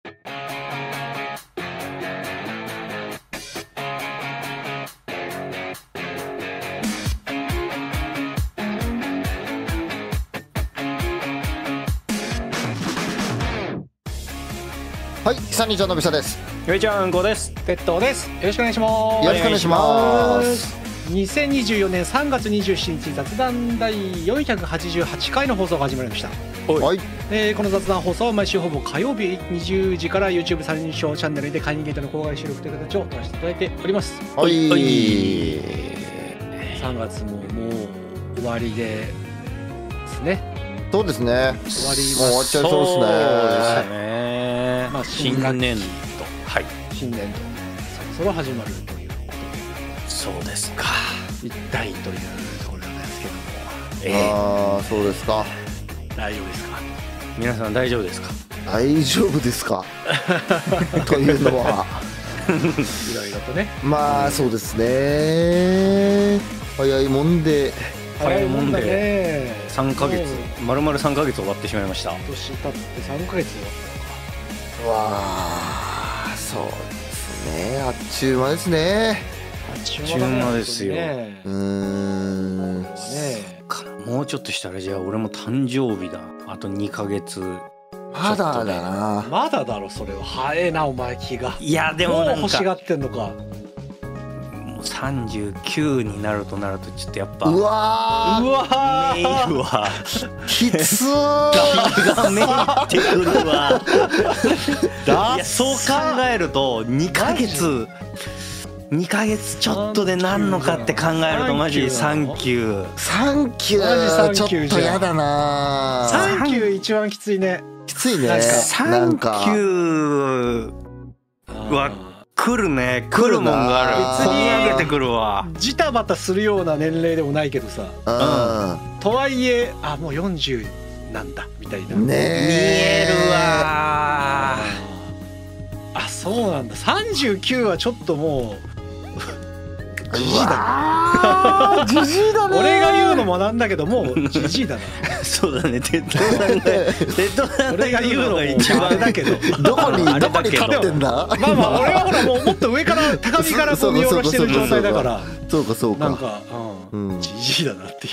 はい、サニーちゃんのびさです。 ゆいちゃんこです。 鉄塔です。よろしくお願いします。 よろしくお願いします。 2024年3月27日雑談第488回の放送が始まりました。 はい。 この雑談放送は毎週ほぼ火曜日20時から YouTube サニーショーチャンネルで会員限定の公開収録という形を取らせていただいております。 はい。 3月ももう終わりですね。 そうですね。 終わります。 もう終わっちゃいそうですね。 そうですね。 まあ新年度、はい。 新年度そろそろ始まるということで。 そうですか。 一体というところなんですけども。 ああ、そうですか。 大丈夫ですか。 皆さん大丈夫ですか。 大丈夫ですか。というのは。 いろいろとね。 まあそうですね。早いもんで。 早いもんで3ヶ月、丸々3ヶ月終わってしまいました。 年経って3ヶ月終わったのか。 わあ、そうですね。あっちゅう間ですね。 あっちゅう間ですよ。もうちょっとしたらじゃあ俺も誕生日だ。あと2ヶ月。 まだだな。 まだだろそれは。早えなお前気が。 いやでもなんか欲しがってんのか。 39になるとちょっとやっぱうわーめいるわ。 きつー。 気がめいってくるわ。いやそう考えると2ヶ月ちょっとでなんのかって考えるとマジサンキューちょっとやだな。 サンキュー一番きついね。 きついね。 サンキューは来るね。来るもんがある。別に上げてくるわ。 ジタバタするような年齢でもないけどさ。とはいえもう40なんだみたいな。 ねえ。見えるわ。 そうなんだ。39はちょっともうじじいだな。じじいだね。 俺が言うのもなんだけどもうじじいだな。 そうだね。鉄道さん俺が言うのが一番だけど。 どこに立ってんだ。 まあ俺はほらもうもっと上から高みからこう見下ろしてる状態だから。 そうか。 なんかじじいだなっていう。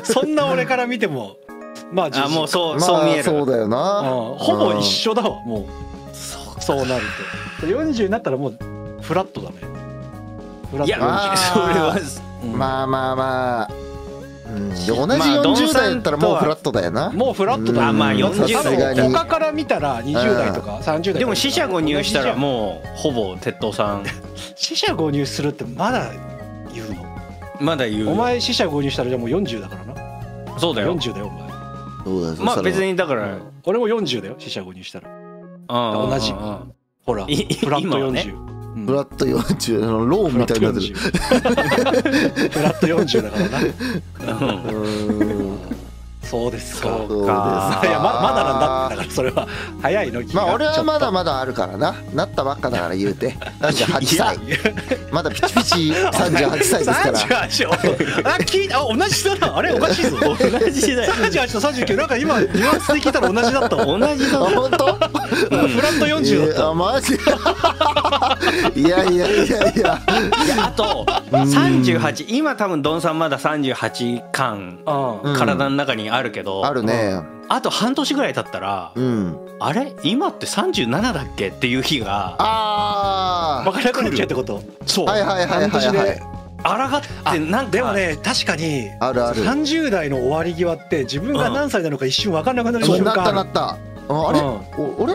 そんな俺から見てもまあもうそう見える。 そうだよな。 ほぼ一緒だわもう。そうなると40になったらもうフラットだね。 いやそれはまあ同じ40代だったらもうフラットだよな。 もうフラットだ。 まあ40代他から見たら20代とか30代。 でも四捨五入したらもうほぼ鉄塔さん。 四捨五入するってまだ言うの。 まだ言う。 お前四捨五入したらじゃもう40だからな。 そうだよ。 40だよお前。 そうだよ。 まあ別にだから俺も40だよ四捨五入したら。同じ。ほらフラット40。 フラット40ローンみたいになってる。 フラット40だからな。そうですか。いやまだなんだってだからそれは早いの。 まあ俺はまだまだあるからな。なったばっかだから言うて38歳。まだピチピチ38歳ですから。 同じだな。あれおかしいぞ。同じだよ。38と39なんか今ニュアンスで聞いたら同じだった。同じだ。 本当？ フラット40だった。 マジ？いやあと38。今多分ドンさんまだ38感体の中にあるけど。 あるね。 あと半年ぐらい経ったらあれ今って37だっけっていう日が分からなくなっちゃうってこと。そう。半年で抗ってなんか。 でもね確かに30代の終わり際って自分が何歳なのか一瞬分かんなくなる瞬間ある。 なった。あれ俺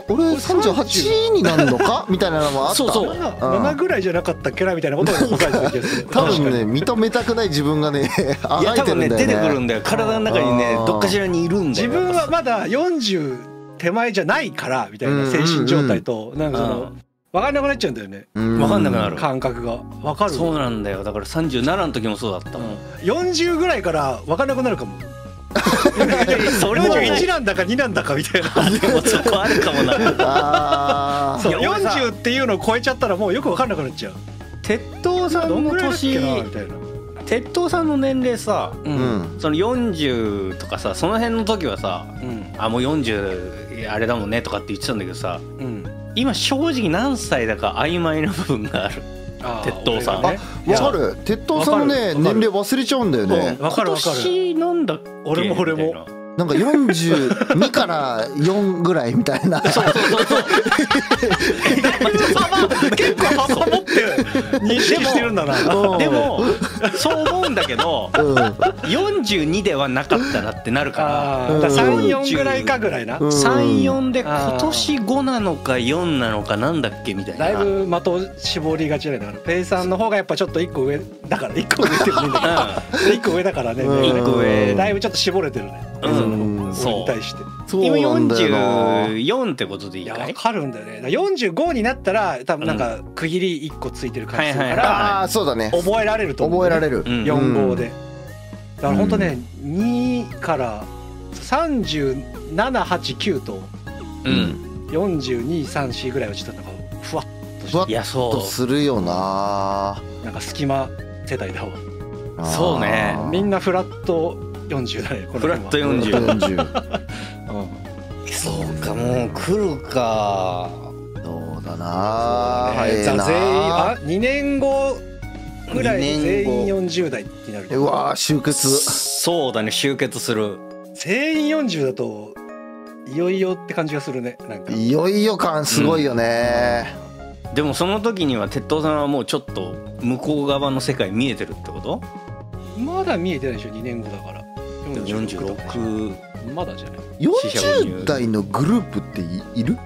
38になるのかみたいなのもあった。 そう7ぐらいじゃなかったっけなみたいなことを答えてた気がする。 多分ね認めたくない自分がねいや多分ね出てくるんだよ。体の中にねどっかしらにいるんだよ。 自分はまだ40手前じゃないからみたいな精神状態となんかその分かんなくなっちゃうんだよね。 分かんなくなる感覚が分かる。 そうなんだよ。だから37の時もそうだった。 40ぐらいから分かんなくなるかも。それも1なんだか2なんだかみたいな。 でもそこあるかもな。 そう40っていうのを超えちゃったらもうよく分かんなくなっちゃう。 鉄塔さんの年みたいな。 鉄塔さんの年齢さ、 うんその40とかさ、その辺の時はさ、あもう40あれだもんねとかって言ってたんだけどさ、今正直何歳だか曖昧な部分がある。鉄塔さんね。 わかる。鉄塔さんのね年齢忘れちゃうんだよね。 わかるわかる。 今年なんだっけ。 俺も。 なんか42から4ぐらいみたいな。 そうそう。 結構幅持って認識してるんだな。 でもそう思うんだけど、42ではなかったなってなるから。 3、4ぐらいかぐらいな。 3、4で今年5なのか4なのかなんだっけみたいな。 だいぶ的を絞りがちだから。ペイさんの方がやっぱちょっと1個上だから、1個上って言うんだけど、1個上だからね。 1個上。 だいぶちょっと絞れてるね。そう。対して今44ってことでいいかい？ いや分かるんだよね。45になったら多分なんか区切り1個ついてる感じするから、 そうだね、 覚えられると思う、 覚えられる。 45でだから本当ね、2から37、8、9と42、3、4ぐらいはちょっとなんかふわっとして、 いやそうするよな。 なんか隙間世帯だわ。 そうね、 みんなフラット40だね。 フラット40。そうか、もう来るか。 そうだな。 全員2年後ぐらい全員40代になる。 うわ集結。 そうだね、集結する。 全員40だといよいよって感じがするね。なんかいよいよ感すごいよね。 でもその時には鉄塔さんはもうちょっと向こう側の世界見えてるってこと？ まだ見えてないでしょ、2年後だから。 46 まだじゃない。 40代のグループっている？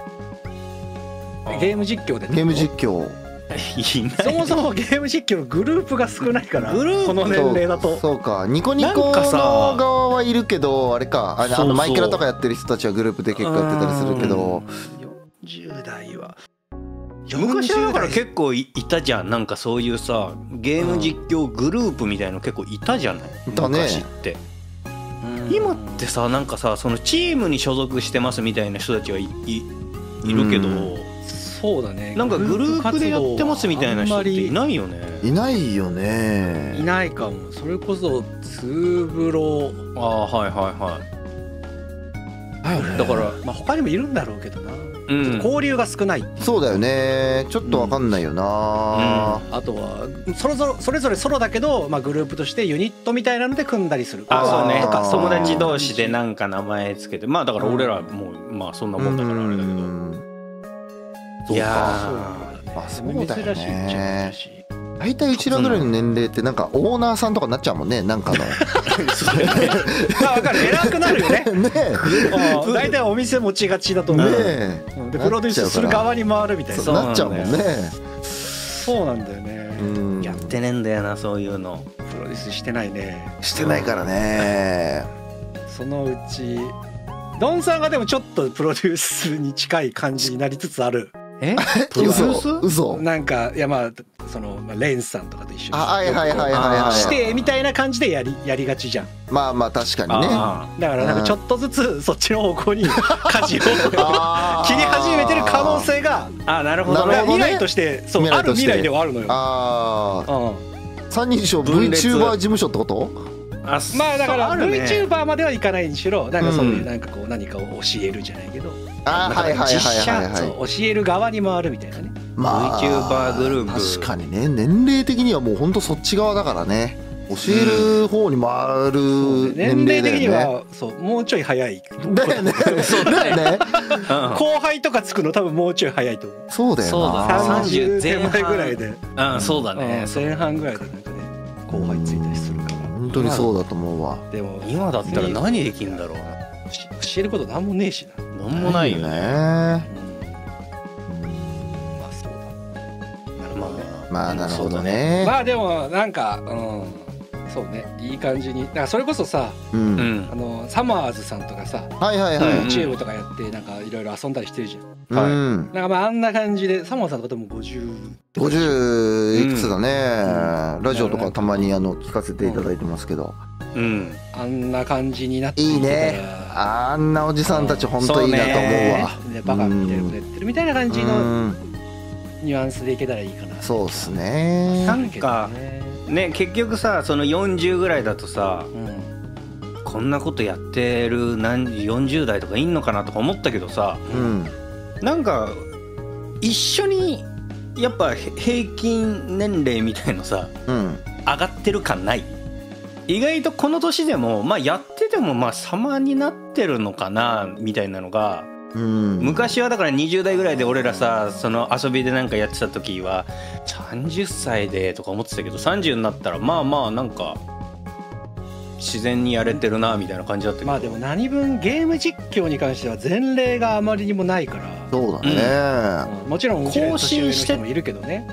ゲーム実況で。 ゲーム実況いない。 そもそもゲーム実況のグループが少ないから、この年齢だと。 そうか、ニコニコの側はいるけど、あれか、マイクラとかやってる人たちはグループで結構やってたりするけど、 40代は昔はだから結構いたじゃん。なんかそういうさ、ゲーム実況グループみたいの結構いたじゃない、昔って。今ってさ、なんかさ、そのチームに所属してますみたいな人たちはいるけど、 そうだね、 なんかグループでやってますみたいな人っていないよね。 いないよね。 いないかも。それこそツーブロ。 はい。だからまあ他にもいるんだろうけどな。交流が少ない。 そうだよね。ちょっとわかんないよな。 あとはそれぞれソロだけど、まあグループとしてユニットみたいなので組んだりする。 そうね。友達同士でなんか名前つけて、まあだから俺らもまあそんなもんだからあれだけど。いやそうだよね。 珍しい。 大体うちらぐらいの年齢ってなんかオーナーさんとかになっちゃうもんね、なんかの。 分かる、偉くなるよね。大体お店持ちがちだと思う。でプロデュースする側に回るみたいな。 なっちゃうもんね。 そうなんだよね。 やってねえんだよな、そういうの。 プロデュースしてないね。 してないからね。 そのうちドンさんがでもちょっとプロデュースに近い感じになりつつある。 嘘。 なんかいや、まあそのレンさんとかと一緒にしてみたいな感じでやりがちじゃん。 まあまあ確かにね。 だからなんかちょっとずつそっちの方向に舵を切り始めてる可能性が、 なるほどね。 未来としてそうある未来ではあるのよ。 三人称 VTuber 事務所ってこと？ まあだから VTuber まではいかないにしろ、なんかそういうなんかこう何かを教えるじゃないけど、実写教える側に回るみたいなね。 まあ VTuber グループ、 確かにね、年齢的にはもうほんとそっち側だからね。教える方に回る年齢だよね。年齢的にはそうもうちょい早い。 だよね。そうだよね。 後輩とかつくの多分もうちょい早いと思う。 そうだよな。 30手前ぐらいで。 そうだね。 前半ぐらいでなんかね後輩ついたりするから。 本当にそうだと思うわ。 でも今だったら何できるんだろうな。 教えることなんもねえしな。 なんもないよね。 まあそうだ。 まあなるほどね。 まあでもなんかそうね、いい感じに。だからそれこそさ、サマーズさんとかさ、YouTube とかやってなんかいろいろ遊んだりしてるじゃん。なんかまああんな感じで、サマーズさんとかでも 50いくつだね。ラジオとかたまに聞かせていただいてますけど、 あんな感じになっていいね。あんなおじさんたち本当いいなと思うわ。 バカみたいなことやってるみたいな感じのニュアンスでいけたらいいかな。 そうっすね。 なんかね結局さその40ぐらいだとさ、こんなことやってる40代とかいんのかなとか思ったけどさ、なんか一緒にやっぱ平均年齢みたいのさ、上がってる感ない？意外とこの年でもまあやっててもまあ様になってるのかなみたいなのが、昔はだから20代ぐらいで俺らさその遊びでなんかやってた時は30歳でとか思ってたけど、30になったらまあまあなんか自然にやれてるなみたいな感じだったけど、 まあでも何分ゲーム実況に関しては前例があまりにもないから。 そうだね、 もちろん更新してもいるけどね。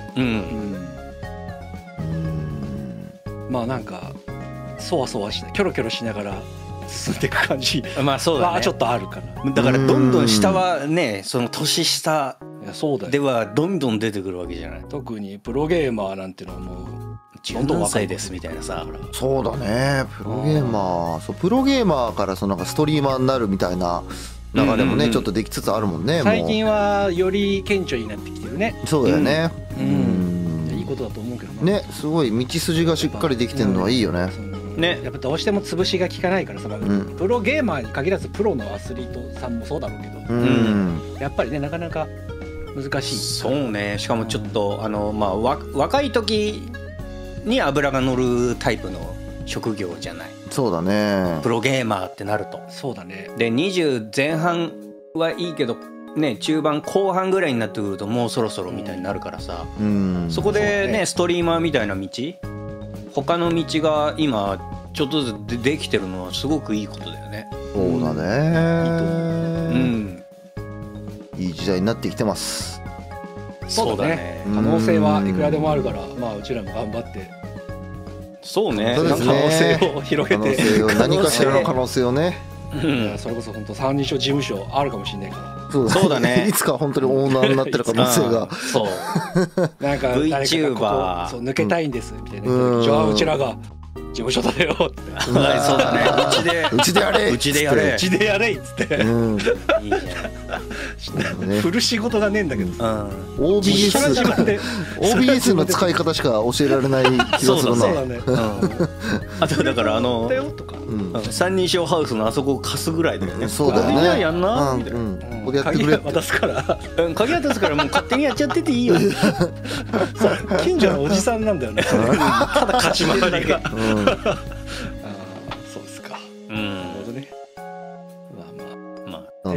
まあなんかそわそわしてキョロキョロしながら進んでいく感じまあそうだね、 ちょっとあるかな。 だからどんどん下はねその年下ではどんどん出てくるわけじゃない。 特にプロゲーマーなんてのはもう 17歳ですみたいなさ。 そうだね、プロゲーマー、そうプロゲーマーからそのなんかストリーマーになるみたいな流れもねちょっとできつつあるもんね。 最近はより顕著になってきてるね。 そうだよね。 いいことだと思うけどね。すごい道筋がしっかりできてるのはいいよね。 ね、やっぱどうしても潰しが効かないからさ、プロゲーマーに限らずプロのアスリートさんもそうだろうけど、やっぱりねなかなか難しい。 そうね。しかもちょっとまあ若い時に油が乗るタイプの職業じゃない。 そうだね。 プロゲーマーってなると。 そうだね。 で20前半はいいけどね、中盤後半ぐらいになってくるともうそろそろみたいになるからさ、そこでねストリーマーみたいな道、他の道が今ちょっとずつできてるのはすごくいいことだよね。 そうだね。いい時代になってきてます。 そうだね。可能性はいくらでもあるから、まあうちらも頑張って。 そうね。 可能性を広げて、 何かしらの可能性をね。 それこそ本当三人称事務所あるかもしれないから。 そうだね。 いつか本当にオーナーになってる可能性が。 そう。 なんか VTuber 抜けたいんですみたいな。じゃあうちらが事務所だよって。 そうだね。うちでやれ。 うちでやれっつって。いいじゃん。振る仕事がねえんだけど。 OBS の使い方しか教えられない気がするな。そうだね。 あとだから三人称ハウスのあそこを貸すぐらいだよね。 そうだよね。 やんなみたいな。 ここでやってくれ。 鍵渡すから。 鍵渡すからもう勝手にやっちゃってていいよ。 近所のおじさんなんだよね。ただ勝ち回りだけ。そうですか。なるほどね。まあ。どう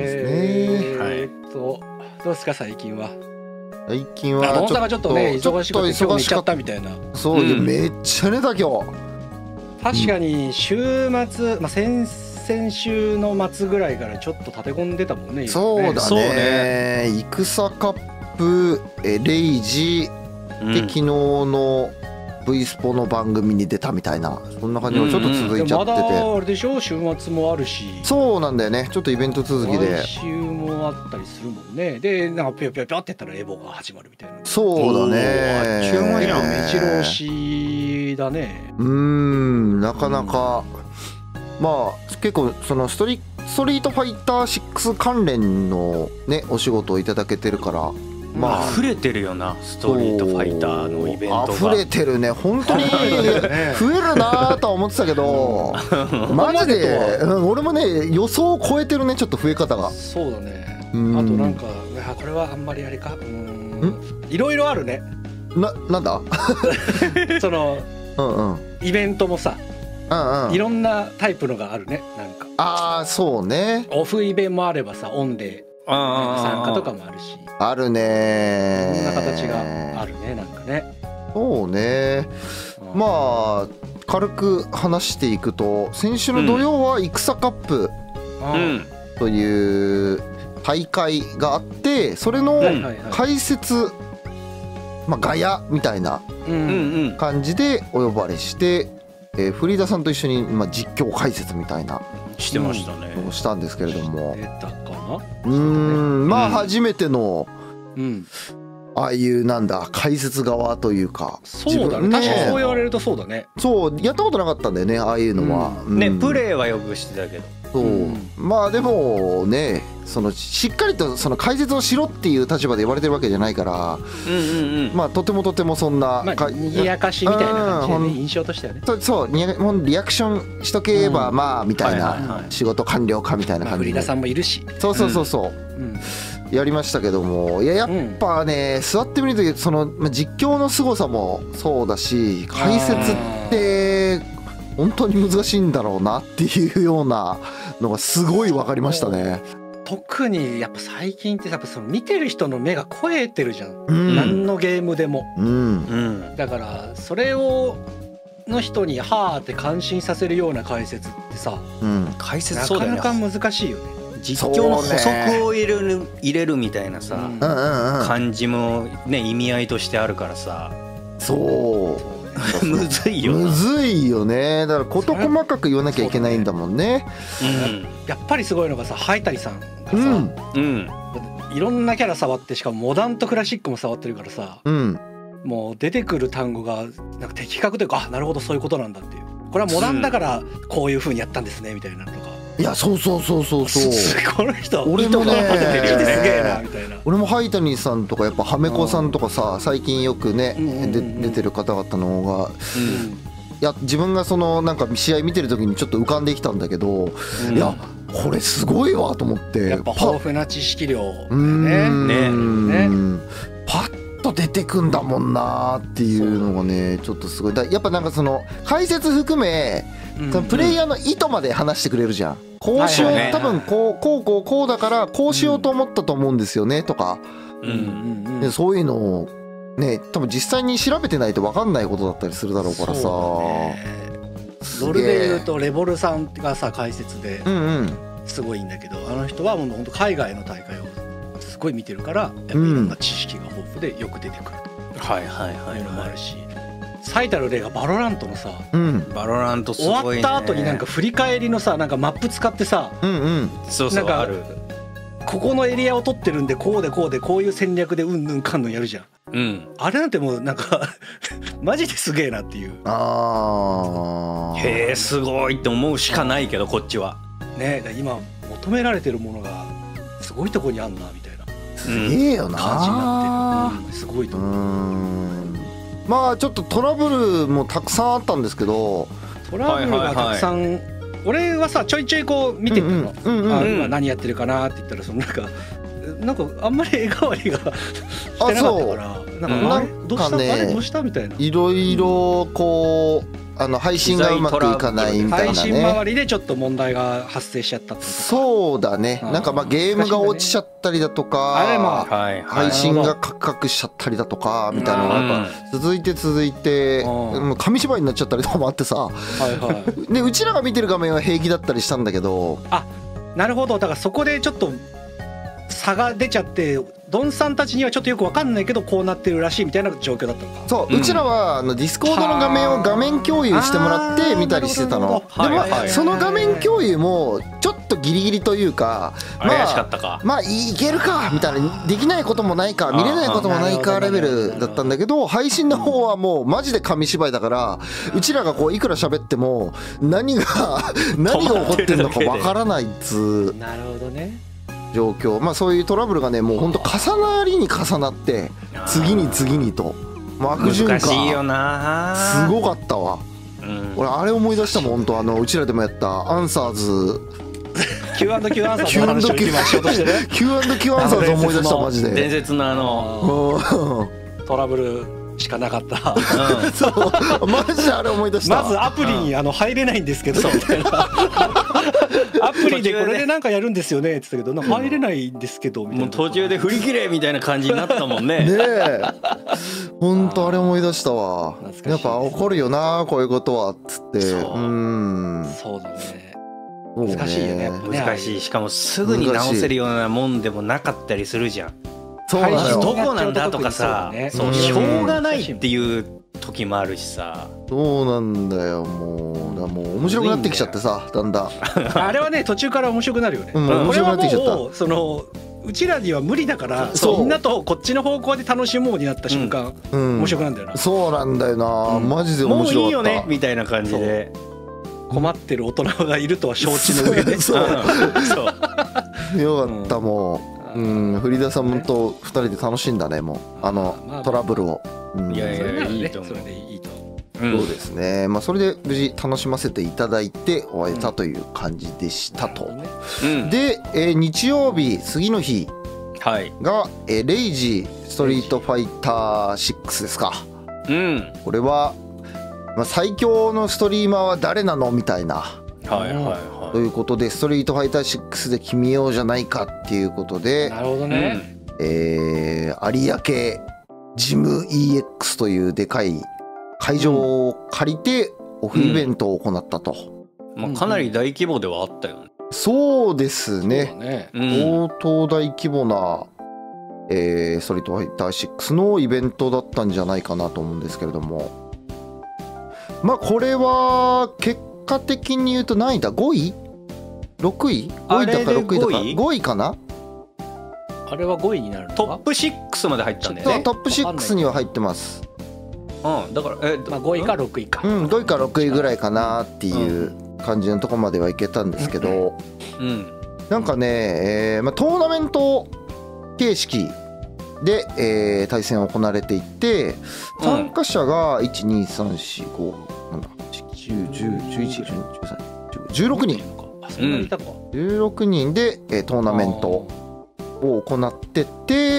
ですか最近は。 最近は大阪ちょっとね忙しくて今日寝ちゃったみたいな。 そうめっちゃ寝た今日。 確かに週末、先週の末ぐらいからちょっと立て込んでたもんね。 そうだね。戦カップレイジで昨日の V スポの番組に出たみたいな、そんな感じもちょっと続いちゃってて、 まだあれでしょ、週末もあるし。 そうなんだよね、ちょっとイベント続きで来週もあったりするもんね。でなんかピョピョピョってやったらエボが始まるみたいな。 そうだね、 めじろ押しだね。 なかなか、まあ結構そのストリートファイター6関連のねお仕事をいただけてるから、 まあ溢れてるよな、ストリートファイターのイベントが溢れてるね、本当に増えるなとは思ってたけどマジで、俺もね予想を超えてるね、ちょっと増え方が。 そうだね。あとなんかこれはあんまりあれか、いろいろあるね。 なんだそのイベントもさ、いろんなタイプのがあるね。なんかああそうね、 オフイベもあればさ、オンで参加とかもあるし、 あるね、 こんな形があるね、なんかね。 そうね、まあ軽く話していくと、先週の土曜は戦カップという大会があって、それの解説、ガヤみたいな感じでお呼ばれして、フリーダさんと一緒に実況解説みたいなしてましたね、 したんですけれども、 まあ初めてのああいうなんだ解説側というか、 そうだね、確かにそう言われるとそうだね。 そうやったことなかったんだよね、ああいうのは。 ね、プレイはよくしてたけど。 そう、まあでもね、そのしっかりとその解説をしろっていう立場で言われてるわけじゃないから、まあとてもそんな、 にぎやかしみたいな感じで、ね、印象としてはね。 そうもうリアクションしとけばまあみたいな、仕事完了かみたいな感じで、 フリーダさんもいるし、 そう、やりましたけども、いややっぱね、座ってみるとその実況の凄さもそうだし、解説って本当に難しいんだろうなっていうようなのがすごい分かりましたね。 特にやっぱ最近ってやっぱその見てる人の目が肥えてるじゃん、何のゲームでも、だからそれをの人にはーって感心させるような解説ってさ、 解説なかなか難しいよね。 実況の補足を入れるみたいなさ、感じもね、意味合いとしてあるからさ、むずいよね。だから事細かく言わなきゃいけないんだもんね。 やっぱりすごいのがさ、ハイタリさんがさ、いろんなキャラ触って、しかもモダンとクラシックも触ってるからさ、もう出てくる単語がなんか的確というか、あ、なるほどそういうことなんだっていう、これはモダンだからこういう風にやったんですねみたいなのとか、 いやそうこの人俺もね、 すげえなみたいな。 俺もハイタニーさんとかやっぱハメコさんとかさ、最近よくね出てる方々の方が、いや自分がそのなんか試合見てる時にちょっと浮かんできたんだけど、いやこれすごいわと思って、 やっぱ豊富な知識量ね、 パッと出てくんだもんなっていうのがね、ちょっとすごい。やっぱなんかその解説含めプレイヤーの意図まで話してくれるじゃん。こうしよう、多分こうだからこうしようと思ったと思うんですよねとか、でそういうのをね、多分実際に調べてないと分かんないことだったりするだろうからさ。 ロールでいうとレボルさんがさ解説ですごいんだけど、あの人はもう本当海外の大会をすごい見てるから、やっぱいろんな知識が豊富でよく出てくるというのもあるし、最たる例がバロラントのさ、 バロラントすごいね。 終わった後になんか振り返りのさ、なんかマップ使ってさ、なんかここのエリアを取ってるんでこうでこういう戦略でうんぬんかんぬんやるじゃん。あれなんてもうなんかマジですげえなっていう。 へえ、すごいって思うしかないけど、こっちはね、今求められてるものがすごいとこにあんなみたいな、 すげえよな感じになってる。すごいと思う。 まあちょっとトラブルもたくさんあったんですけど、 トラブルがたくさん、俺はさちょいちょいこう見てたの、今何やってるかなって言ったら、そのなんかあんまり絵代わりがしてなかったから、なんかどうしたあれどうしたみたいな、 いろいろこう配信がうまくいかないみたいなね、 配信周りでちょっと問題が発生しちゃったってことか。 そうだね、なんかまあゲームが落ちちゃったりだとか、配信がカクカクしちゃったりだとかみたいなのがやっぱ続いてもう紙芝居になっちゃったりとかもあってさ、でうちらが見てる画面は平気だったりしたんだけど、 あ、なるほど。だからそこでちょっと差が出ちゃって、ドンさんたちにはちょっとよく分かんないけどこうなってるらしいみたいな状況だったのか。 そう、うちらはディスコードの画面を画面共有してもらって見たりしてたの。でもその画面共有もちょっとギリギリというか、まあいけるかみたいな、できないこともないか見れないこともないかレベルだったんだけど、配信の方はもうマジで紙芝居だから、うちらがこういくら喋っても何が起こってるのかわからないっつう。 なるほどね。 状況、まあそういうトラブルがね、もうほんと重なりに重なって次にと、悪循環、難しいよな、すごかったわ。俺あれ思い出したもん、ほんとうちらでもやったアンサーズ Q&Q アンサーズの話を今しようとしてね。 Q&Q アンサーズ思い出した、マジで伝説のトラブルしかなかった。 そうマジであれ思い出した。 まずアプリに入れないんですけどみたいな、アプリでこれでなんかやるんですよねって言ったけど、入れないんですけどみたいな、 もう途中で振り切れみたいな感じになったもんね。 ねえ、ほんとあれ思い出したわ。やっぱ起こるよなこういうことはっつって。そうだね、難しいよね。 難しい。しかもすぐに直せるようなもんでもなかったりするじゃん。 そうだよ、 どこなんだとかさ、そうしょうがないっていう時もあるしさ。 そうなんだよ、もう面白くなってきちゃってさ、だんだんあれはね途中から面白くなるよね。これはもうそのうちらには無理だから、みんなとこっちの方向で楽しもうになった瞬間、面白くなんだよな。 そうなんだよな、マジで面白かった。 もういいよねみたいな感じで。 困ってる大人がいるとは承知の上でそうよかったもう、栗田さんと2人で楽しんだね、もうトラブルを。 いやいやいいと思う。それでいいと思う。 そうですね。まあそれで無事楽しませていただいて終えたという感じでしたと。で、日曜日次の日がレイジストリートファイター6ですか。これは最強のストリーマーは誰なのみたいな。ということでストリートファイター6で決めようじゃないかっていうことで、 なるほどね。 有明ジム EX というでかい会場を借りてオフイベントを行ったと。 かなり大規模ではあったよね。 そうですね。相当大規模なストリートファイター6のイベントだったんじゃないかなと思うんですけれども、まあこれは結果的に言うと何位だ、5位6位5位だか6位だか5位かな。 あれは5位になるのか。 トップ6まで入ったんだよね。 トップ6には入ってます。 だから5位か6位か、 5位か6位ぐらいかなっていう感じのとこまではいけたんですけど、なんかね、トーナメント形式で、対戦行われていて、参加者が1234567891011121316人16人でトーナメントを行ってって、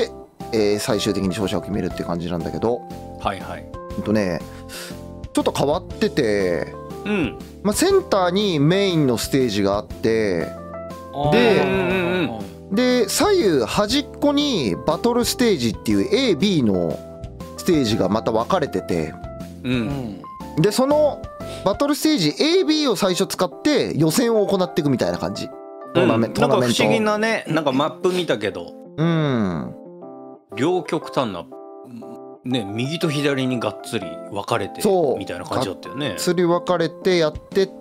最終的に勝者を決めるっていう感じなんだけど、ね、ちょっと変わってて、センターにメインのステージがあって、で左右端っこにバトルステージっていう AB のステージがまた分かれてて、でそのバトルステージ AB を最初使って予選を行っていくみたいな感じ。トーナメント。 なんか不思議なね、なんかマップ見たけど、両極端なね、右と左にがっつり分かれてみたいな感じだったよね。 がっつり分かれてやってって、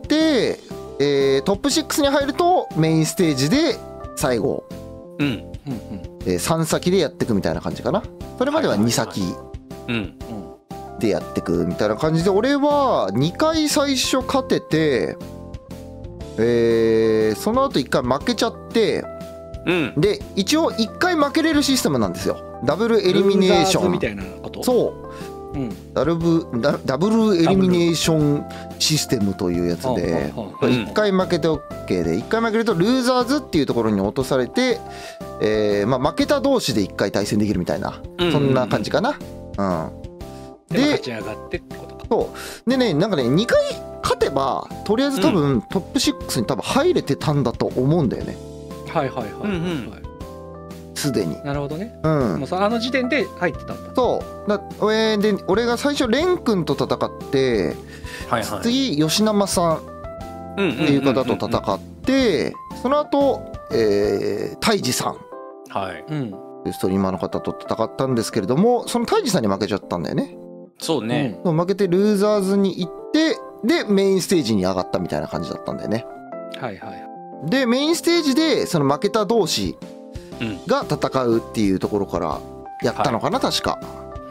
トップ6に入るとメインステージで最後、3先でやっていくみたいな感じかな。それまでは2先でやっていくみたいな感じで、俺は2回最初勝てて、その後1回負けちゃって、で一応1回負けれるシステムなんですよ。ダブルエリミネーションみたいなこと。そう、ダブルエリミネーションシステムというやつで、1回負けて OK で、1回負けるとルーザーズっていうところに落とされて、負けた同士で1回対戦できるみたいな、そんな感じかな。 で勝ち上がってってことか。 そうでね、なんかね2回勝てばとりあえず多分トップ6に多分入れてたんだと思うんだよね。すでに。 なるほどね。もうあの時点で入ってたんだ。 そうで俺が最初レン君と戦って、次吉生さんっていう方と戦って、その後泰治さん、ストリーマーの方と戦ったんですけれども、その泰治さんに負けちゃったんだよね。 そうね。 負けてルーザーズに行って、でメインステージに上がったみたいな感じだったんだよね。でメインステージでその負けた同士が戦うっていうところからやったのかな、確か。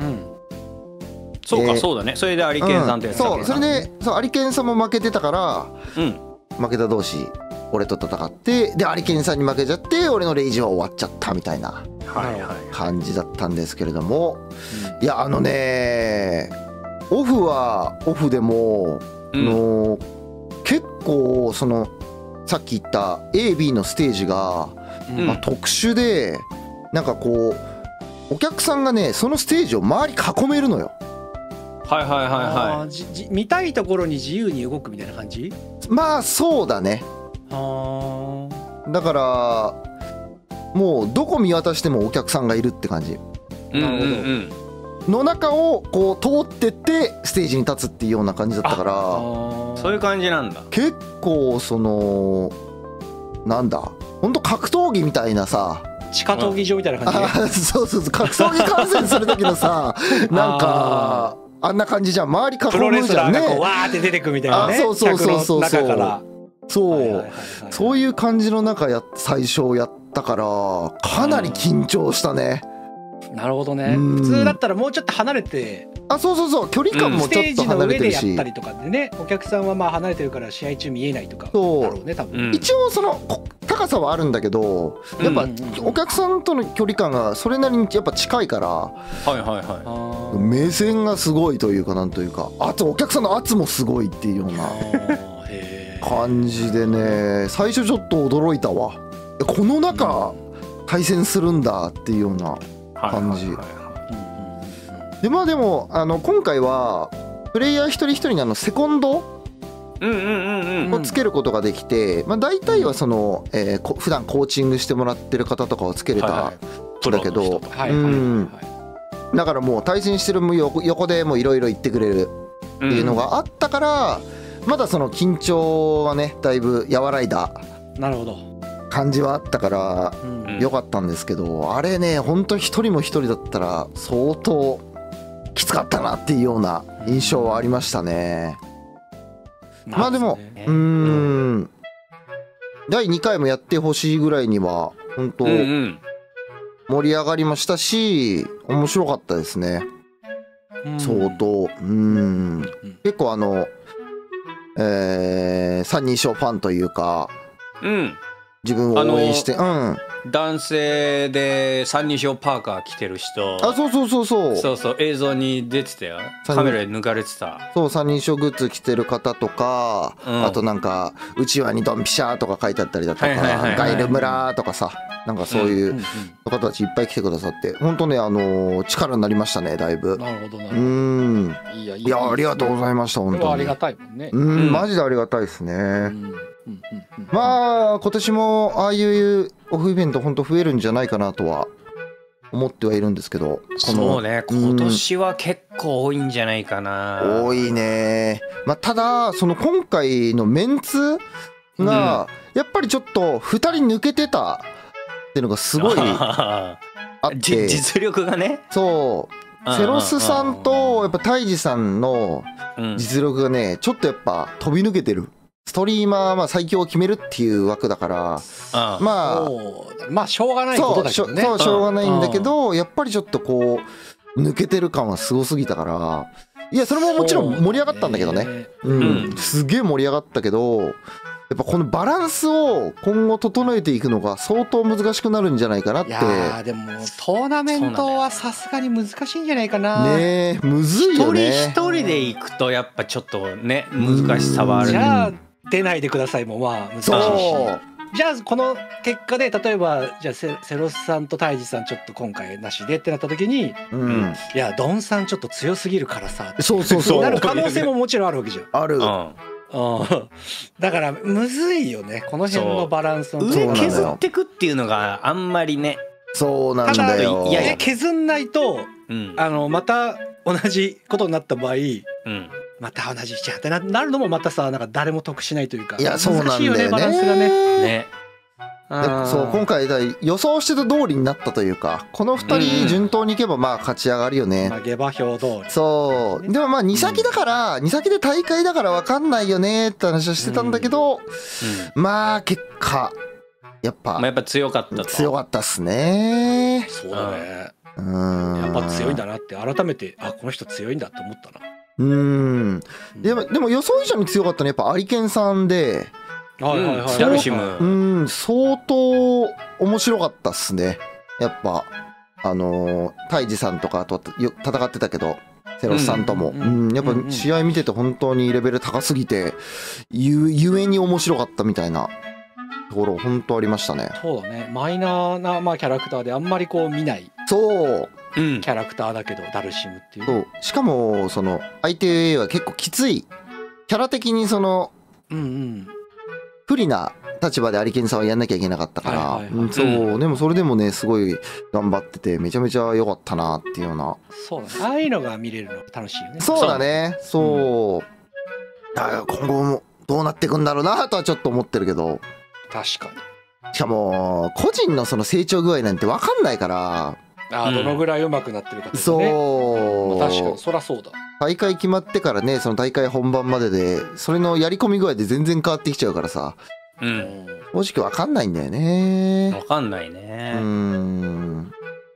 そうか、そうだね。それでアリケンさんとやったわけだ。 それでアリケンさんも負けてたから、負けた同士俺と戦って、でアリケンさんに負けちゃって俺のレイジは終わっちゃったみたいな感じだったんですけれども、いやオフはオフでも、結構そのさっき言った AB のステージが、特殊で、なんかこうお客さんがねそのステージを周り囲めるのよ。 見たいところに自由に動くみたいな感じ。 まあそうだね。だからもうどこ見渡してもお客さんがいるって感じ。なるほど。の中をこう通ってってステージに立つっていうような感じだったから、 そういう感じなんだ。 結構そのなんだ、ほんと格闘技みたいなさ、 地下闘技場みたいな感じ。 そう格闘技観戦する時のさなんかあんな感じじゃん。周り囲むじゃんね。プロレスラーがこうわーって出てくみたいなね。 そういう感じの中最初やったからかなり緊張したね。 なるほどね。普通だったらもうちょっと離れて、 そう距離感もちょっと離れてるし、 ステージの上でやったりとかでね、お客さんはまあ離れてるから試合中見えないとかだろうね多分。 一応その高さはあるんだけど、やっぱお客さんとの距離感がそれなりにやっぱ近いから、目線がすごいというか、なんというか、お客さんの圧もすごいっていうような感じでね、最初ちょっと驚いたわ。この中対戦するんだっていうような感じで、まあでも今回はプレイヤー一人一人にセコンドをつけることができて、まあ大体はその普段コーチングしてもらってる方とかをつけれたんだけど、だからもう対戦してる横でもいろいろ言ってくれるっていうのがあったから、まだその緊張はねだいぶ和らいだ感じはあったから良かったんですけど、あれね本当一人も一人だったら相当きつかったなっていうような印象はありましたね。まあでも第2回もやってほしいぐらいには本当盛り上がりましたし、面白かったですね相当。結構三人称ファンというか、自分を応援して、 男性で三人称パーカー着てる人、 そう映像に出てたよ。カメラで抜かれてた。 そう、三人称グッズ着てる方とか、あとなんかうちわにドンピシャーとか書いてあったりだとか、ガイル村とかさ、なんかそういう方たちいっぱい来てくださって、本当ね力になりましたねだいぶ。 なるほどな。 いやありがとうございました本当に。 ありがたいもんね。 マジでありがたいですね。まあ今年もああいうオフイベント本当増えるんじゃないかなとは思ってはいるんですけど、 そうね、今年は結構多いんじゃないかな。 多いね。まあただその今回のメンツがやっぱりちょっと2人抜けてたっていうのがすごいあって実力がね。 そうセロスさんとやっぱタイジさんの実力がねちょっとやっぱ飛び抜けてる。ストリーマー最強を決めるっていう枠だから、まあしょうがないことだけどね。 そうしょうがないんだけど、やっぱりちょっとこう抜けてる感はすごすぎたから、いやそれももちろん盛り上がったんだけどね、すげえ盛り上がったけど、やっぱこのバランスを今後整えていくのが相当難しくなるんじゃないかなって。いやでもトーナメントはさすがに難しいんじゃないかな。 ねえむずいよね。 一人行くとやっぱちょっとね難しさはある。 じゃあ出ないでくださいもまあ難しいし、じゃあこの結果で例えばじゃあセロスさんとタイジさんちょっと今回なしでってなった時に、いやドンさんちょっと強すぎるからさ、そうなる可能性ももちろんあるわけじゃん。 ある。 だからむずいよねこの辺のバランスの。 上削ってくっていうのがあんまりね。 そうなんだよ。 いや削んないとまた同じことになった場合、また同じじゃんってなるのもまたさ、なんか誰も得しないというか、 いやそうなんだよねバランスがね。 そう今回予想してた通りになったというか、この2人順当にいけばまあ勝ち上がるよね。 下馬評通り。 そうでもまあ2先だから2先で大会だから分かんないよねって話はしてたんだけど、まあ結果やっぱ強かったと。 強かったっすね。 そうだね。やっぱ強いんだなって改めて、この人強いんだって思ったな。 でも予想以上に強かったのはやっぱアリケンさんで、 ダルシム相当面白かったっすね。やっぱタイジさんとかと戦ってたけどセロスさんともやっぱ試合見てて本当にレベル高すぎてゆえに面白かったみたいなところ本当ありましたね。 そうだね、マイナーなキャラクターであんまりこう見ないそうキャラクターだけどダルシムっていう。 そうしかもその相手は結構きついキャラ的にその不利な立場でアリケンさんはやんなきゃいけなかったから、そうでもそれでもねすごい頑張っててめちゃめちゃ良かったなっていうような。 そうだね、ああいうのが見れるの楽しいよね。 そうだね。そうだから今後もどうなっていくんだろうなとはちょっと思ってるけど。 確かに。 しかも個人のその成長具合なんて分かんないから、 どのぐらい上手くなってるかとかね。 そう確かにそりゃそうだ。 大会決まってからねその大会本番まででそれのやり込み具合で全然変わってきちゃうからさ、正直分かんないんだよね。 分かんないね。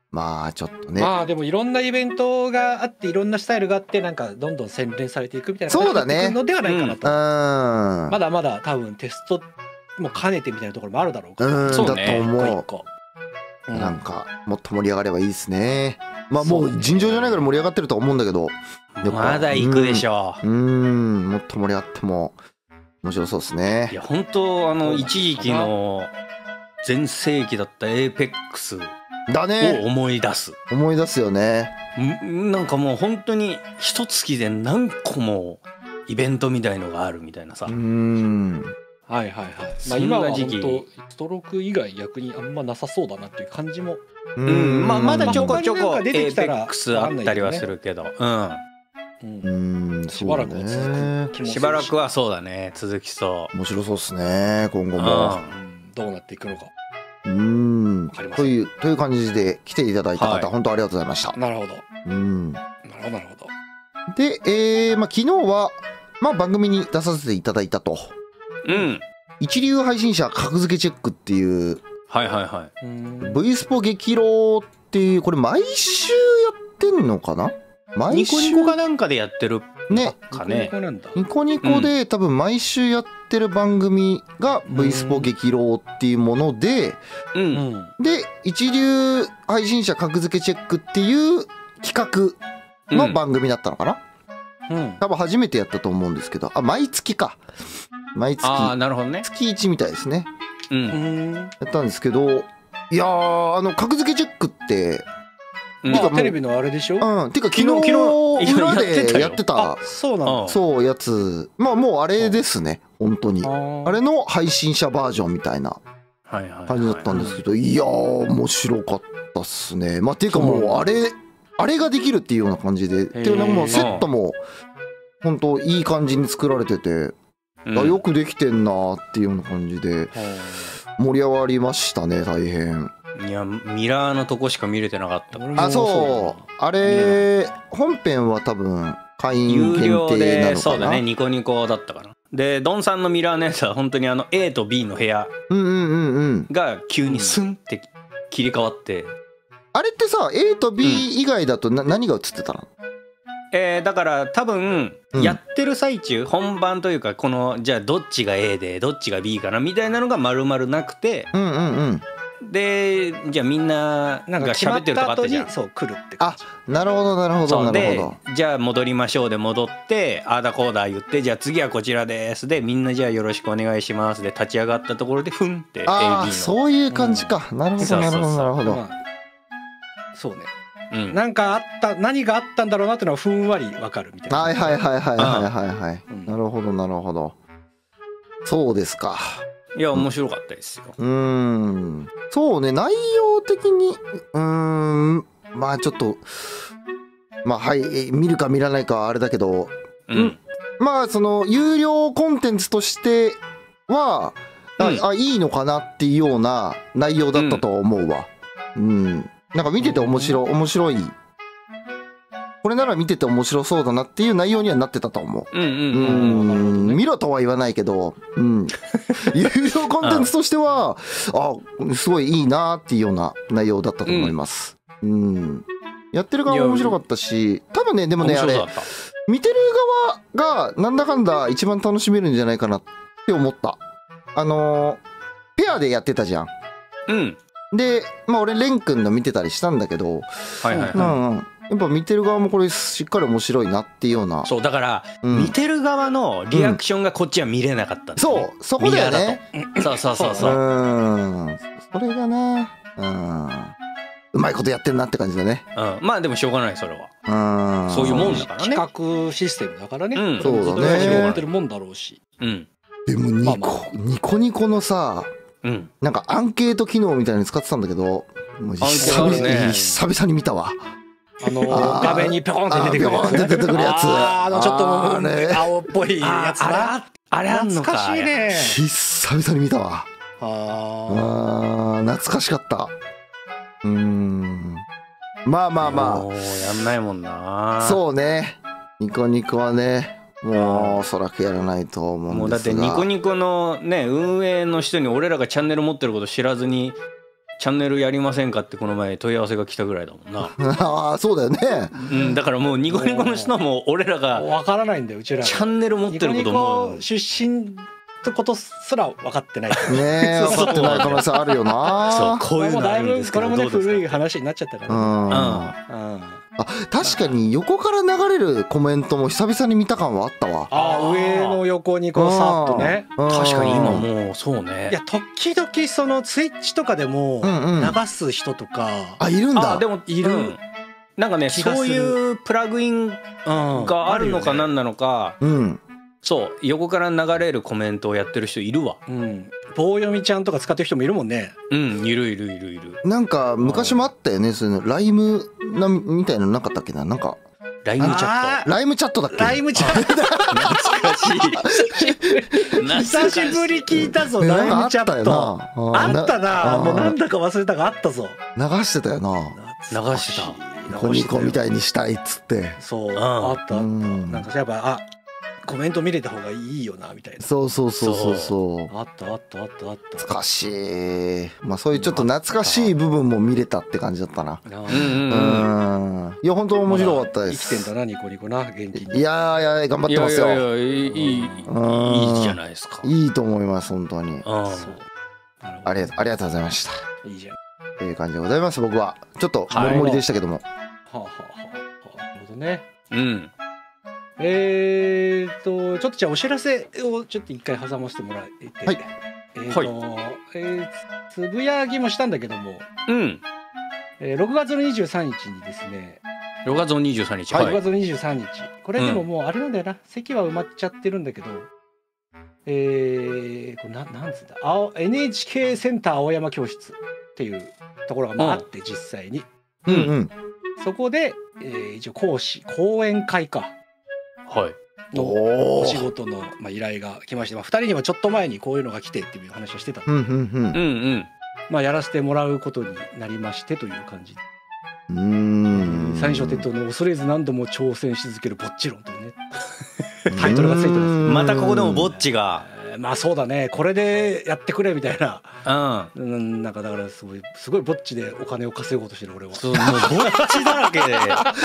まあちょっとね。 まあでもいろんなイベントがあっていろんなスタイルがあってなんかどんどん洗練されていくみたいなそうだねのではないかなと。 まだまだ多分テストも兼ねてみたいなところもあるだろうから。 だと思う。 なんかもっと盛り上がればいいですね。まあもう尋常じゃないから盛り上がってるとは思うんだけど、 まだ行くでしょう。もっと盛り上がっても面白そうですね。 いや本当一時期の全盛期だったエーペックスだね。 を思い出すよね。 なんかもう本当に一月で何個もイベントみたいのがあるみたいなさ。 はいはいはい。まあ今は本当ストローク以外逆にあんまなさそうだなっていう感じも。 まだちょこちょこエ出てきたらーペックスあったりはするけど。 しばらくは続く。 しばらくはそうだね、続きそう。 面白そうですね、今後も。 どうなっていくのか。 という感じで来ていただいた方、本当ありがとうございました。 なるほど。なるほど。 で、昨日は、番組に出させていただいたと。一流配信者格付けチェックっていう、V スポ激浪っていう、これ毎週やってんのかな？ ニコニコかなんかでやってるね。ニコニコで多分毎週やってる番組が V スポ激浪っていうもので、で一流配信者格付けチェックっていう企画の番組だったのかな。多分初めてやったと思うんですけど、毎月か。毎月。 なるほどね。 月1みたいですね。やったんですけど、いやー、格付けチェックって、 テレビのあれでしょ。 てか昨日裏でやってたそうやつ、もうあれですね、本当にあれの配信者バージョンみたいな感じだったんですけど、いやー面白かったっすね。っていうかもうあれができるっていうような感じで、っていうのもセットも本当いい感じに作られてて、よくできてんなーっていうような感じで盛り上がりましたね、大変。 いやミラーのとこしか見れてなかった。 そうあれ本編は多分会員限定なのかな。有料で、 そうだね、ニコニコだったかな。でドンさんのミラーのやつは本当にA と B の部屋が急にスンって切り替わって、 あれってさ A と B 以外だと何が映ってたの？ だから多分やってる最中、本番というか、このじゃあどっちが A でどっちが B かなみたいなのが丸々なくて、でじゃあみんなが喋ってるとかあったじゃん。 そう来るって感じ。 なるほどなるほどなるほど。 じゃあ戻りましょうで戻って、あーだこーだ言って、じゃあ次はこちらですでみんなじゃあよろしくお願いしますで立ち上がったところでふんって AB の。 そういう感じか。なるほどなるほどなるほど。 そうね。なんかあった何があったんだろうなっていうのはふんわりわかるみたいな。 はい。なるほどなるほど。そうですか。 いや面白かったですよ。 そうね、内容的にちょっと見るか見らないかはあれだけど、その有料コンテンツとしてはいいのかなっていうような内容だったと思うわ。なんか見てて面白い。これなら見てて面白そうだなっていう内容にはなってたと思う。見ろとは言わないけど、有料コンテンツとしてはすごいいいなっていうような内容だったと思います。やってる側も面白かったし、多分ね、でもね、あれ見てる側がなんだかんだ一番楽しめるんじゃないかなって思った。ペアでやってたじゃん。で俺レン君の見てたりしたんだけど、やっぱ見てる側もこれしっかり面白いなっていうような。 そうだから、見てる側のリアクションがこっちは見れなかったんだよね。 そこだよね。 そうそれがな、うまいことやってんなって感じだね。 でもしょうがない、それは。そういうもんだからね。 企画システムだからね。 そうだね。 やってるもんだろうし。 でもニコニコのさ、なんかアンケート機能みたいに使ってたんだけど、久々に見たわ。 画面にピョコンって出てくるやつ。ちょっと青っぽいやつな。 あれあんのか。 懐かしいね。 久々に見たわ。懐かしかった。 もうやんないもんな。 そうね。ニコニコはね、もうおそらくやらないと思うんですが。もうだってニコニコのね運営の人に俺らがチャンネル持ってること知らずにチャンネルやりませんかってこの前問い合わせが来たぐらいだもんな。 ああそうだよね。 だからもうニコニコの人も俺らが分からないんだようちらチャンネル持ってることもニコニコ出身ってことすら分かってない。 ねえ分かってない可能性あるよな。 そうこういうのあるんですけどこれもね古い話になっちゃったからね。 あ確かに横から流れるコメントも久々に見た感はあったわ。 上の横にこうさっとね。 確かに今もうそうね。 いや時々そのツイッチとかでも流す人とかいるんだ。 でもいる。なんかねそういうプラグインがあるのか何なのか。そう横から流れるコメントをやってる人いるわ。 棒読みちゃんとか使ってる人もいるもんね。 いるいるいるいる。 なんか昔もあったよね、そういうのライムみたいなのなかったっけな、なんかライムチャット。 ライムチャットだっけ。 ライムチャット。 懐かしい。 久しぶり聞いたぞ。ライムチャット。あったな。もうなんだか忘れたがあったぞ。 流してたよな。 流してた。 ニコニコみたいにしたいっつって。 そうあったあった。なんかやっぱコメント見れた方がいいよなみたいな。 そうそうそうそうそう。 あったあったあったあった。 懐かしい。まあそういうちょっと懐かしい部分も見れたって感じだったな。いや本当面白かったです。 生きてんだなニコニコな元気に。 いやいや頑張ってますよ。 いやいいじゃないですか。 いいと思います本当に。ありがとうございました。 いいじゃん。 という感じでございます。僕はちょっとモリモリでしたけども。 なるほどね。ちょっとじゃあお知らせをちょっと一回挟ませてもらえて、つぶやきもしたんだけども、6月の23日にですね、 6月の23日、 6月の23日、これでももうあれなんだよな、席は埋まっちゃってるんだけど、これなんつうんだ、NHK センター青山教室っていうところがあって実際に、そこで、一応講演会のお仕事の依頼が来まして、2人にはちょっと前にこういうのが来てっていう話をしてたんで、やらせてもらうことになりましてという感じで、三所鉄塔の恐れず何度も挑戦し続けるぼっち論というねタイトルがついてます。 またここでもぼっちがまあそうだね、これでやってくれみたいな、なんかだからすごいぼっちでお金を稼ごうとしてる俺は。 そうもうぼっちだらけで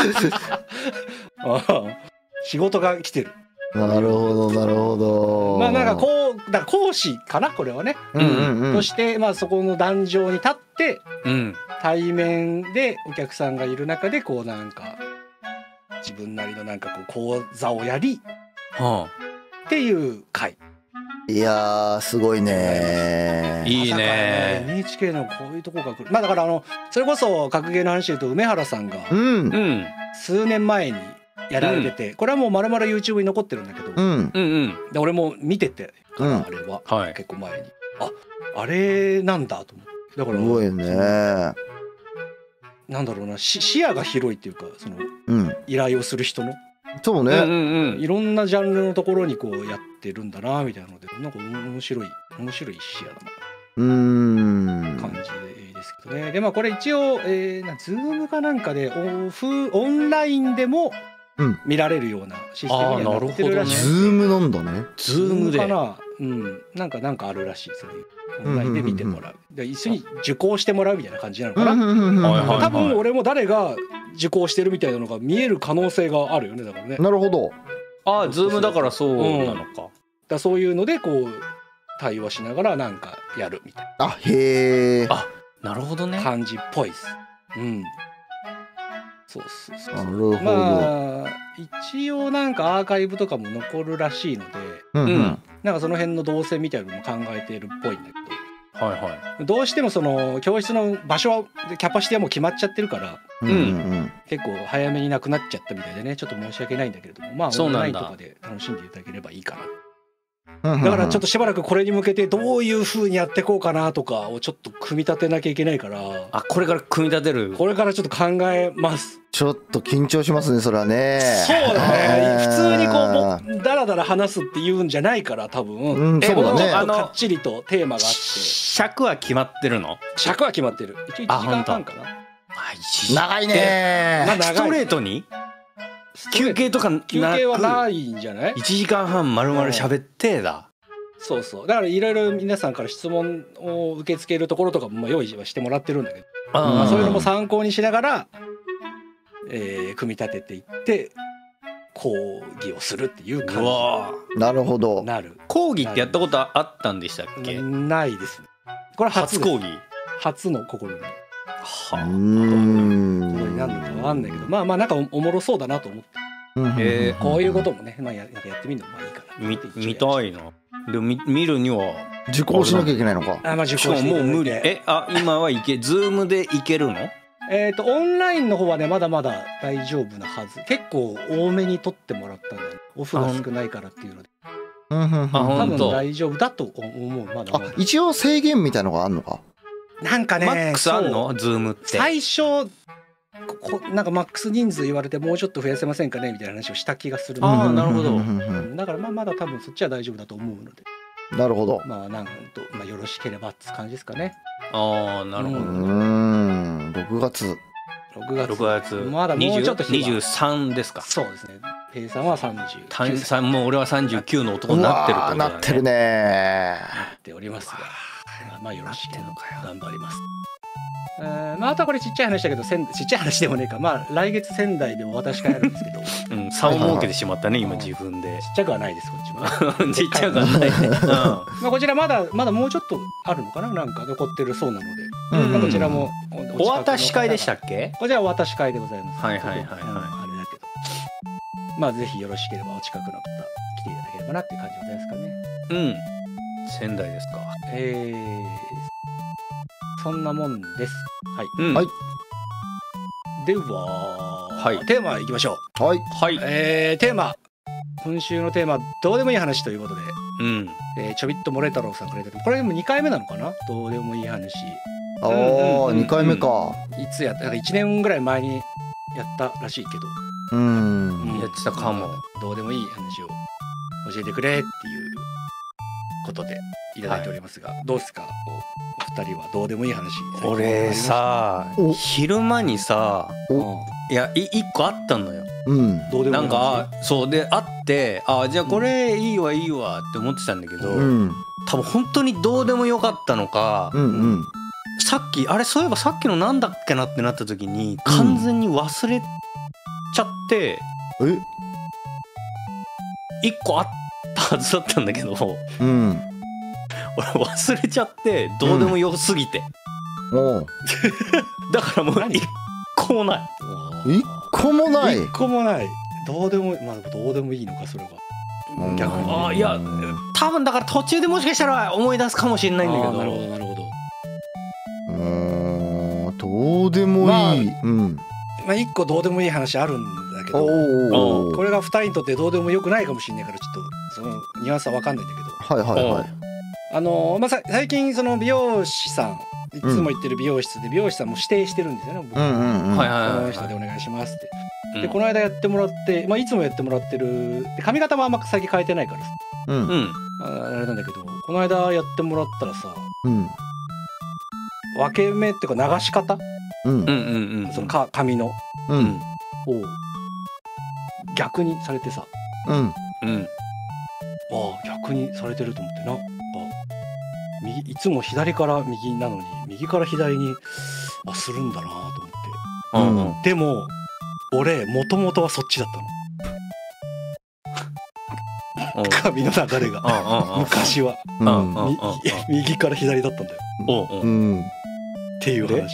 仕事が来てる。 なるほどなるほど。 まあなんかだから講師かなこれはね。そしてそこの壇上に立って、対面でお客さんがいる中でこうなんか自分なりのなんかこう講座をやりっていう会。 いやーすごいね。 いいね。 NHK のこういうとこが来る。だからそれこそ格ゲーの話で言うと梅原さんが数年前にやられてて、これはもう丸々 YouTube に残ってるんだけど、で俺も見ててからあれは結構前にあれなんだと思って。だからすごいね。 なんだろうな、視野が広いっていうか、その依頼をする人のそうね、 いろんなジャンルのところにこうやってるんだなみたいなので、なんか面白い視野だな感じですけどね。でこれ一応Zoom かなんかでオンラインでも見られるようなシステムにはなってるらしい。 Zoom なんだね。 Zoom でかな、なんかあるらしい。そういうオンラインで見てもらう、で一緒に受講してもらうみたいな感じなのかな。多分俺も誰が受講してるみたいなのが見える可能性があるよね。だからね。 なるほど。 Zoom だからそうなのか。 だそういうのでこう対話しながらなんかやるみたいな。 へえ。 なるほどね。 感じっぽいです。そうなるほど。 一応なんかアーカイブとかも残るらしいので、なんかその辺の動線みたいなのも考えているっぽいんだけど、どうしてもその教室の場所はキャパシティはもう決まっちゃってるから、結構早めになくなっちゃったみたいでね、ちょっと申し訳ないんだけれども、オンラインとかで楽しんでいただければいいかな。だからちょっとしばらくこれに向けてどういう風にやっていこうかなとかをちょっと組み立てなきゃいけないから。 これから組み立てる。 これからちょっと考えます。 ちょっと緊張しますねそれはね。 そうだね。普通にこうダラダラ話すっていうんじゃないから多分。 そうだね。 かっちりとテーマがあって。 尺は決まってるの？ 尺は決まってる。一応1時間半かな。 長いね。 ストレートに？休憩とか休憩はないんじゃない？ 1時間半丸々喋ってだ。 そうそう、だからいろいろ皆さんから質問を受け付けるところとかも用意はしてもらってるんだけど、そういうのも参考にしながら、組み立てていって講義をするっていう感じ。なるほど。 なる。 講義ってやったことあったんでしたっけ？ ないですね。これ初講義。 初の試み。はあ。 ことになるのかわかんないけど、まあなんかおもろそうだなと思って。こういうこともね、まあやってみるのもいいかな。 見たいな。でも見るには受講しなきゃいけないのか。 まあ受講してもう無理。今はいけ、ズームでいけるの？ オンラインの方はねまだまだ大丈夫なはず。結構多めに取ってもらったんだよね。オフが少ないからっていうので。多分大丈夫だと思う。まだ一応制限みたいのがあるのか。 なんかね。 マックスあるの？ズームって。 最初なんかマックス人数言われてもうちょっと増やせませんかねみたいな話をした気がする。 ああなるほど。 だからまだ多分そっちは大丈夫だと思うので。 なるほど。 なんとよろしければって感じですかね。 ああなるほど。 6月まだもうちょっと 23ですか。 そうですね。ペイさんは 30。もう俺は39の男になってるってことだね。 なってるね。 なっておりますが、まあよろしければ頑張ります。あとはこれちっちゃい話だけど、ちっちゃい話でもねえか。来月仙台でも私がやるんですけど、 差を設けてしまったね今自分で。 ちっちゃくはないですこっちも。 ちっちゃくはないね。 こちらまだもうちょっとあるのかな、なんか残ってるそうなので、こちらもお渡し会でしたっけ？ こちらはお渡し会でございます。 はい。 あれだけど、ぜひよろしければお近くの方来ていただければなっていう感じでございますかね。 仙台ですか。 そんなもんです。はい。では、テーマいきましょう。はい。 テーマ。今週のテーマどうでもいい話ということで、ちょびっとモレ太郎さんからいただいて、これでも2回目なのかな？どうでもいい話。 2回目か。 いつやった？1年ぐらい前にやったらしいけど。 やってたかも。 どうでもいい話を教えてくれっていうことでいただいておりますが、どうですか？お二人はどうでもいい話。 俺さ、昼間にさ、いや1個あったのよ。なんかそうであって、じゃあこれいいわって思ってたんだけど、多分本当にどうでもよかったのか、さっきそういえばさっきのなんだっけなってなった時に完全に忘れちゃって、1個あったはずだったんだけど、俺忘れちゃって、どうでもよすぎて、だからもう1個もない。 1個もない。 1個もない。どうでもどうでもいいのかそれは。 逆に。いや多分だから途中でもしかしたら思い出すかもしれないんだけど。 なるほど。 どうでもいい。 1個どうでもいい話あるんだけど、これが2人にとってどうでもよくないかもしれないから、ちょっとそのニュアンスは分かんないんだけど、最近その美容師さん、いつも行ってる美容室で美容師さんも指定してるんですよね。僕この人でお願いしますって。でこの間やってもらって、いつもやってもらってる。で髪型もあんま最近変えてないからあれなんだけど、この間やってもらったらさ、分け目っていうか流し方、その髪のを逆にされてさ、逆にされてると思ってな。いつも左から右なのに右から左にするんだなと思って、でも俺もともとはそっちだったの。髪の流れが昔は右から左だったんだよっていう話。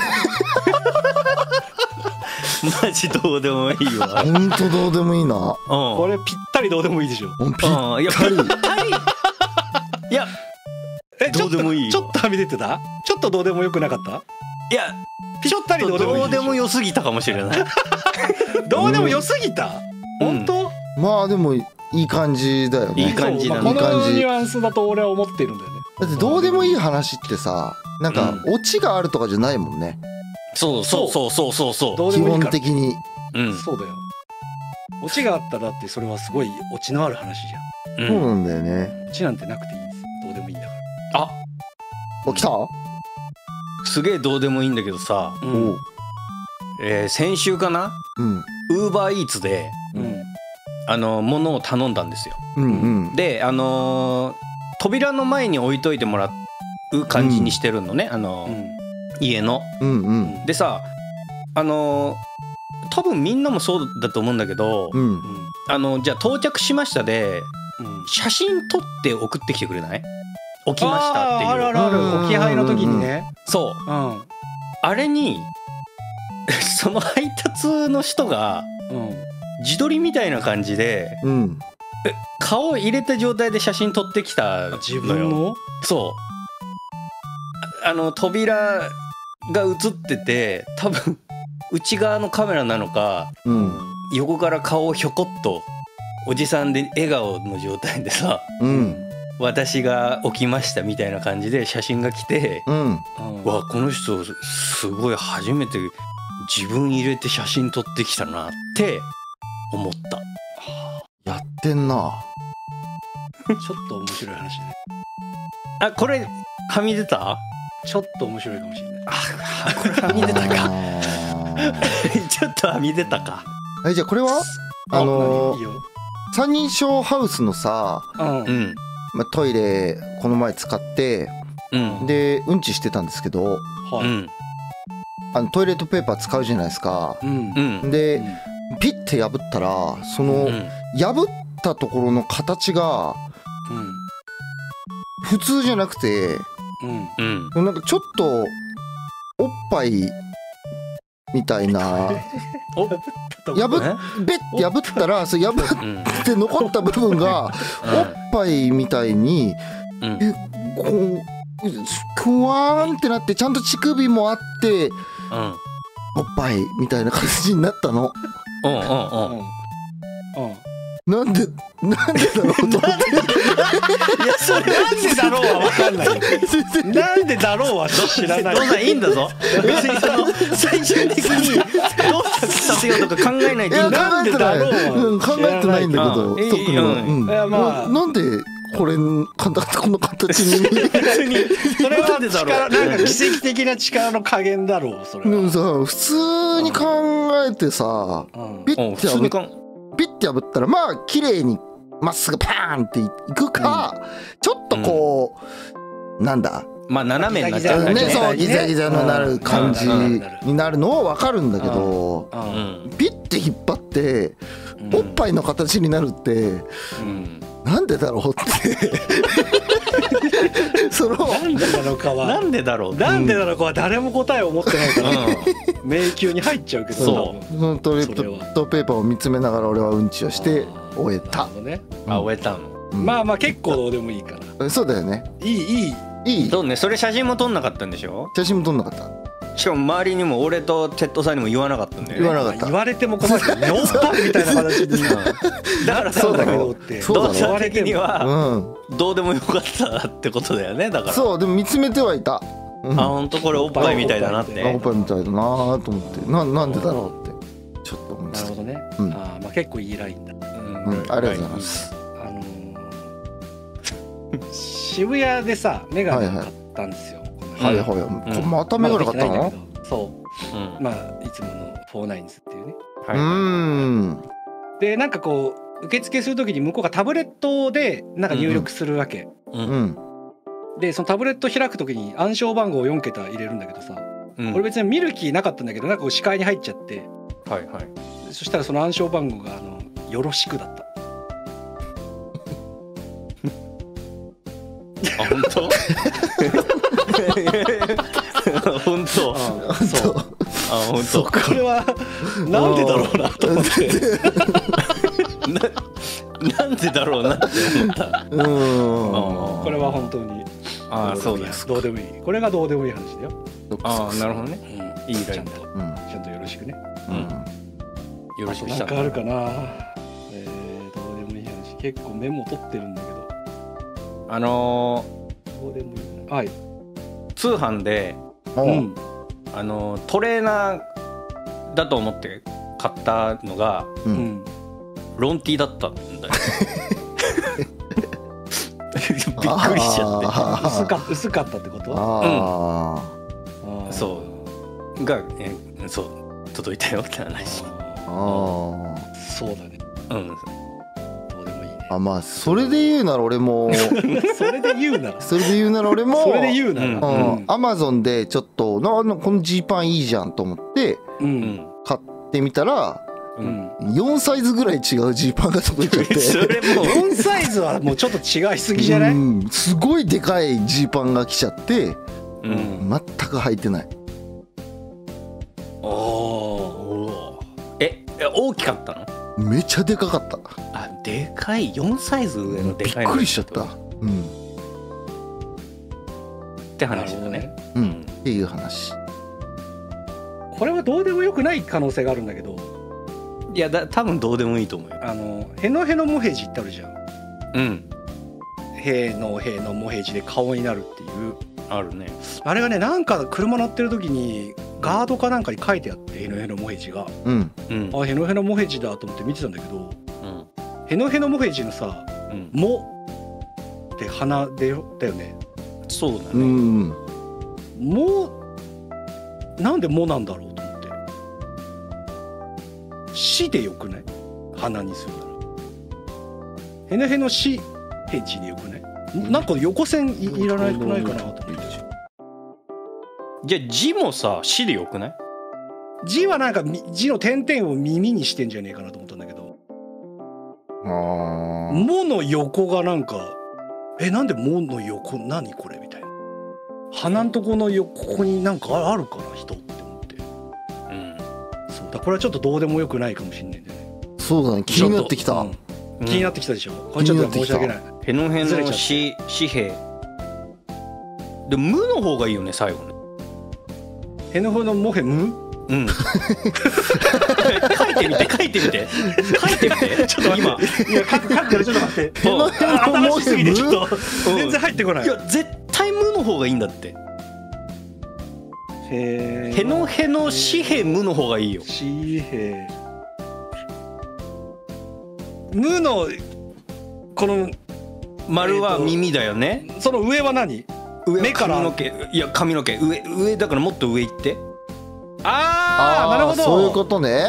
マジどうでもいいわ。 ほんとどうでもいいな。 これぴったりどうでもいいでしょ。 ぴったり。 いやどうでもいい。 ちょっとはみ出てた？ちょっとどうでもよくなかった？ いやぴったりどうでもいい。 どうでもよすぎたかもしれない。 どうでもよすぎた？本当？ でもいい感じだよね。 いい感じだね。 このニュアンスだと俺は思ってるんだよね。 だってどうでもいい話ってさ、なんかオチがあるとかじゃないもんね。 そう。基本的に。 そうだよ。オチがあったらってそれはすごいオチのある話じゃん。そうなんだよね。 オチなんてなくていいんです。どうでもいいんだから。 来た？ すげえどうでもいいんだけどさ、先週かな、ウーバーイーツで物を頼んだんですよ。で扉の前に置いといてもらう感じにしてるのね、家の。でさ、多分みんなもそうだと思うんだけど、じゃあ到着しましたで写真撮って送ってきてくれない？起きましたっていう。 あるあるある、置き配の時にね。 そう、あれにその配達の人が自撮りみたいな感じで、顔入れた状態で写真撮ってきたのよ。 自分の？ そう、扉が映ってて、多分内側のカメラなのか、横から顔をひょこっとおじさんで笑顔の状態でさ、私が起きましたみたいな感じで写真が来て、わ、この人すごい初めて自分入れて写真撮ってきたなって思った。 やってんな。 ちょっと面白い話ね。 あ、これはみ出た？ ちょっと面白いかもしれない。 あ、これはみ出たか。ちょっとはみ出たか。 じゃあこれは三人称ハウスのさ、トイレこの前使って、でうんちしてたんですけど、トイレットペーパー使うじゃないですか。でピッて破ったら、その破ったところの形が普通じゃなくて、なんかちょっとおっぱいみたいな、ベッて破ったら、それ破って残った部分がおっぱいみたいにこうクワーンってなって、ちゃんと乳首もあっておっぱいみたいな形になったの。なんでだろうと思って。いや、それなんでだろうは分かんない。なんでだろうは知らない。 どうなんいいんだぞ。別に最終的にどうさせようとか考えないでいいんだ。 なんでだろうは考えてないんだけど、特には。なんでこの形に。 別にそれは力、なんか奇跡的な力の加減だろう。それはさ、普通に考えてさ、ピッて破ったら、まあ綺麗にまっすぐパーンっていくか、ちょっとこうなんだ、 まあ斜めになっちゃうね。 そう、ギザギザのなる感じになるのは分かるんだけど、ピッて引っ張っておっぱいの形になるって、なんでだろうって。 そのなんでだろうかは、 なんでだろうは誰も答えを持ってないから迷宮に入っちゃうけど、 そのトイレットペーパーを見つめながら俺はうんちをして終えた。 終えたの。 まあまあ結構どうでもいいかな。 そうだよね。 いい。 そうね。それ写真も撮んなかったんでしょ？ 写真も撮んなかった。 しかも周りにも俺とテッドさんにも言わなかったんだよね。 言わなかった。 言われても困る。おっぱいみたいな形に。 だからそうだけどって。 動作的にはどうでもよかったってことだよね。だから。 そう、でも見つめてはいた。 あ、本当これおっぱいみたいだなって。 おっぱいみたいだなと思って、なんでだろうってちょっと思いました。 なるほどね。まあ結構いいラインだ。 ありがとうございます。 渋谷でさ、メガネ買ったんですよ。 はいはい。またメガネ買ったの？ そう。まあいつもの49sっていうね。でなんかこう受付するときに向こうがタブレットでなんか入力するわけ。でそのタブレット開くときに暗証番号を4桁入れるんだけどさ、俺別に見る気なかったんだけど、なんかこう視界に入っちゃって、そしたらその暗証番号がよろしくだった。 あ、本当？本当。そう。あ、本当。 これはなんでだろうなと思って。 なんでだろうなって思った。 これは本当に。 あ、そうです。 どうでもいい。これがどうでもいい話だよ。 あ、なるほどね。いいラインだ。 ちゃんとよろしくね。 よろしく。 なんかあるかな。どうでもいい話。結構メモ取ってるんだけど。どうでもいい。はい。 通販で、トレーナーだと思って買ったのが、ロンティだったんだよ。びっくりしちゃって。 薄かったってこと？ そうがそう届いたよって話。 そうだね。 どうでもいいね。 あ、まあそれで言うなら俺もそれで言うなら俺もそれで言うならアマゾンでちょっとこのジーパンいいじゃんと思って買ってみたら4サイズぐらい違うジーパンが届いちゃって、 それもう4サイズはもうちょっと違いすぎじゃない？ すごいでかいジーパンが来ちゃって、全く履いてない。 大きかったの？ めちゃでかかった。 あ、でかい。4サイズ上のでかいの。 びっくりしちゃった。 って話だね。 っていう話。 これはどうでもよくない可能性があるんだけど。 いや多分どうでもいいと思うよ。 へのへのもへじってあるじゃん。へのへのもへじで顔になるっていう。 あるね。 あれがね、なんか車乗ってる時にガードかなんかに書いてあって、へのへのもへじが。あ、へのへのもへじだと思って見てたんだけど、へのへのもへじのさ、もって鼻でだよね。 そうだね。 もなんでもなんだろうと思って。しでよくない？鼻にするなら。へのへのしへじでよくない？なんか横線いらないくないかなと思って。 じゃあ字もさ、しでよくない？ 字はなんか字の点々を耳にしてんじゃねえかなと思ったんだけど、もの横がなんかなんでもの横何これみたいな。鼻んとこの横になんかあるかな人って思って。そうだ、これはちょっとどうでもよくないかもしんないんだよね。 そうだね、気になってきた。 気になってきたでしょ。これちょっと申し訳ない。 へのへのし紙幣で無の方がいいよね最後ね。 へのへのもへむ？ 書いてみてちょっと今書くからちょっと待って。へのへのもへむ？ちょっと全然入ってこない。 いや絶対無の方がいいんだって。へのへの紙幣無の方がいいよ。 紙幣無のこの丸は耳だよね。 その上は何？目から髪の毛。いや髪の毛上だからもっと上行って。 なるほど。 そういうことね。い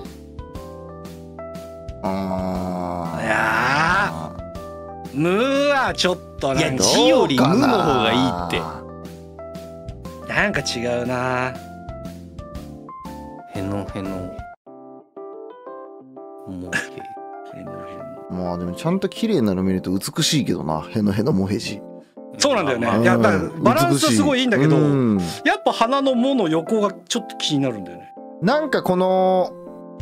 や無はちょっとなんか字より無の方がいいって。 なんか違うな。 へのへのもへ。 まあでもちゃんと綺麗なの見ると美しいけどな、へのへのもへじ。 そうなんだよね。いやだからバランスすごいいいんだけど、やっぱ鼻のもの横がちょっと気になるんだよね。 なんかこの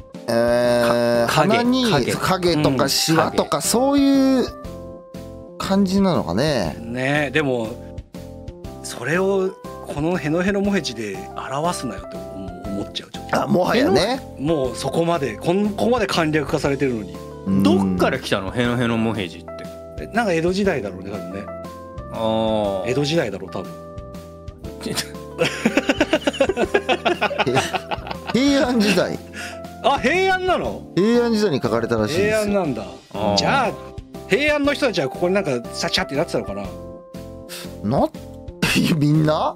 鼻に影とかシワとかそういう感じなのかね。 ね、でもそれをこのへのへのもへじで表すなよって思っちゃう。ちょっともはやね。 もうそこまでここまで簡略化されてるのに。 どっから来たのへのへのもへじって。 なんか江戸時代だろうね多分ね。江戸時代だろう多分。 平安時代。 平安なの？ 平安時代に書かれたらしいですよ。 平安なんだ。じゃあ平安の人たちはここになんかサチャってなってたのかな。 みんな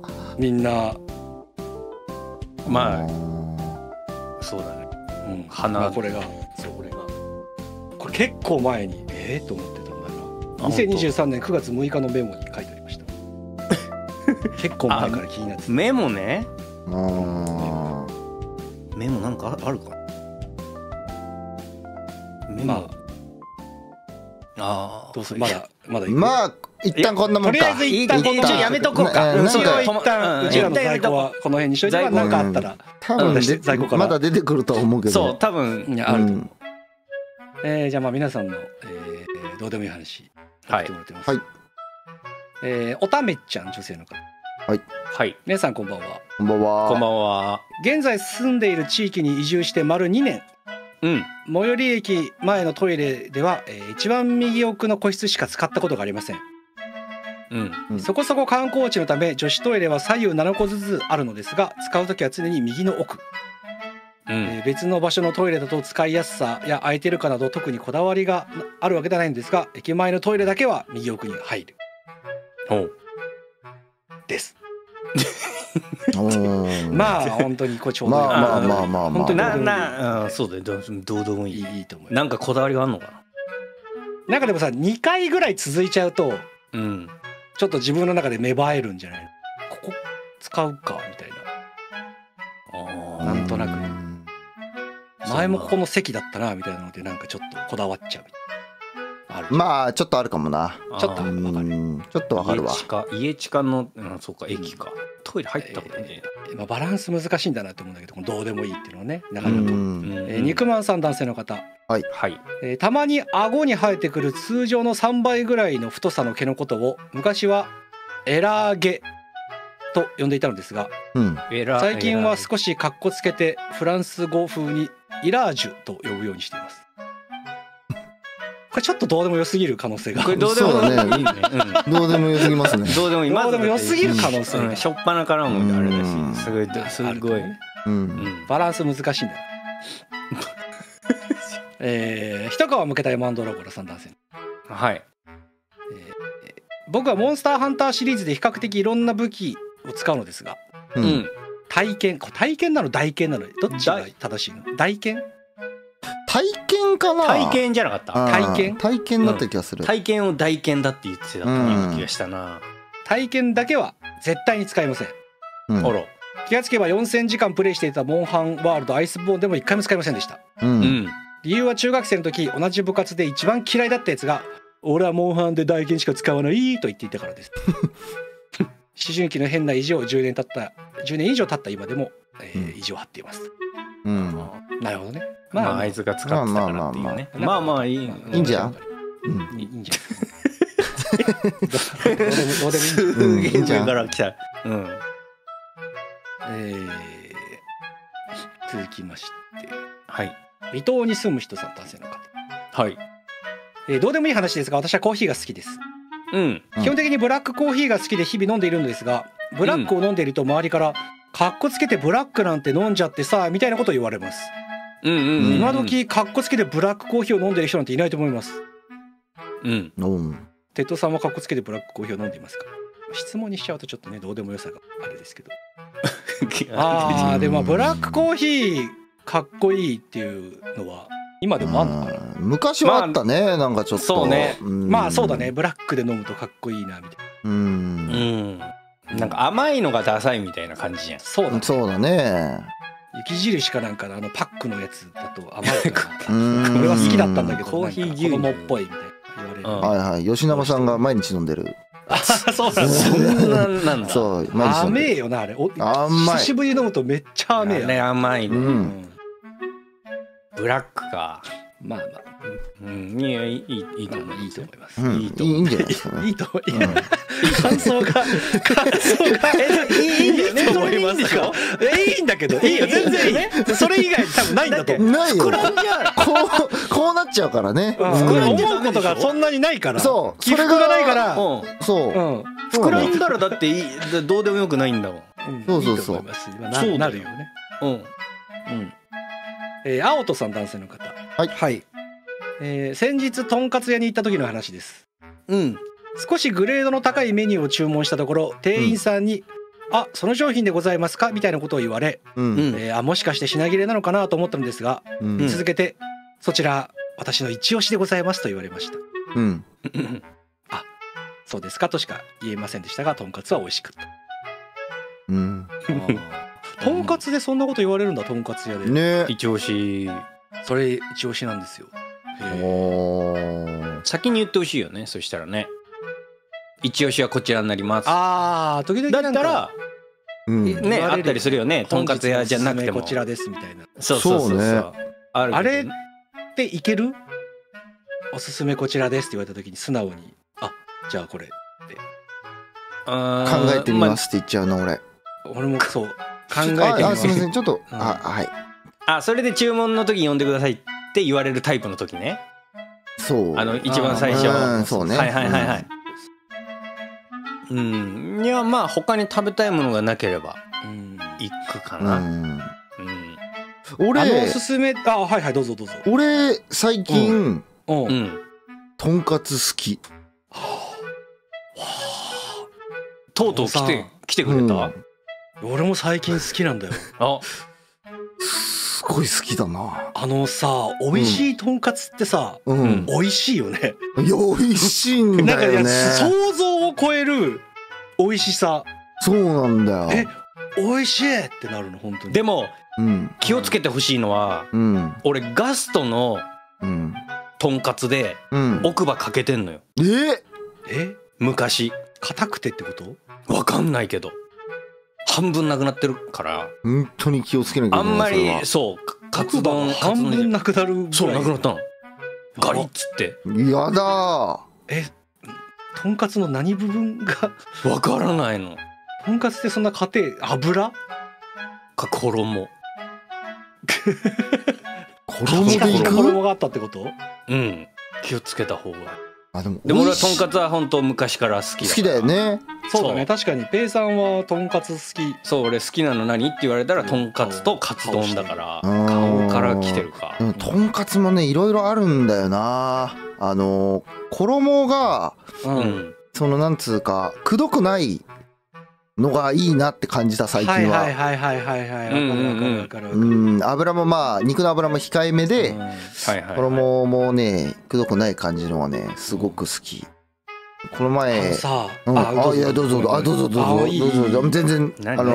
まあそうだね。 鼻これが結構前にと思ってたんだな。2023年9月6日のメモに書いてありました。結構前から気になってた。 メモね。メモなんかあるかな。メモどうする？まだまあ一旦こんなもんか。 とりあえず一旦こんなもんやめとこうか。 一旦うちらの在庫はこの辺にしといて、何かあったら多分在庫からまだ出てくると思うけど。 そう多分あると思う。じゃあまあ皆さんのどうでもいい話やってもらってます。おためちゃん、女性の方。皆さんこんばんは。 こんばんは。 現在住んでいる地域に移住して丸2年。最寄り駅前のトイレでは、一番右奥の個室しか使ったことがありません。そこそこ観光地のため女子トイレは左右7個ずつあるのですが、使うときは常に右の奥。別の場所のトイレだと使いやすさや空いてるかなど特にこだわりがあるわけではないんですが、駅前のトイレだけは右奥に入るです。まあ本当にこれちょうどいい。 まあ本当にそうだよ。どうでもいいと思う。なんかこだわりがあるのかなんかでもさ2回ぐらい続いちゃうと、ちょっと自分の中で芽生えるんじゃないの？ここ使うかみたいな。なんとなくね。前もここの席だったなみたいなのでなんかちょっとこだわっちゃうみたいな。 まあちょっとあるかもな。 ちょっとわかる。 ちょっとわかるわ。 家近の、そうか駅か。トイレ入ったことね。 バランス難しいんだなと思うんだけど、どうでもいいっていうのはね、なかなか。肉まんさん、男性の方。 はい。 たまに顎に生えてくる通常の3倍ぐらいの太さの毛のことを昔はエラー毛と呼んでいたのですが、最近は少しカッコつけてフランス語風にイラージュと呼ぶようにしています。これちょっとどうでもよすぎる可能性が。 これどうでもいいね。 どうでもよすぎますね。 どうでもいい。 どうでもよすぎる可能性が。 しょっぱなからもあれだし、すごい。 バランス難しいんだよ。一皮むけた山ドラゴラさん、男性。 はい。 僕はモンスターハンターシリーズで比較的いろんな武器を使うのですが、体験なの大剣なのどっちが正しいの？大剣？ 体験かな。 体験じゃなかった。 体験だった気がする。 体験を大剣だって言ってた気がしたな。 体験だけは絶対に使いません。気がつけば4000時間プレイしていたモンハンワールドアイスボーンでも1回も使いませんでした。理由は中学生の時同じ部活で一番嫌いだったやつが俺はモンハンで大剣しか使わないと言っていたからです。思春期の変な意地を10年以上経った今でも意地を張っています。なるほどね。 まああいつが使ってたからっていうね。まあいいんじゃん。 いいんじゃん。 どうでもいいんじゃん。から来た。 続きまして、 はい。 離島に住む人さん、男性の方。 はい。 どうでもいい話ですが、私はコーヒーが好きです。基本的にブラックコーヒーが好きで日々飲んでいるのですが、ブラックを飲んでいると周りからカッコつけてブラックなんて飲んじゃってさみたいなことを言われます。今時カッコつけてブラックコーヒーを飲んでる人なんていないと思います。テッドさんはカッコつけてブラックコーヒーを飲んでいますか？質問にしちゃうとちょっとねどうでもよさがあれですけど。でもブラックコーヒーかっこいいっていうのは今でもあんのかな。 昔はあったね、なんかちょっと。 そうね。まあそうだね、ブラックで飲むとかっこいいなみたいな。なんか甘いのがダサいみたいな感じじゃん。 そうだね。 雪印かなんかのパックのやつだと甘いから。俺は好きだったんだけど、コーヒー牛乳っぽいみたいな言われる。 はいはい。吉永さんが毎日飲んでる。 そうなんだ。 そんなんだ。 そう、 甘えよなあれ。久しぶりに飲むとめっちゃ甘えよね。 甘いね。ブラックか。 まあまあ、 いいと思います。 いいんじゃないですかね。 いいと思います。感想がいいんだよね。それいいんでしょ。いいんだけど、いいよ全然いい。それ以外多分ないんだと思う。 ないよ。こうなっちゃうからね。 思うことがそんなにないから。そう。 起伏がないから。 そう。 膨らんだらだってどうでもよくないんだもん。 そう。 なるよね。青戸さん、男性の方。 はい。 先日とんかつ屋に行った時の話です。少しグレードの高いメニューを注文したところ、店員さんに「あ、その商品でございますか?」みたいなことを言われ、もしかして品切れなのかなと思ったのですが、続けて「そちら私の一押しでございます」と言われました。あ、そうですかとしか言えませんでしたが、とんかつは美味しかった。とんかつでそんなこと言われるんだ、とんかつ屋で。 ね。 一押し。 それ一押しなんですよ。 先に言ってほしいよね。そしたらね、一押しはこちらになります。 時々 だったらね、あったりするよね。とんかつ屋じゃなくてもこちらですみたいな。 そうあれっていける？おすすめこちらですって言われた時に素直に「あ、じゃあこれ」って考えてみますって言っちゃうの俺もそう考えてみます。 すみません、ちょっとはい。 それで注文の時に呼んでくださいって言われるタイプの時ね。 そう。 一番最初。 そうね。 はい。いや、まあ他に食べたいものがなければ行くかな。 俺おすすめ、はいどうぞ。 俺最近とんかつ好き。 とうとう来てくれた。 俺も最近好きなんだよ。 すごごい好きだな。 さ、美味しいとんかつってさ、美味しいよね。 いや、美味しいんだよね。 想像を超える美味しさ。 そうなんだよ。 美味しいってなるの本当に。 でも気をつけてほしいのは、俺ガストのとんかつで奥歯かけてんのよ。昔。 硬くてってこと？ わかんないけど半分なくなってるから本当に気をつけなきゃいけない。 あんまりそうカツ丼半分なくなる。 そうなくなったの。ガリッつって。 やだ。 とんかつの何部分がわからないの。 とんかつってそんな家庭油か衣衣があったってこと？ 気をつけた方が。でも俺はとんかつは本当昔から好きだよね。 そうだね、確かにペイさんはとんかつ好き。 そう、俺好きなの何って言われたらとんかつとカツ丼だから顔から来てるか。 とんかつもねいろいろあるんだよな。衣がそのなんつうかくどくないのがいいなって感じた最近は。油もまあ肉の油も控えめで衣もねくどくない感じのはねすごく好き。この前いやどうぞ全然じゃあ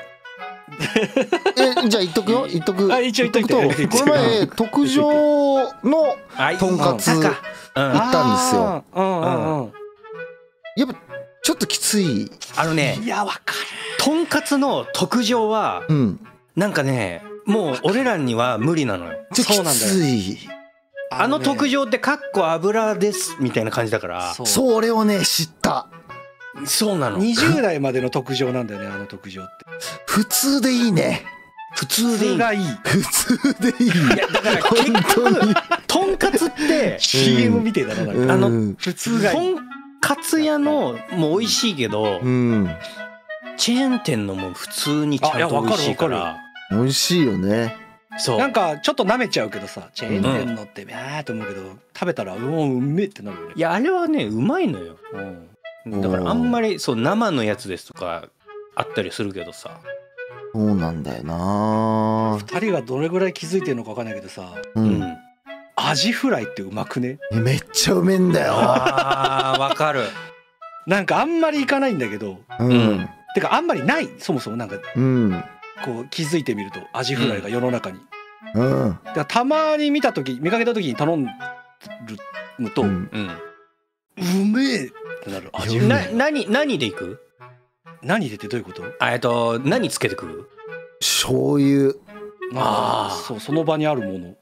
言っとくよ言っとく。 一応言っといて。 この前特上のとんかつ行ったんですよ。やっぱちょっときつい。 いやわかる。 とんかつの特上はなんかねもう俺らには無理なのよ。 そうなんだよ。 特上ってかっこ油ですみたいな感じだから。 それをね知った。 そうなの。 20代までの特上なんだよね特上って。 普通でいいね。 普通でいい。 普通でいい。 だから結局とんかつって CM みてえだな。普通がいい。 カツ屋のも美味しいけど、チェーン店のも普通にちゃんと美味しいから。 美味しいよね。 そうなんかちょっと舐めちゃうけどさ、チェーン店のってと思うけど食べたらうめえってなるよね。 いやあれはねうまいのよ。だからあんまりそう生のやつですとかあったりするけどさ。 そうなんだよな。 2人がどれぐらい気づいてるのか分かんないけどさ、アジフライってうまくね？ めっちゃうめえんだよ。 わかる。 なんかあんまりいかないんだけど、てかあんまりないそもそもなんか、こう気づいてみるとアジフライが世の中に、だからたまに見かけた時に頼んるのと、うめえってなる。アジフライ何でいく？ 何でってどういうこと？ 何つけてくる？ 醤油。 そうその場にあるもの。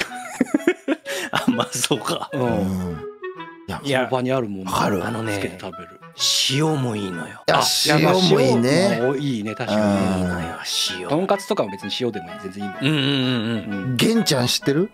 まあそうか。 いやその場にあるものをつけて食べる。 塩もいいのよ。 塩もいいね。 いいね確かに。いいのよ塩。とんかつとかも別に塩でも全然いいんだよ。 玄ちゃん知ってる？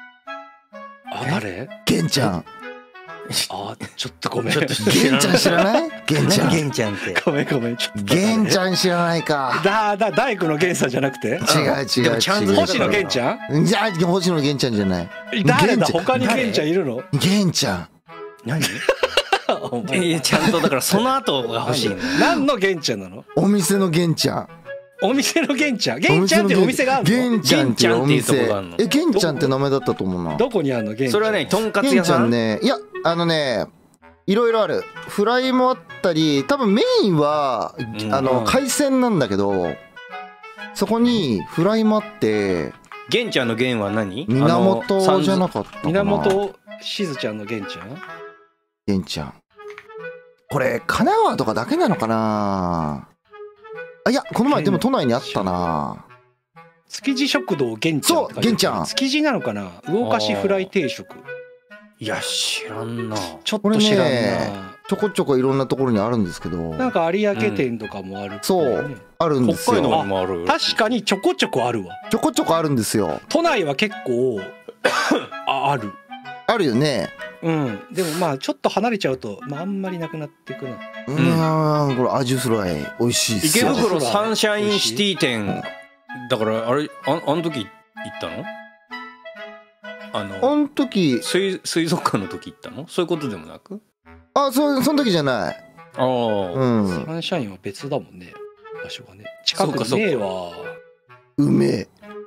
誰？ 玄ちゃん。 ちょっとごめん。 玄ちゃん知らない？玄ちゃん。 玄ちゃんって。 ごめん。玄ちゃん知らないか。 大工の玄さんじゃなくて？ 違う。星野玄ちゃん？ じゃあ星野玄ちゃんじゃない。 誰だ？他に玄ちゃんいるの？ 玄ちゃん。 何？ちゃんとだからその後が欲しい。 何の玄ちゃんなの？ お店の玄ちゃん。 お店の玄ちゃん。玄ちゃんってお店があるの？ 玄ちゃんっていうお店。玄ちゃんって名前だったと思うな。 どこにあるの？玄ちゃん。 それはねとんかつ屋さんね。いやいろいろある。フライもあったり、多分メインは海鮮なんだけど、そこにフライもあって。 玄ちゃんの玄は何？ 源じゃなかったかな。 源しずちゃんの玄ちゃん？ 玄ちゃん。これ神奈川とかだけなのかな。いやこの前でも都内にあったな。 築地食堂玄ちゃん。 そう玄ちゃん。 築地なのかな。魚かしフライ定食。 いや知らんな。 ちょっと知らんな。 ちょこちょこいろんなところにあるんですけど、 なんか有明店とかもある。 そうあるんですよ。 北海道にもある。 確かにちょこちょこあるわ。 ちょこちょこあるんですよ。 都内は結構あるよね。 でもまあちょっと離れちゃうとあんまりなくなってくな。 これアジフライ美味しいっすよ。 池袋サンシャインシティ店だからあの時行ったの？ あの時水族館の時行ったの？そういうことでもなく？ その時じゃない。 サンシャインは別だもんね場所がね。近くにねえわ。 うめえ。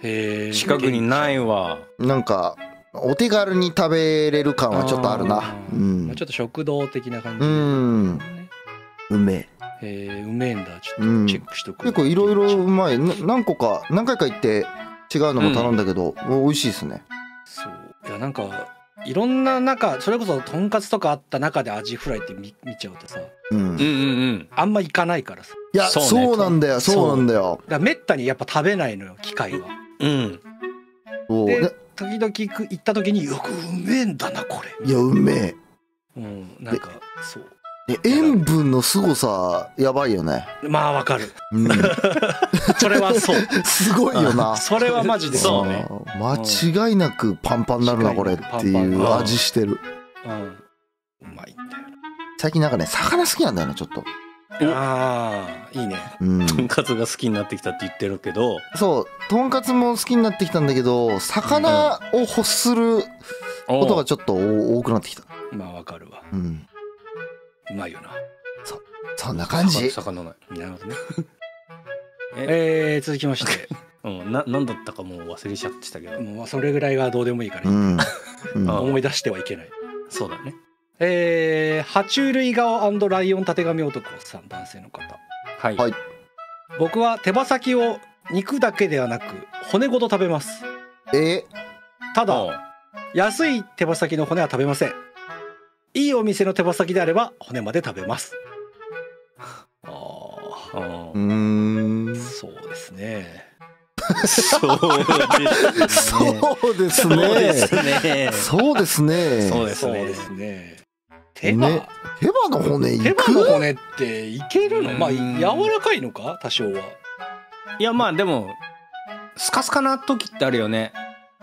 近くにないわ。 なんかお手軽に食べれる感はちょっとあるな。 ちょっと食堂的な感じ。 うめえ。うめえんだ。ちょっとチェックしとく。 結構いろいろうまい。何回か行って違うのも頼んだけど美味しいですね。 そう。いやなんかいろんな中、それこそとんかつとかあった中でアジフライって見ちゃうとさ、あんま行かないからさ。 いやそうなんだよ、そうなんだよ。 だからめったにやっぱ食べないのよ、機会は。で時々行った時によくうめえんだなこれ。 いやうめえ。 なんかそう。 塩分の凄さやばいよね。 まあわかる。それはそう。 すごいよな。 それはマジでそうね。 間違いなくパンパンになるなこれっていう味してる。 うまいんだよ。 最近なんかね魚好きなんだよねちょっと。 ああいいね。 とんかつが好きになってきたって言ってるけど。 そうとんかつも好きになってきたんだけど魚を欲することがちょっと多くなってきた。 まあわかるわ。うまいよな。 そんな感じ。 魚ない。なるほどね。続きまして、 何だったかもう忘れちゃってたけど、 もうそれぐらいがどうでもいいから、思い出してはいけない。 そうだね。 爬虫類顔&ライオンたてがみ男さん、男性の方。 はい。 僕は手羽先を肉だけではなく骨ごと食べます。ただ安い手羽先の骨は食べません。いいお店の手羽先であれば骨まで食べます。そうですね。 そうですね。そうですね。 そうですね。手羽の骨いく？ 手羽の骨っていけるの？まあ柔らかいのか多少は。 いやまあでもスカスカな時ってあるよね。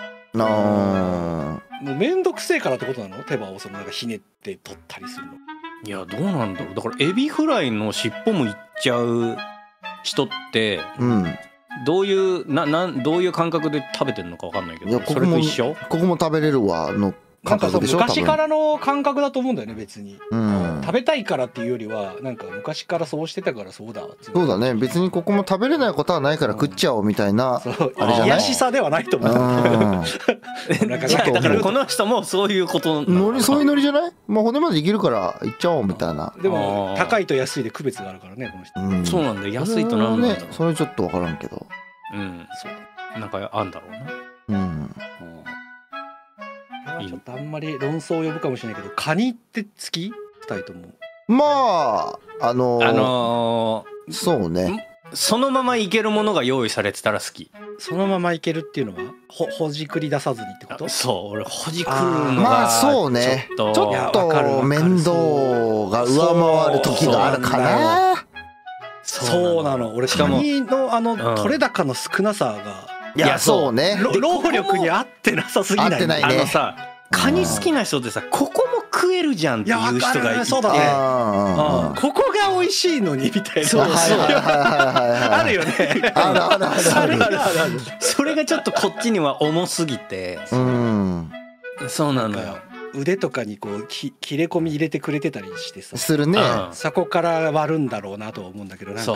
もうめんどくせえからってことなの？手羽をなんかひねって取ったりするの。 いやどうなんだろう。だからエビフライの尻尾もいっちゃう人って、どういう感覚で食べてるのかわかんないけど、それと一緒？ ここも食べれるわの感覚でしょ？ 昔からの感覚だと思うんだよね別に。食べたいからっていうよりはなんか昔からそうしてたからそうだ。 そうだね。別にここも食べれないことはないから食っちゃおうみたいなあれじゃない？ 癒しさではないと思う。 だからこの人もそういうことそういうノリじゃない？もう骨までいけるからいっちゃおうみたいな。 でも高いと安いで区別があるからねこの人。そうなんだよ。安いとなんだろう。 それちょっと分からんけど。 そうなんかあんだろうな。 ちょっとあんまり論争を呼ぶかもしれないけど、カニって好き？2人とも。 まあそうね。 そのままいけるものが用意されてたら好き。 そのままいけるっていうのはほじくり出さずにってこと？ そう俺ほじくるのがまあそうね。ちょっと面倒が上回る時があるかな。 そうなの。俺カニの取れ高の少なさが。 いやそうね。 労力に合ってなさすぎない？合ってないね。 さカニ好きな人ってさここも食えるじゃんっていう人がいて、 そうだね。ここが美味しいのにみたいな。あるよね。 ある。 それがちょっとこっちには重すぎて。そうなのよ。 腕とかにこう切れ込み入れてくれてたりしてさ。 するね。 そこから割るんだろうなと思うんだけどなんか。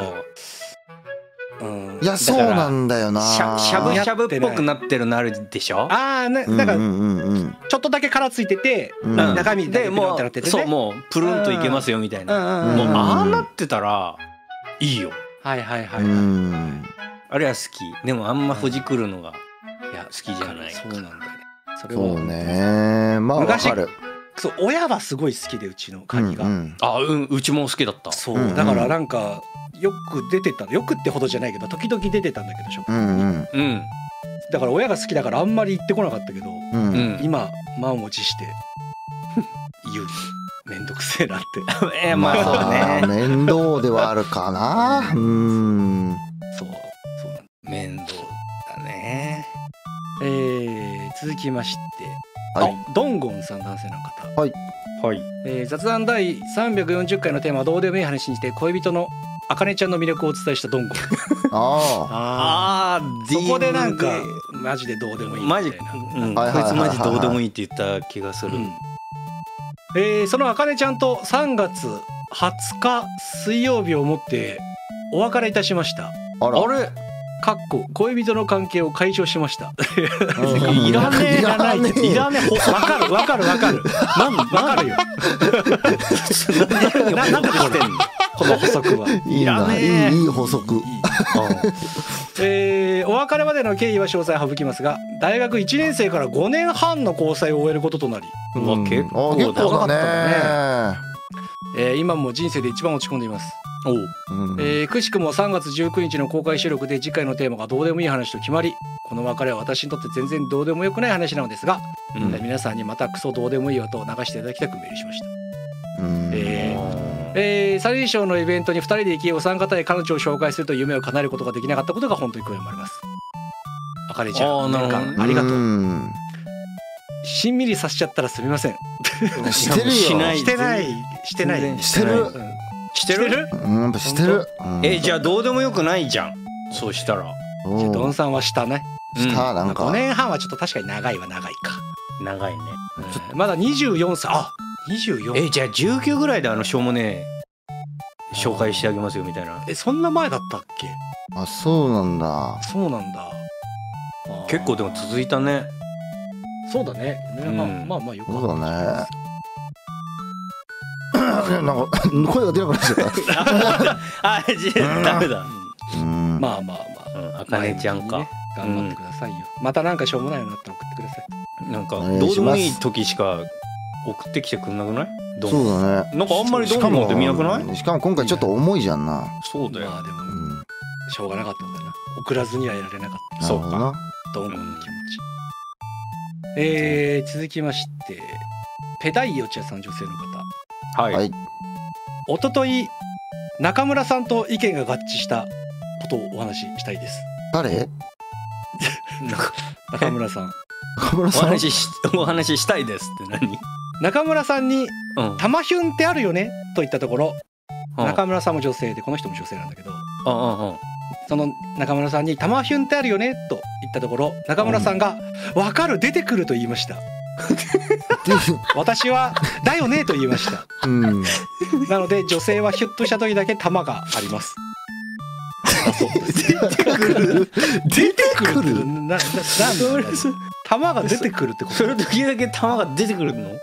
いやそうなんだよな。 しゃぶしゃぶっぽくなってるのあるでしょ。 なんかちょっとだけ殻ついてて中身でもうそうもうプルンといけますよみたいな。もうああなってたらいいよ。あれは好き。でもあんまほじくるのが好きじゃない。 そうなんだよね。 そうね。まあわかる。 そう親はすごい好きでうちのカニが。 うちも好きだった。 そうだからなんか。よく出てたよくってほどじゃないけど時々出てたんだけど食堂に。だから親が好きだからあんまり行ってこなかったけど、今満を持して言うめんどくせえなってまあそうね面倒ではあるかな。そう面倒だね。 続きましてドンゴンさん男性の方。雑談第340回のテーマはどうでもいい話にして恋人のあかねちゃんの魅力をお伝えしたドンゴン。そこでなんかマジでどうでもいいみたいな。 こいつマジどうでもいいって言った気がする。 そのあかねちゃんと3月20日水曜日をもってお別れいたしました。 あれかっこ恋人の関係を解消しました。 いらねえいらないいらねえ。わかるわかるよ。なんでしてんのこの補足は。 いらねえ。いい補足。 お別れまでの経緯は詳細省きますが、大学1年生から5年半の交際を終えることとなり、 結構長かったね。今も人生で一番落ち込んでいます。くしくも3月19日の公開収録で次回のテーマがどうでもいい話と決まり、この別れは私にとって全然どうでもよくない話なのですが、皆さんにまたクソどうでもいいよと流していただきたくメールしました。最年少のイベントに2人で行き、お三方へ彼女を紹介するという夢を叶えることができなかったことが本当に悔やまれます。あかねちゃん、年間ありがとう。しんみりさせちゃったらすみません。 してるよ。 してない。 してる。 してる？ してる。 じゃあどうでもよくないじゃん。そうしたら。 ドンさんはしたね。 したなんか。 5年半はちょっと確かに長いは長いか。 長いね。 まだ24歳。あ、24。 じゃあ19ぐらいでしょうもねえ紹介してあげますよみたいな。 そんな前だったっけ？ あ、そうなんだ。 そうなんだ。 結構でも続いたね。 そうだね。まあよく。 そうだね。なんか声が出なくなっちゃった。 ダメだ。 まあ。 あかねちゃんか。 頑張ってくださいよ。またなんかしょうもないのあったら送ってください。 なんかどうでもいい時しか送ってきてくんなくない？ そうだね。 なんかあんまりどうもって見なくない？ しかも今回ちょっと重いじゃんな。 そうだよ。 まあでもしょうがなかったんだよな。送らずにはいられなかった。 そうか。 どんの気持ち。続きましてペダイヨチャさん、女性の方。 はい。 おととい中村さんと意見が合致したことをお話ししたいです。 誰？ 中村さん。 お話ししたいですって何？ 中村さんに「玉ヒュンってあるよね?」と言ったところ、中村さんも女性でこの人も女性なんだけど、その中村さんに「玉ヒュンってあるよね?」と言ったところ、中村さんが「わかる、出てくる」と言いました。私は「だよね」と言いました。なので女性はヒュッとした時だけ玉があります。出てくる玉が出てくるってこと？ それ時だけ玉が出てくるの？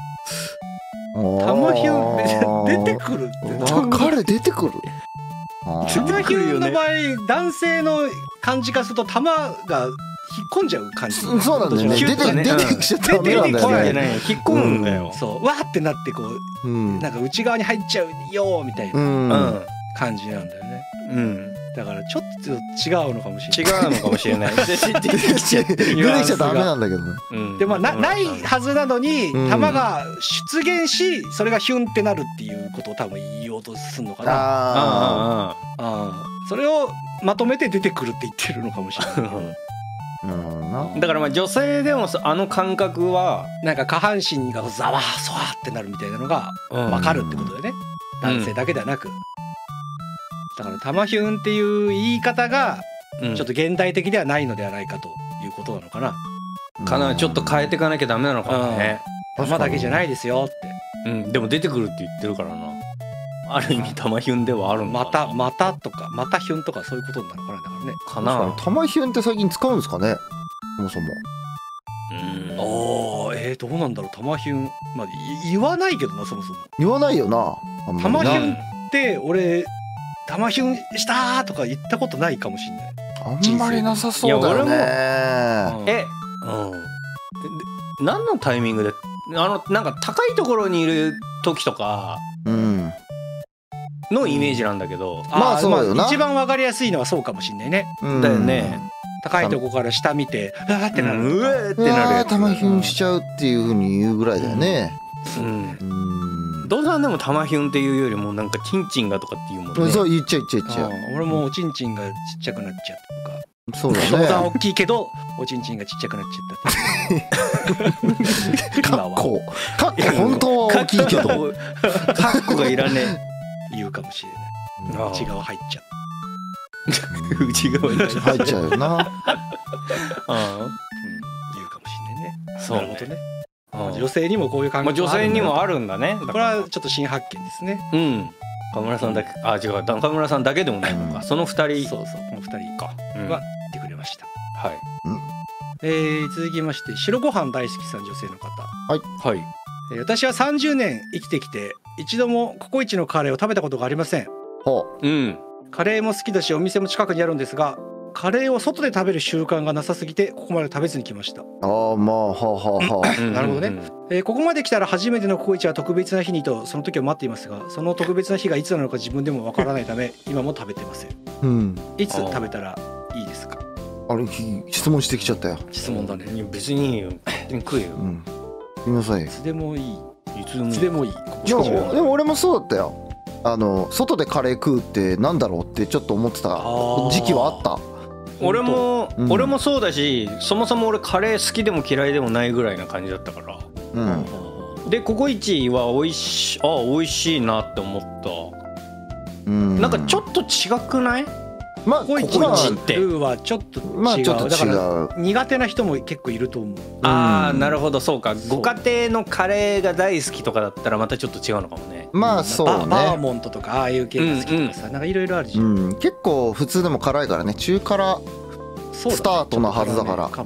玉ヒュン出てくるって彼出てくる？ 玉ヒュンの場合男性の感じ化すると玉が引っ込んじゃう感じ。 そうなんだよね。出てきちゃったんだよね。引っ込むんだよ。 そう、わーってなってこうなんか内側に入っちゃうよみたいな感じなんだよね。だからちょっと違うのかもしれない。 違うのかもしれない。出てきちゃってる。 出てきちゃダメなんだけどね。 でもないはずなのに玉が出現し、それがヒュンってなるっていうことを多分言おうとするのかな。それをまとめて出てくるって言ってるのかもしれない。 だからまあ女性でも感覚はなんか下半身がざわーそわーってなるみたいなのが分かるってことでね。男性だけではなく。だから玉ヒュンっていう言い方がちょっと現代的ではないのではないかということなのかな。 ちょっと変えていかなきゃダメなのかもね。 玉だけじゃないですよって。でも出てくるって言ってるからな。ある意味玉ヒュンではあるのかな。 またとかまたヒュンとかそういうことになるからね。 かな。 玉ヒュンって最近使うんですかね。そもそも。 どうなんだろう。玉ヒュン、まあ言わないけどな、そもそも。 言わないよな。 玉ヒュンって俺玉ヒュンしたーとか言ったことないかもしれない。 あんまりなさそうだよね。 何のタイミングでなんか高いところにいる時とかのイメージなんだけど、 まあそうよな。 一番わかりやすいのはそうかもしれないね。 だよね。 高いところから下見てうわーってなる。 うわーってなる。 玉ヒュンしちゃうっていう風に言うぐらいだよね。 どうなんでも玉ヒュンっていうよりもなんかチンチンがとかっていうもんね。 そう言っちゃう。 俺もおちんちんがちっちゃくなっちゃうとか。 そうだね。 相談大きいけどおちんちんがちっちゃくなっちゃった。 かっこ本当は大きいけどかっこがいらねえ言うかもしれない。内側入っちゃう。内側に入っちゃうよな。言うかもしれないね。 そうなるほどね。女性にもこういう感覚女性にもあるんだね。 これはちょっと新発見ですね。 中村さんだけ、あ違う、中村さんだけでもないのか、その2人、 そうそう、この2人かが言ってくれました。 はい。 続きまして、白ご飯大好きさん、女性の方。 はいはい。 私は30年生きてきて一度もココイチのカレーを食べたことがありません。カレーも好きだしお店も近くにあるんですが、カレーを外で食べる習慣がなさすぎてここまで食べずに来ました。 まあはあなるほどね。ここまで来たら初めてのココイチは特別な日にとその時を待っていますが、その特別な日がいつなのか自分でもわからないため今も食べてません。いつ食べたらいいですか？ あれ質問してきちゃったよ。 質問だね。 別にいいよ、食えよ。 ごめんなさい。いつでもいい。 いつでもいい。 でも俺もそうだったよ。外でカレー食うってなんだろうってちょっと思ってた時期はあった。 俺もそうだし、そもそも俺カレー好きでも嫌いでもないぐらいな感じだったから。でココイチは美味しいなって思った。なんかちょっと違くない？ ココイチってはちょっと違う。だから苦手な人も結構いると思う。 ああ、なるほど、そうか。ご家庭のカレーが大好きとかだったらまたちょっと違うのかもね。 まあそうね。 バーモントとかああいう系が好きとかさ、なんかいろいろあるじゃん。 結構普通でも辛いからね。中辛スタートなはずだから。あ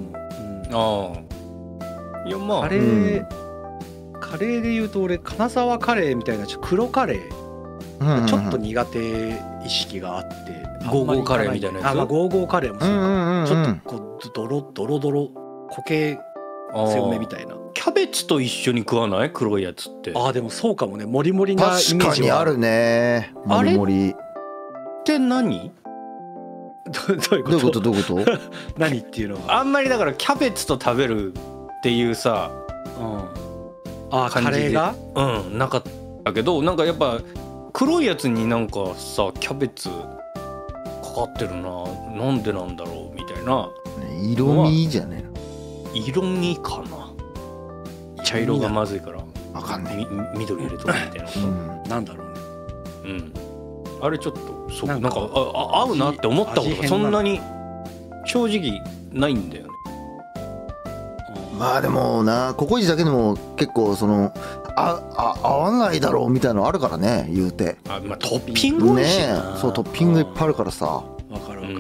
あ。いやまあカレーで言うと俺金沢カレーみたいな黒カレーちょっと苦手意識があって。 ゴーゴーカレーみたいなやつ。 ゴーゴーカレーもそうか。ちょっとこうドロ固形強めみたいな。 キャベツと一緒に食わない？黒いやつって。 ああでもそうかもね。モリモリなイメージは。 確かにあるね。モリモリ。 って何？ どういうこと？何っていうのは。 あんまりだからキャベツと食べるっていうさ、 カレーがなかったけど、なんかやっぱ黒いやつになんかさキャベツかかってるな、なんでなんだろうみたいな。 色味じゃねえの？色味かな。茶色がまずいからわかんない。 緑入れとくみたいな。 なんだろうね。あれちょっとなんか合うなって思ったことがそんなに正直ないんだよね。 まあでもな、ココイチだけでも結構その合わないだろうみたいなのあるからね、言うて。 まあトッピング多いしな。そう、トッピングいっぱいあるからさ。 わかる。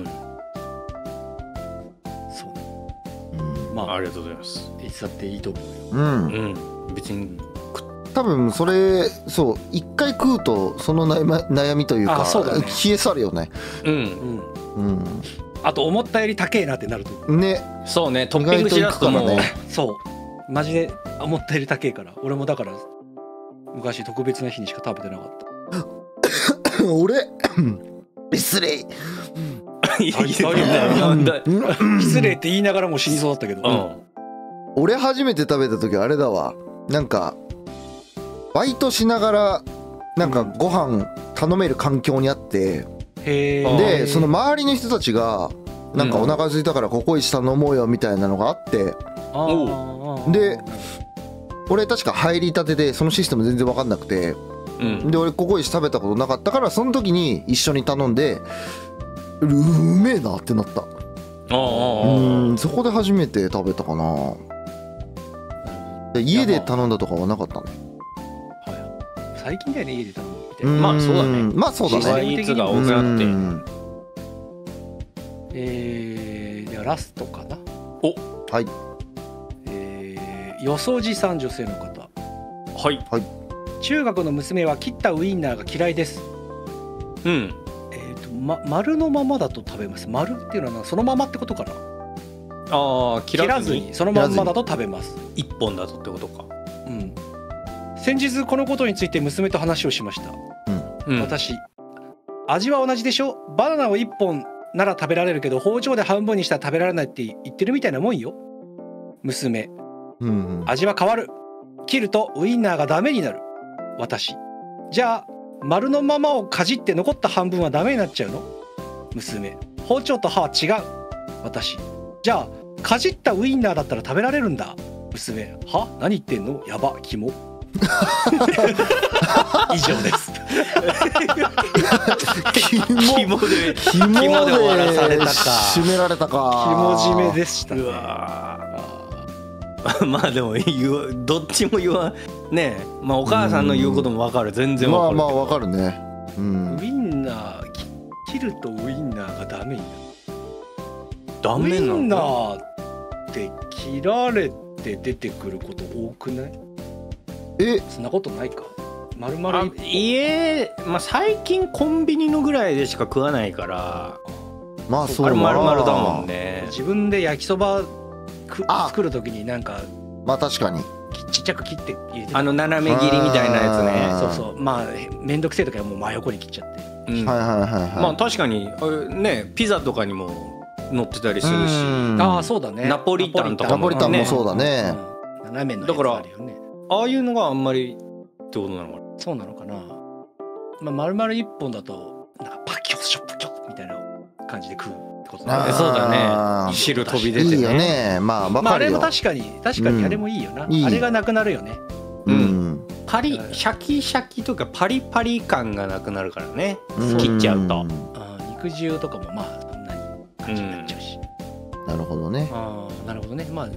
そう。 まあありがとうございます。 いつだっていいと思うよ。 別に多分それそう一回食うとその悩みというか消え去るよね。 あと思ったより高えなってなるとね。 そうね、トッピングしだすともうそうマジで思ったより高えから。俺もだから昔特別な日にしか食べてなかった。 俺失礼失礼って言いながらも死にそうだったけど、 俺初めて食べた時あれだわ。なんかバイトしながらなんかご飯頼める環境にあって、でその周りの人たちがなんかお腹空いたからココイチ頼もうよみたいなのがあって、で俺確か入りたてでそのシステム全然分かんなくて、で俺ココイチ食べたことなかったからその時に一緒に頼んでうめえなってなった。そこで初めて食べたかな。家で頼んだとかはなかったね。 最近だよね、家で頼むみたいな。 まあそうだね。 まあそうだね。 スイーツが多くなって。 ではラストかな。 はい。 よそじさん、女性の方。 はい。 中学の娘は切ったウインナーが嫌いです。丸のままだと食べます。丸っていうのはそのままってことかな。切らずにそのまんまだと食べます。 一本だとってことか。 先日このことについて娘と話をしました。私、味は同じでしょ。バナナを1本なら食べられるけど包丁で半分にしたら食べられないって言ってるみたいなもんよ。娘、味は変わる。切るとウインナーがダメになる。私、じゃあ丸のままをかじって残った半分はダメになっちゃうの？娘、包丁と刃は違う。私、じゃあかじったウインナーだったら食べられるんだ。娘、は？何言ってんの？やば、キモ。以上です。 キモで終わらされたか。締められたか。 キモ締めでしたね。 まあでもどっちも言わねえ、まあお母さんの言うことも分かる。全然分かる。 まあ分かるね。 ウインナー切るとウインナーがダメになる。 ダメなの？ ウインナーって切られて出てくること多くない？そんなことないか。丸々 まあ最近コンビニのぐらいでしか食わないから、 まあそうあれ丸々だもんね。 自分で焼きそば作る時になんかまあ確かにちっちゃく切って入れて、 斜め切りみたいなやつね。 そうそう、まあ面倒くせえ時はもう真横に切っちゃって、 まあ確かにね、ピザとかにも乗ってたりするし、 ああそうだね、 ナポリタンもそうだね。 斜めのやつあるよね。 ああいうのがあんまりってことなのかな。 そうなのかな。まあ丸々一本だとなんかパキョショパキョみたいな感じで食うってことだね。 そうだね。汁飛び出てね。 いいよね。まあわかるよ。 あれも確かにあれもいいよな。あれがなくなるよね。 シャキシャキとかパリパリ感がなくなるからね。切っちゃうと。 肉汁とかもまあそんなに感じになっちゃうし。 なるほどね。 なるほどね。まあ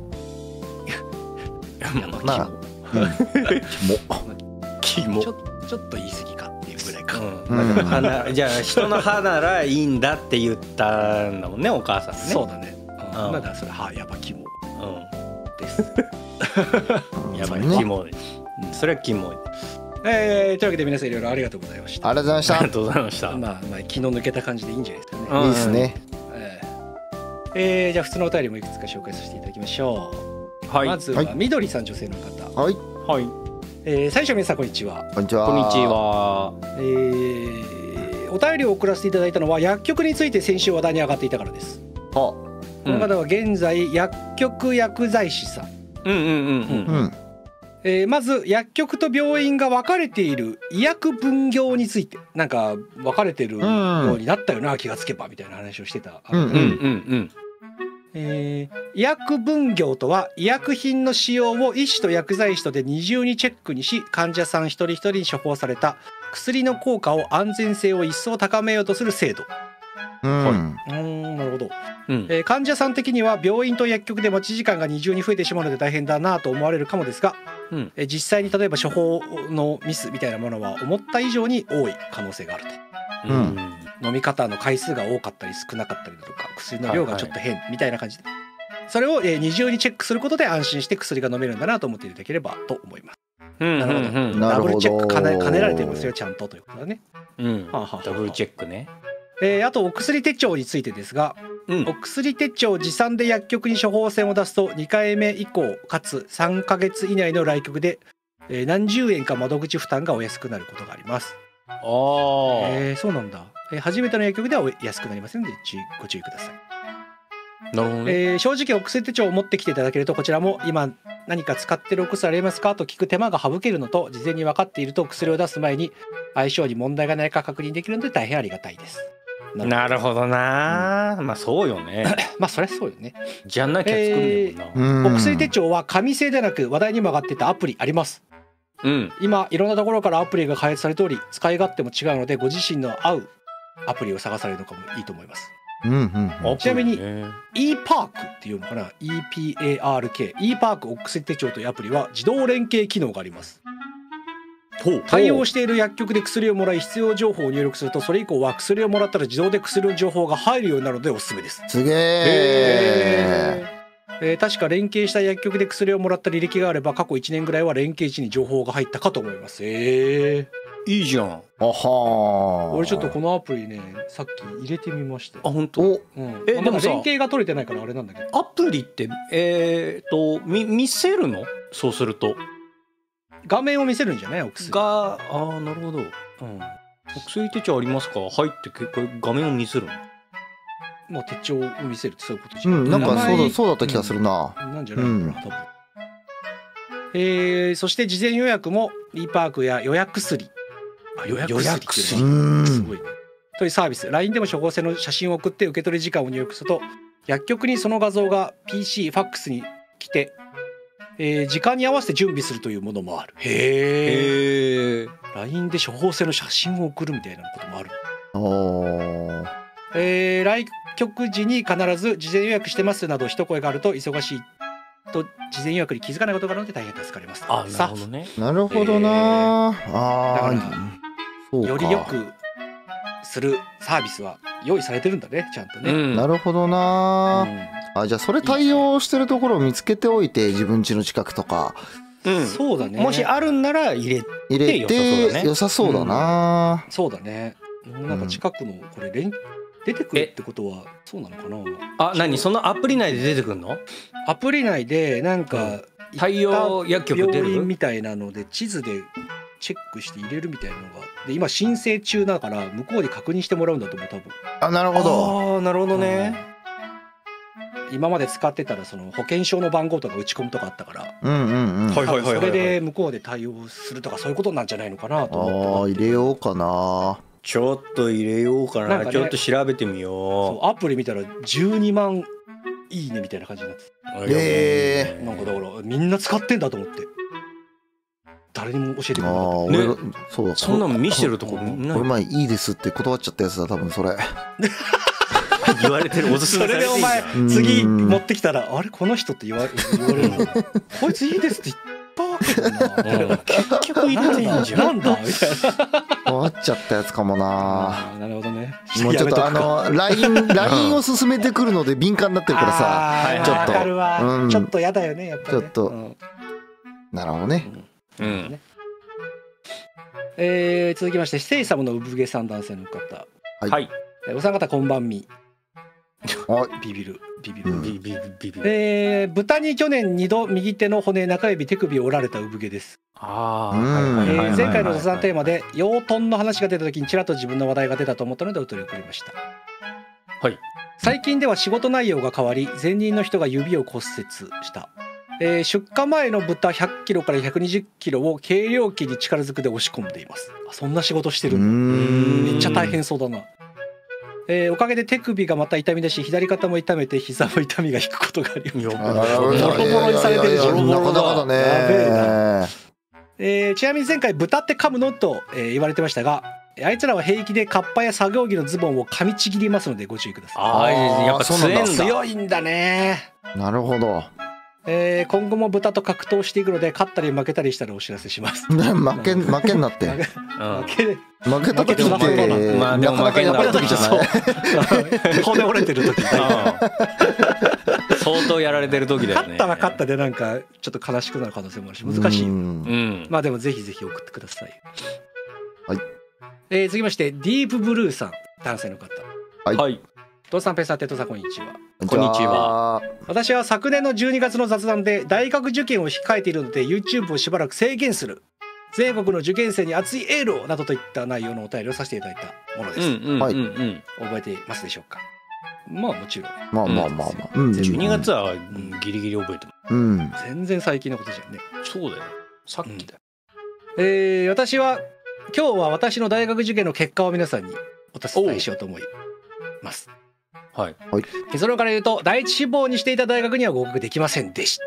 ちょっと言い過ぎかっていうぐらいか。 じゃあ人の歯ならいいんだって言ったんだもんね、お母さんね。 そうだね。まだそれ歯やばキモです。 やばいキモい。それはキモい。 というわけで皆さんいろいろありがとうございました。 ありがとうございました。 ありがとうございました。 まあ気の抜けた感じでいいんじゃないですかね。 いいですね。 じゃあ普通のお便りもいくつか紹介させていただきましょう。まずはみどりさん、女性の方。 はい。 はい。 最初皆さんこんにちは。 こんにちは。 こんにちは。 お便りを送らせていただいたのは薬局について先週話題に上がっていたからです。この方は現在薬局薬剤師さん。まず薬局と病院が分かれている医薬分業についてなんか分かれてるようになったよな、気がつけばみたいな話をしてた。医薬分業とは医薬品の使用を医師と薬剤師とで二重にチェックにし、患者さん一人一人に処方された薬の効果を安全性を一層高めようとする制度。なるほど。患者さん的には病院と薬局で待ち時間が二重に増えてしまうので大変だなと思われるかもですが、実際に例えば処方のミスみたいなものは思った以上に多い可能性があると。飲み方の回数が多かったり少なかったりだとか、薬の量がちょっと変みたいな感じで、それを二重にチェックすることで安心して薬が飲めるんだなと思っていただければと思います。なるほど。ダブルチェック兼ねられてますよ、ちゃんとということだね。 ダブルチェックね。 あとお薬手帳についてですが、お薬手帳持参で薬局に処方箋を出すと2回目以降かつ3ヶ月以内の来局で何十円か窓口負担がお安くなることがあります。そうなんだ。初めての薬局では安くなりますのでご注意ください。 なるほどね。 正直お薬手帳を持ってきていただけると、こちらも今何か使ってるお薬ありますかと聞く手間が省けるのと、事前に分かっていると薬を出す前に相性に問題がないか確認できるので大変ありがたいです。 なるほどな。まあそうよね。 まあそりゃそうよね。 じゃなきゃ作んねえもんな。 お薬手帳は紙製でなく話題にも上がってたアプリあります。今いろんなところからアプリが開発されており、使い勝手も違うのでご自身の合うアプリを探されるのかもいいと思います。ちなみに ePark っていうのかな、 EPARK ePark お薬手帳というアプリは自動連携機能があります。対応している薬局で薬をもらい必要情報を入力すると、それ以降は薬をもらったら自動で薬の情報が入るようになるのでおすすめです。 すげえ。 確か連携した薬局で薬をもらった履歴があれば過去1年ぐらいは連携時に情報が入ったかと思います。 いいじゃん。 俺ちょっとこのアプリね、さっき入れてみました。 本当？ でも連携が取れてないからあれなんだけど。 アプリって見せるの？そうすると画面を見せるんじゃない？お薬が。なるほど。お薬手帳ありますか？入ってこれ画面を見せるの？ もう手帳を見せるってそういうことじゃん。 なんかそうだった気がするな。 なんじゃないかな、多分。そして事前予約も ePark や予約薬、予約薬すごいというサービス、 LINE でも処方箋の写真を送って受け取り時間を入力すると薬局にその画像が PC、ファックスに来て、時間に合わせて準備するというものもある。LINE で処方箋の写真を送るみたいなこともある。来局時に必ず事前予約してますなど一声があると、忙しいと事前予約に気づかないことがあるので大変助かります。 なるほどね。 なるほどな。 よりよくするサービスは用意されてるんだね、ちゃんとね。 なるほどな。じゃあそれ対応してるところを見つけておいて、自分家の近くとか。 そうだね。 もしあるんなら入れて良さそうだな。 そうだね。なんか近くのこれ出てくるってことはそうなのかな。 何そのアプリ内で出てくるの？ アプリ内でなんか対応薬局出る病院みたいなので地図でチェックして入れるみたいなのがで、今申請中だから向こうで確認してもらうんだと思う、多分。 なるほど。 なるほどね。 今まで使ってたらその保険証の番号とか打ち込むとかあったから、 それで向こうで対応するとかそういうことなんじゃないのかなと思って。 入れようかな。 ちょっと入れようかな。ちょっと調べてみよう。アプリ見たら12万いいねみたいな感じになって。なんかだからみんな使ってんだと思って。誰にも教えてくれなかった。 そうだ。 そんなの見せてるところ。これ前いいですって断っちゃったやつだ、多分それ。 言われてる、おすすめされてる。 それでお前次持ってきたら、あれこの人って言われるの。こいついいですって言ったわけだな。 結局入れてんじゃん。 なんだみたいな。 断っちゃったやつかもな。 なるほどね。 もうちょっとLINE を進めてくるので敏感になってるからさ、ちょっと。 わかるわ。ちょっとやだよね、やっぱり。 ちょっと。なるほどね。 続きまして、セイサムの産毛さん、男性の方。 はい。 お三方こんばんみ。ビビる。豚に去年2度右手の骨、中指、手首を折られた産毛です。前回の雑談テーマで養豚の話が出た時にちらっと自分の話題が出たと思ったのでお取り送りました。最近では仕事内容が変わり、前任の人が指を骨折した。出荷前の豚100キロから120キロを計量機に力ずくで押し込んでいます。そんな仕事してるんだ。めっちゃ大変そうだな。おかげで手首がまた痛みだし、左肩も痛めて膝も痛みが引くことがあります。ボロボロにされてるし、 なかなかだね。 やべえな。ちなみに前回豚って噛むのと言われてましたが、あいつらは平気でカッパや作業着のズボンを噛みちぎりますのでご注意ください。 やっぱ強いんだね。 なるほど。 今後も豚と格闘していくので、勝ったり負けたりしたらお知らせします。 負けんなって。負けた時って、なかなかやばい時じゃない。 骨折れてる時。 相当やられてる時だよね。 勝ったら勝ったでなんかちょっと悲しくなる可能性もあるし難しい。まあでもぜひぜひ送ってください。 はい。 続きましてディープブルーさん、男性の方。 はい。 トさん、ペイさん、テトさん、こんにちは。 こんにちは。 私は昨年の12月の雑談で大学受験を控えているので YouTube をしばらく制限する、全国の受験生に熱いエールをなどといった内容のお便りをさせていただいたものです。覚えていますでしょうか。まあもちろん。 まあ。 12月はギリギリ覚えてます。 全然最近のことじゃんね。 そうだよ。さっきだよ。 私は今日は私の大学受験の結果を皆さんにお伝えしようと思います。結論から言うと、第一志望にしていた大学には合格できませんでした。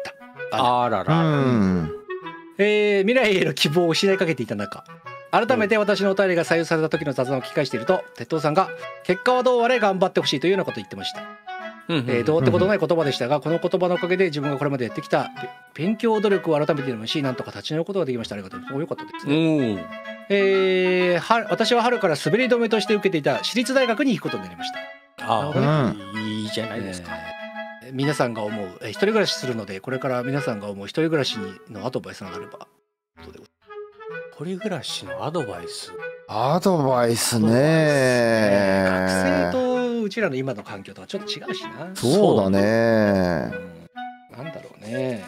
あらら。 未来への希望を失いかけていた中、改めて私のお便りが採用された時の雑談を聞き返していると、鉄道さんが結果はどうあれ頑張ってほしいというようなことを言ってました。どうってことない言葉でしたが、この言葉のおかげで自分がこれまでやってきた勉強努力を改めて思し、なんとか立ち直ることができました。ありがとうございます。よかったですね。私は春から滑り止めとして受けていた私立大学に行くことになりました。 いいじゃないですか。 皆さんが思う一人暮らしするので、これから皆さんが思う一人暮らしのアドバイスがあれば。 一人暮らしのアドバイス。 ね。 学生とうちらの今の環境とはちょっと違うしな。 そうだね。 なんだろうね。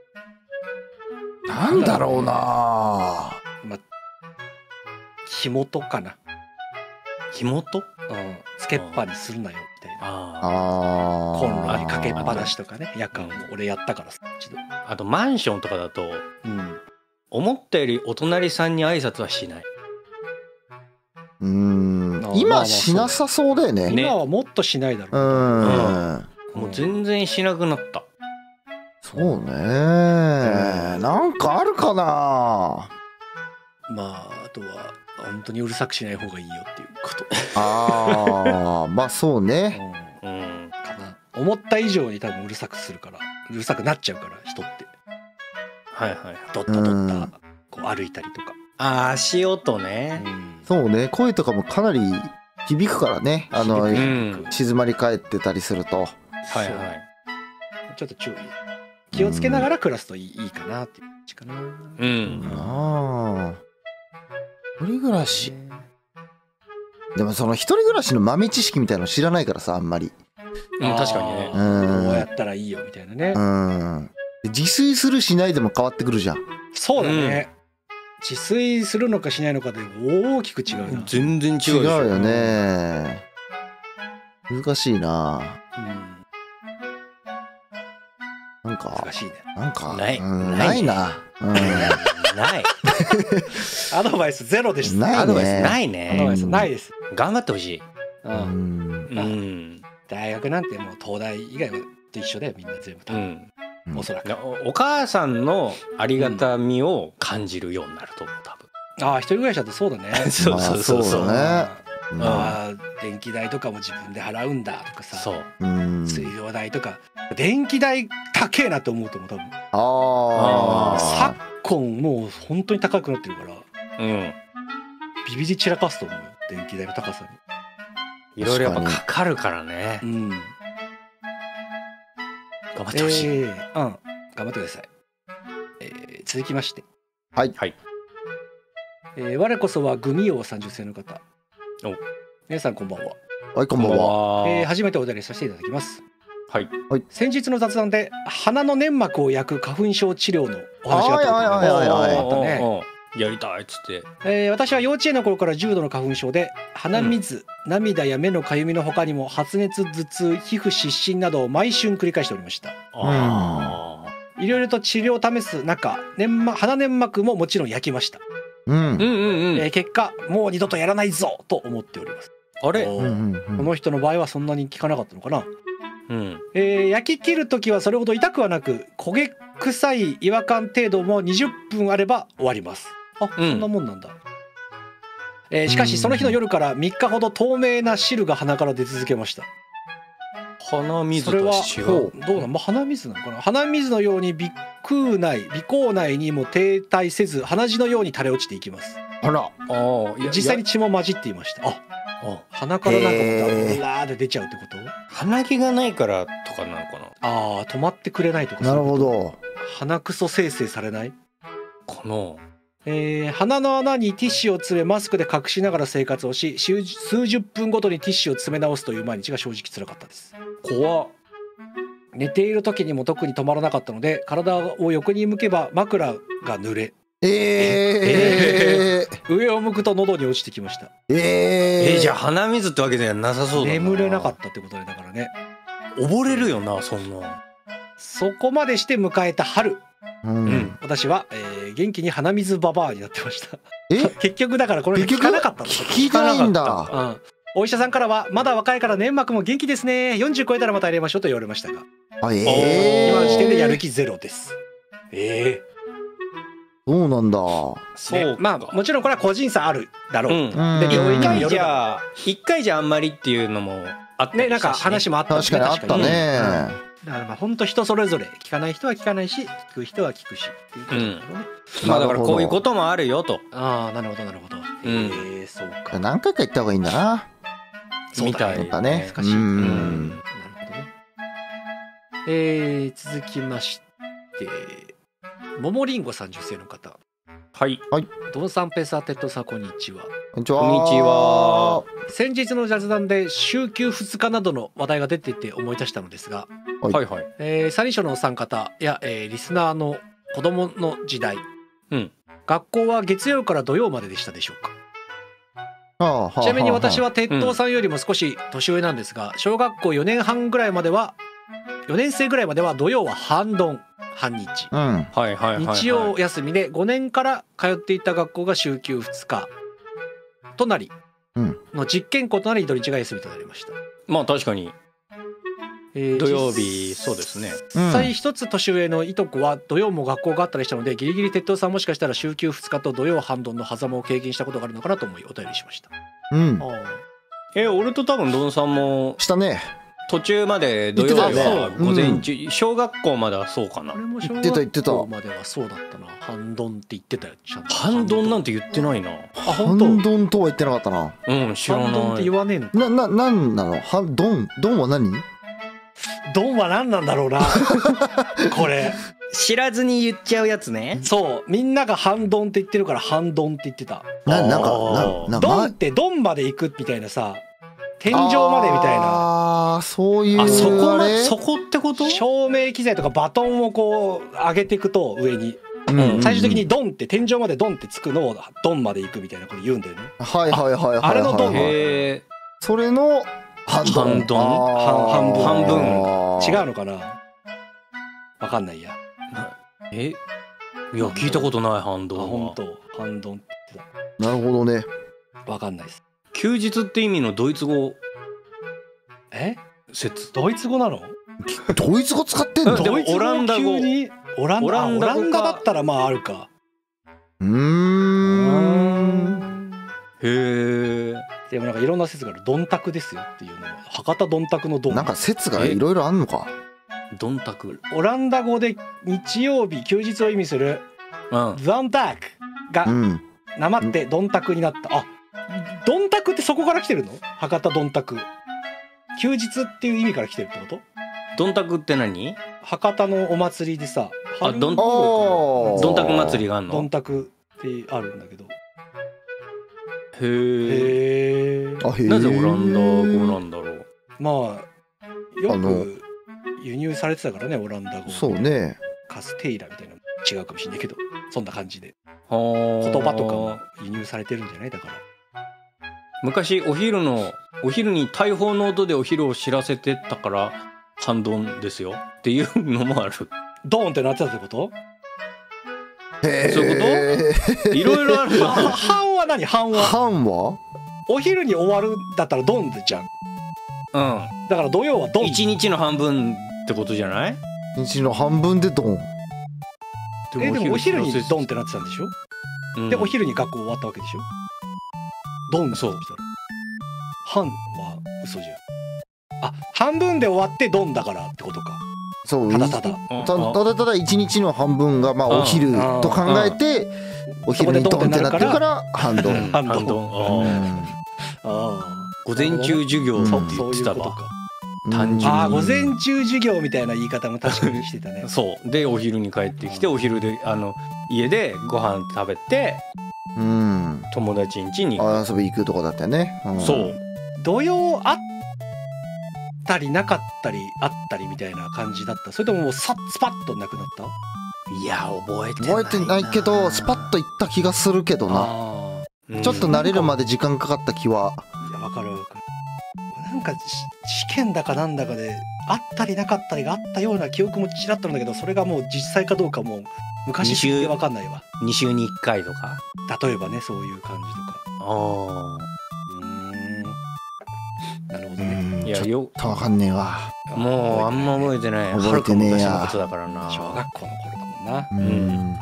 なんだろうな。 まあ、紐とかな。 紐と？ つけっぱにするなよみたいな。コンロにかけっぱなしとかね。夜間を俺やったからさ。 あとマンションとかだと、思ったよりお隣さんに挨拶はしない。 今しなさそうだよね。 今はもっとしないだろう。 もう全然しなくなった。 そうね。なんかあるかな。 まああとは本当にうるさくしない方がいいよっていうこと。 まあそうね。 かな。思った以上に多分うるさくするから、うるさくなっちゃうから人って。ドッタドッタこう歩いたりとか。 足音ね。 そうね。声とかもかなり響くからね、静まり返ってたりすると。 はいはい。ちょっと注意気をつけながら暮らすといいかなっていう感じかな。 うん。ああ。一人暮らし。でもその一人暮らしの豆知識みたいなの知らないからさ、あんまり。 確かにね。どうやったらいいよみたいなね。 自炊するしないでも変わってくるじゃん。 そうだね。自炊するのかしないのかで大きく違うな。 全然違うでしょ。 違うよね。難しいな。なんか難しいね。 なんかないな。 ない。 アドバイスゼロでした。 アドバイスないね。 アドバイスないです。 頑張ってほしい。 大学なんてもう東大以外と一緒だよ、みんな全部多分。おそらくお母さんのありがたみを感じるようになると思う、多分。 ああ、一人暮らしだとそうだね。 そうそうそうね。 ああ、電気代とかも自分で払うんだとかさ。そう。水道代とか電気代高えなと思うと思う、多分。昨今もう本当に高くなってるから、ビビり散らかすと思うよ、電気代の高さに。いろいろやっぱかかるからね。頑張ってほしい。 頑張ってください。続きまして。 はい。 我こそはグミ王30世の方。皆さんこんばんは。 はい、こんばんは。 初めてお便りさせていただきます。 はい。 先日の雑談で鼻の粘膜を焼く花粉症治療のお話があったね。 やりたいっつって。 私は幼稚園の頃から重度の花粉症で鼻水、涙や目のかゆみの他にも発熱、頭痛、皮膚湿疹などを毎春繰り返しておりました。いろいろと治療を試す中、鼻粘膜ももちろん焼きました。結果もう二度とやらないぞと思っております。 あれ、 この人の場合はそんなに効かなかったのかな。焼き切る時はそれほど痛くはなく、焦げ臭い違和感程度も20分あれば終わります。そんなもんなんだ。しかしその日の夜から3日ほど透明な汁が鼻から出続けました。 鼻水と違う。 それはどうなの？鼻水なのかな。鼻水のように鼻腔内にも停滞せず、鼻血のように垂れ落ちていきます。 あら、 実際に血も混じっていました。鼻からなんかブラーで出ちゃうってこと？ 鼻毛がないからとかなのかな。 止まってくれないとか。 なるほど。 鼻くそ生成されないかな。 鼻の穴にティッシュを詰めマスクで隠しながら生活をし、数十分ごとにティッシュを詰め直すという毎日が正直辛かったです。 怖っ。 寝ている時にも特に止まらなかったので、体を横に向けば枕が濡れ、上を向くと喉に落ちてきました。 じゃあ鼻水ってわけではなさそうだな。 眠れなかったってことで、だからね、 溺れるよな、そんな。 そこまでして迎えた春、私は、元気に鼻水ババアになってました。結局だからこれ聞かなかったの。 聞いてないんだ。 お医者さんからはまだ若いから粘膜も元気ですね、40超えたらまた入れましょうと言われましたが、今の時点でやる気ゼロです。 そうなんだ。 そう、まあもちろんこれは個人差あるだろう。で病院による。1回じゃあんまりっていうのもあってね、 なんか話もあったね。 確かにあったね。 だからまあ本当人それぞれ、聞かない人は聞かないし、聞く人は聞くしっていうことだろうね。 まあだからこういうこともあるよと。 なるほどなるほど。そうか。 何回か言った方がいいんだな。 みたいなね。難しい。なるほどね。続きまして、ももりんごさん女性の方。 はいはい。 ドンさんペーサーテッドさんこんにちは。 こんにちは。 先日の雑談で週休2日などの話題が出ていて思い出したのですが、 はいはい。 サニショのお三方や、リスナーの子供の時代、学校は月曜から土曜まででしたでしょうか。ちなみに私は鉄道さんよりも少し年上なんですが、小学校4年生ぐらいまでは土曜は半ドン半日、日曜休みで5年から通っていた学校が週休2日となり、の実験校となり土日が休みとなりました。 まあ確かに土曜日、そうですね。 実際一つ年上のいとこは土曜も学校があったりしたので、ギリギリ鉄道さんもしかしたら週休2日と土曜半ドンの狭間を経験したことがあるのかなと思いお便りしました。 俺と多分ドンさんもしたね。 途中まで土曜日は午前中、小学校まではそうかな。 俺も小学校まではそうだったな。半ドンって言ってたよ。 半ドンなんて言ってないな。 半ドンとは言ってなかったな。 うん、知らない。 半ドンって言わねえの。 なんなの？ドンは何？ ドンは何なんだろうな。これ知らずに言っちゃうやつね。 そう、みんなが半ドンって言ってるから半ドンって言ってた。 なんかドンってドンまで行くみたいなさ、天井までみたいな。 ああ、そういう。 そこってこと？ 照明機材とかバトンをこう上げていくと上に、最終的にドンって天井までドンってつくのをドンまで行くみたいなこと言うんだよね。 はいはいはいはい。 あれのドン。 それの半分。 半分。違うのかな。わかんないや。 いや聞いたことない半ドンは。 本当半ドンって言ってた。なるほどね。 わかんないです。 休日って意味のドイツ語説。 ドイツ語なの？ ドイツ語使ってんの？ でもオランダ語。 オランダだったらまああるか。 へえ。 でもなんかいろんな説がある。ドンタクですよっていうのは博多ドンタクのドン。 なんか説がいろいろあんのか。 ドンタク。 オランダ語で日曜日休日を意味するドンタクがなまってドンタクになった。あ、ドンタクってそこから来てるの？博多ドンタク。休日っていう意味から来てるってこと？ ドンタクって何？ 博多のお祭りでさ、 ドンタク祭りがあるの？ ドンタクってあるんだけど。 へえ。なぜオランダ語なんだろう。 まあよく輸入されてたからね、オランダ語。 そうね。 カステイラみたいなの違うかもしれないけど、そんな感じで言葉とかも輸入されてるんじゃない？だから昔お昼に大砲の音でお昼を知らせてたから半ドンですよっていうのもある。 ドーンってなってたってこと？ そういうこと？いろいろある。 半は何？半はお昼に終わるだったらドンじゃん。だから土曜はドン。 1日の半分ってことじゃない？1 日の半分でドン。 でもお昼にドンってなってたんでしょ？でお昼に学校終わったわけでしょ？ドン。そう。半は嘘じゃん。あ、半分で終わってドンだからってことか。 そう。 ただ 1日の半分がまあお昼と考えて、お昼にドンってなってるから半ドン。 半ドン。 午前中授業って言ってたわ。単純に。 午前中授業みたいな言い方も確かにしてたね。 そうでお昼に帰ってきて、お昼で家でご飯食べて、友達ん家に遊び行くとこだったよね。 そう。 土曜あったりなかったりあったりみたいな感じだった？それとももうスパッとなくなった？ いや覚えてないけどスパッといった気がするけどな。ちょっと慣れるまで時間かかった気は。 いやわかる。なんか試験だかなんだかであったりなかったりがあったような記憶もちらっとあるんだけど、それがもう実際かどうかも昔すぎて分かんないわ。 2週に1回とか例えばね、そういう感じとか。なるほどね。 いやちょっと分かんねえわ。 もうあんま覚えてない。 覚えてねえや。 昔のことだからな。 小学校の頃だもんな。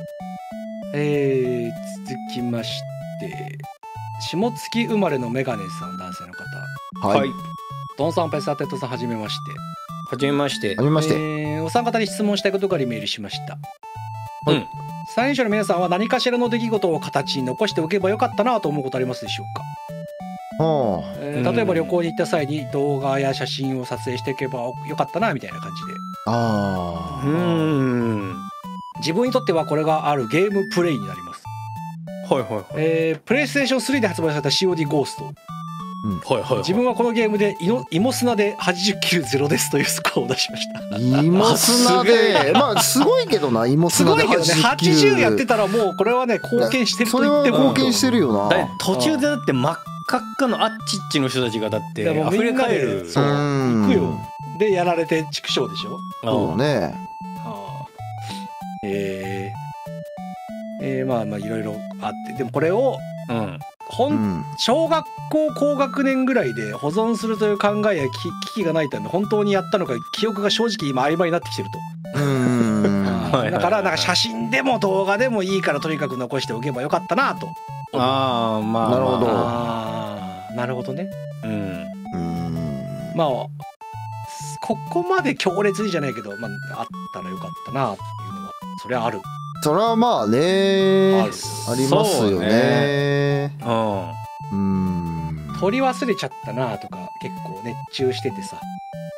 続きまして下月生まれのメガネさん、男性の方。 はい。 ドンさん、ペサテットさん、はじめまして。 はじめまして。 はじめまして。 お三方に質問したいことがありメールしました。最年少の皆さんは何かしらの出来事を形に残しておけばよかったなと思うことありますでしょうか？例えば旅行に行った際に動画や写真を撮影していけばよかったなみたいな感じで。自分にとってはこれがあるゲームプレイになります。プレイステーション3で発売された COD ゴースト。自分はこのゲームで芋砂で80キル0ですというスコアを出しました。 芋砂でまあすごいけどな、芋砂で80キル。 80やってたらもうこれはね貢献してると言っても。 貢献してるよな。 途中でだって真っ赤っかのあっちっちの人たちがだって溢れ返る。 そう行くよ。でやられて畜生でしょ。 そうね。 まあいろいろあって、でもこれを小学校高学年ぐらいで保存するという考えや危機がないため本当にやったのか記憶が正直今曖昧になってきてると。だからなんか写真でも動画でもいいからとにかく残しておけばよかったなと。 なるほど。 なるほどね。まあここまで強烈にじゃないけど、まあ、あったらよかったなっていうのはそれはある。 それはまあね、ありますよね。 取り忘れちゃったなとか結構熱中しててさ。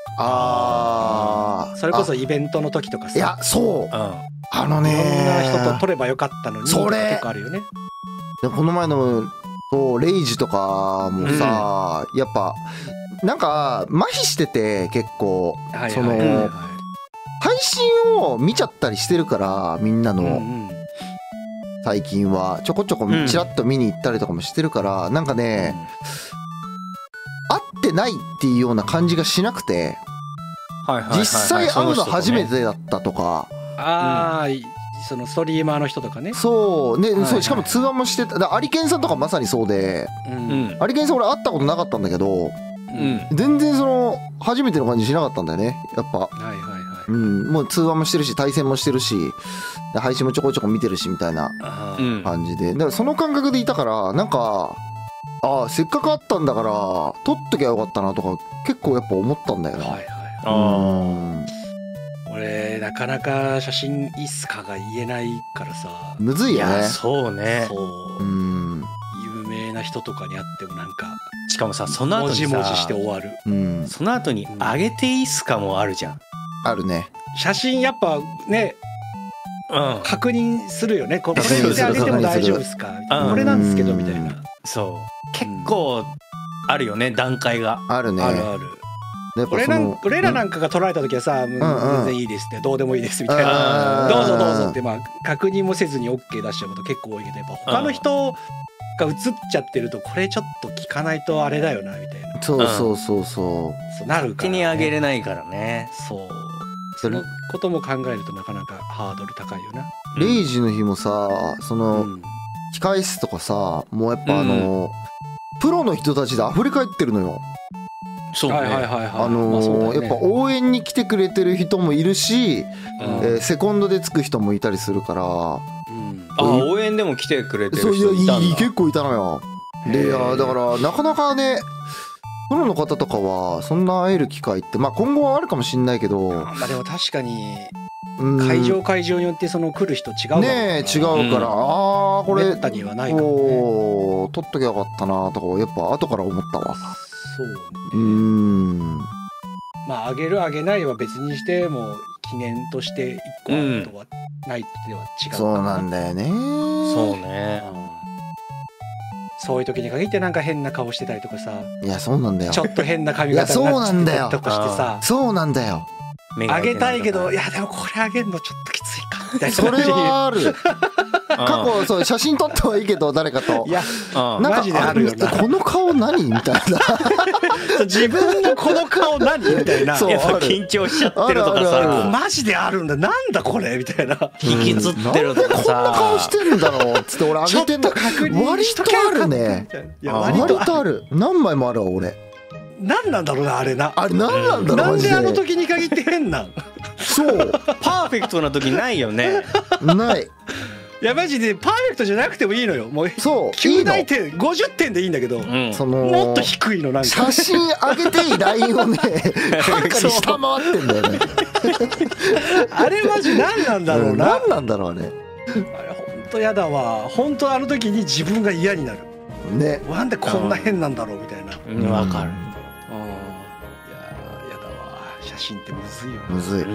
それこそイベントの時とかさ。 いやそう、いろんな人と撮ればよかったのにとか結構あるよね。 この前のレイジとかもさ、やっぱなんか麻痺してて結構その配信を見ちゃったりしてるからみんなの最近はちょこちょこちらっと見に行ったりとかもしてるからなんかね合ってないっていうような感じがしなくて実際会うの初めてだったとかそのストリーマーの人とかねそうねそうしかも通話もしてたアリケンさんとかまさにそうでアリケンさん俺会ったことなかったんだけど全然その初めての感じしなかったんだよねやっぱもう通話もしてるし対戦もしてるし配信もちょこちょこ見てるしみたいな感じでだからその感覚でいたからなんかせっかく会ったんだから撮っときゃよかったなとか結構やっぱ思ったんだよね。 俺なかなか写真いいっすかが言えないからさむずいよね。 そうね。 有名な人とかに会ってもなんかしかもさその後にさもじもじして終わる。 その後にあげていいっすかもあるじゃん。 あるね。 写真やっぱね確認するよね。これ見てあげても大丈夫ですかこれなんですけどみたいな。 そう結構あるよね段階が。 あるね。 あるある。俺らなんかが撮られた時はさ全然いいですってどうでもいいですみたいなどうぞどうぞってまあ確認もせずに OK 出しちゃうこと結構多いけどやっぱ他の人が映っちゃってるとこれちょっと聞かないとあれだよなみたいな。 そうなるから手にあげれないからね。 そのことも考えるとなかなかハードル高いよな。 レイジの日もさその控え室とかさもうやっぱプロの人たちで溢れ返ってるのよ。 そうね。 やっぱ応援に来てくれてる人もいるしセコンドでつく人もいたりするから応援でも来てくれてる人いたんだ。 結構いたのよ。でだからなかなかねプロの方とかはそんな会える機会ってまあ今後はあるかもしんないけどまあでも確かに会場によってその来る人違うからね違うからこれめったにはないからね撮っときゃよかったなとかやっぱ後から思ったわ。 そうまああげるあげないは別にしても記念として一個あるとはないっては違うかな。 そうなんだよね。 そうね。 そういう時に限ってなんか変な顔してたりとかさ。 いやそうなんだよ。 ちょっと変な髪型になっちゃったりとかしてさ。 そうなんだよ。 あげたいけどいやでもこれあげるのちょっときついかみたいな。 それはある。過去そう写真撮ってはいいけど誰かといやなんかマジであるよな。 この顔何みたいな自分のこの顔何みたいな。 そう緊張しちゃってるとかさマジであるんだなんだこれみたいな。 引きつってるとかさこんな顔してるんだろうっつって俺あげてんだ。割とあるね。割とある。何枚もあるわ俺。 何なんだろうなあれな。 あれ何なんだろうなんであの時に限って変なん。 そうパーフェクトな時ないよね。 ない。 いやマジでパーフェクトじゃなくてもいいのよ。もうそう 9大点50点でいいんだけどそのもっと低いのなんか写真上げていいラインをねはるかに下回ってんだよね。 あれマジ何なんだろうな。 何なんだろうね。 あれ本当やだわ。本当あの時に自分が嫌になるね。 なんでこんな変なんだろうみたいな。 わかる。 いややだわ。写真ってむずいよね。 むずい。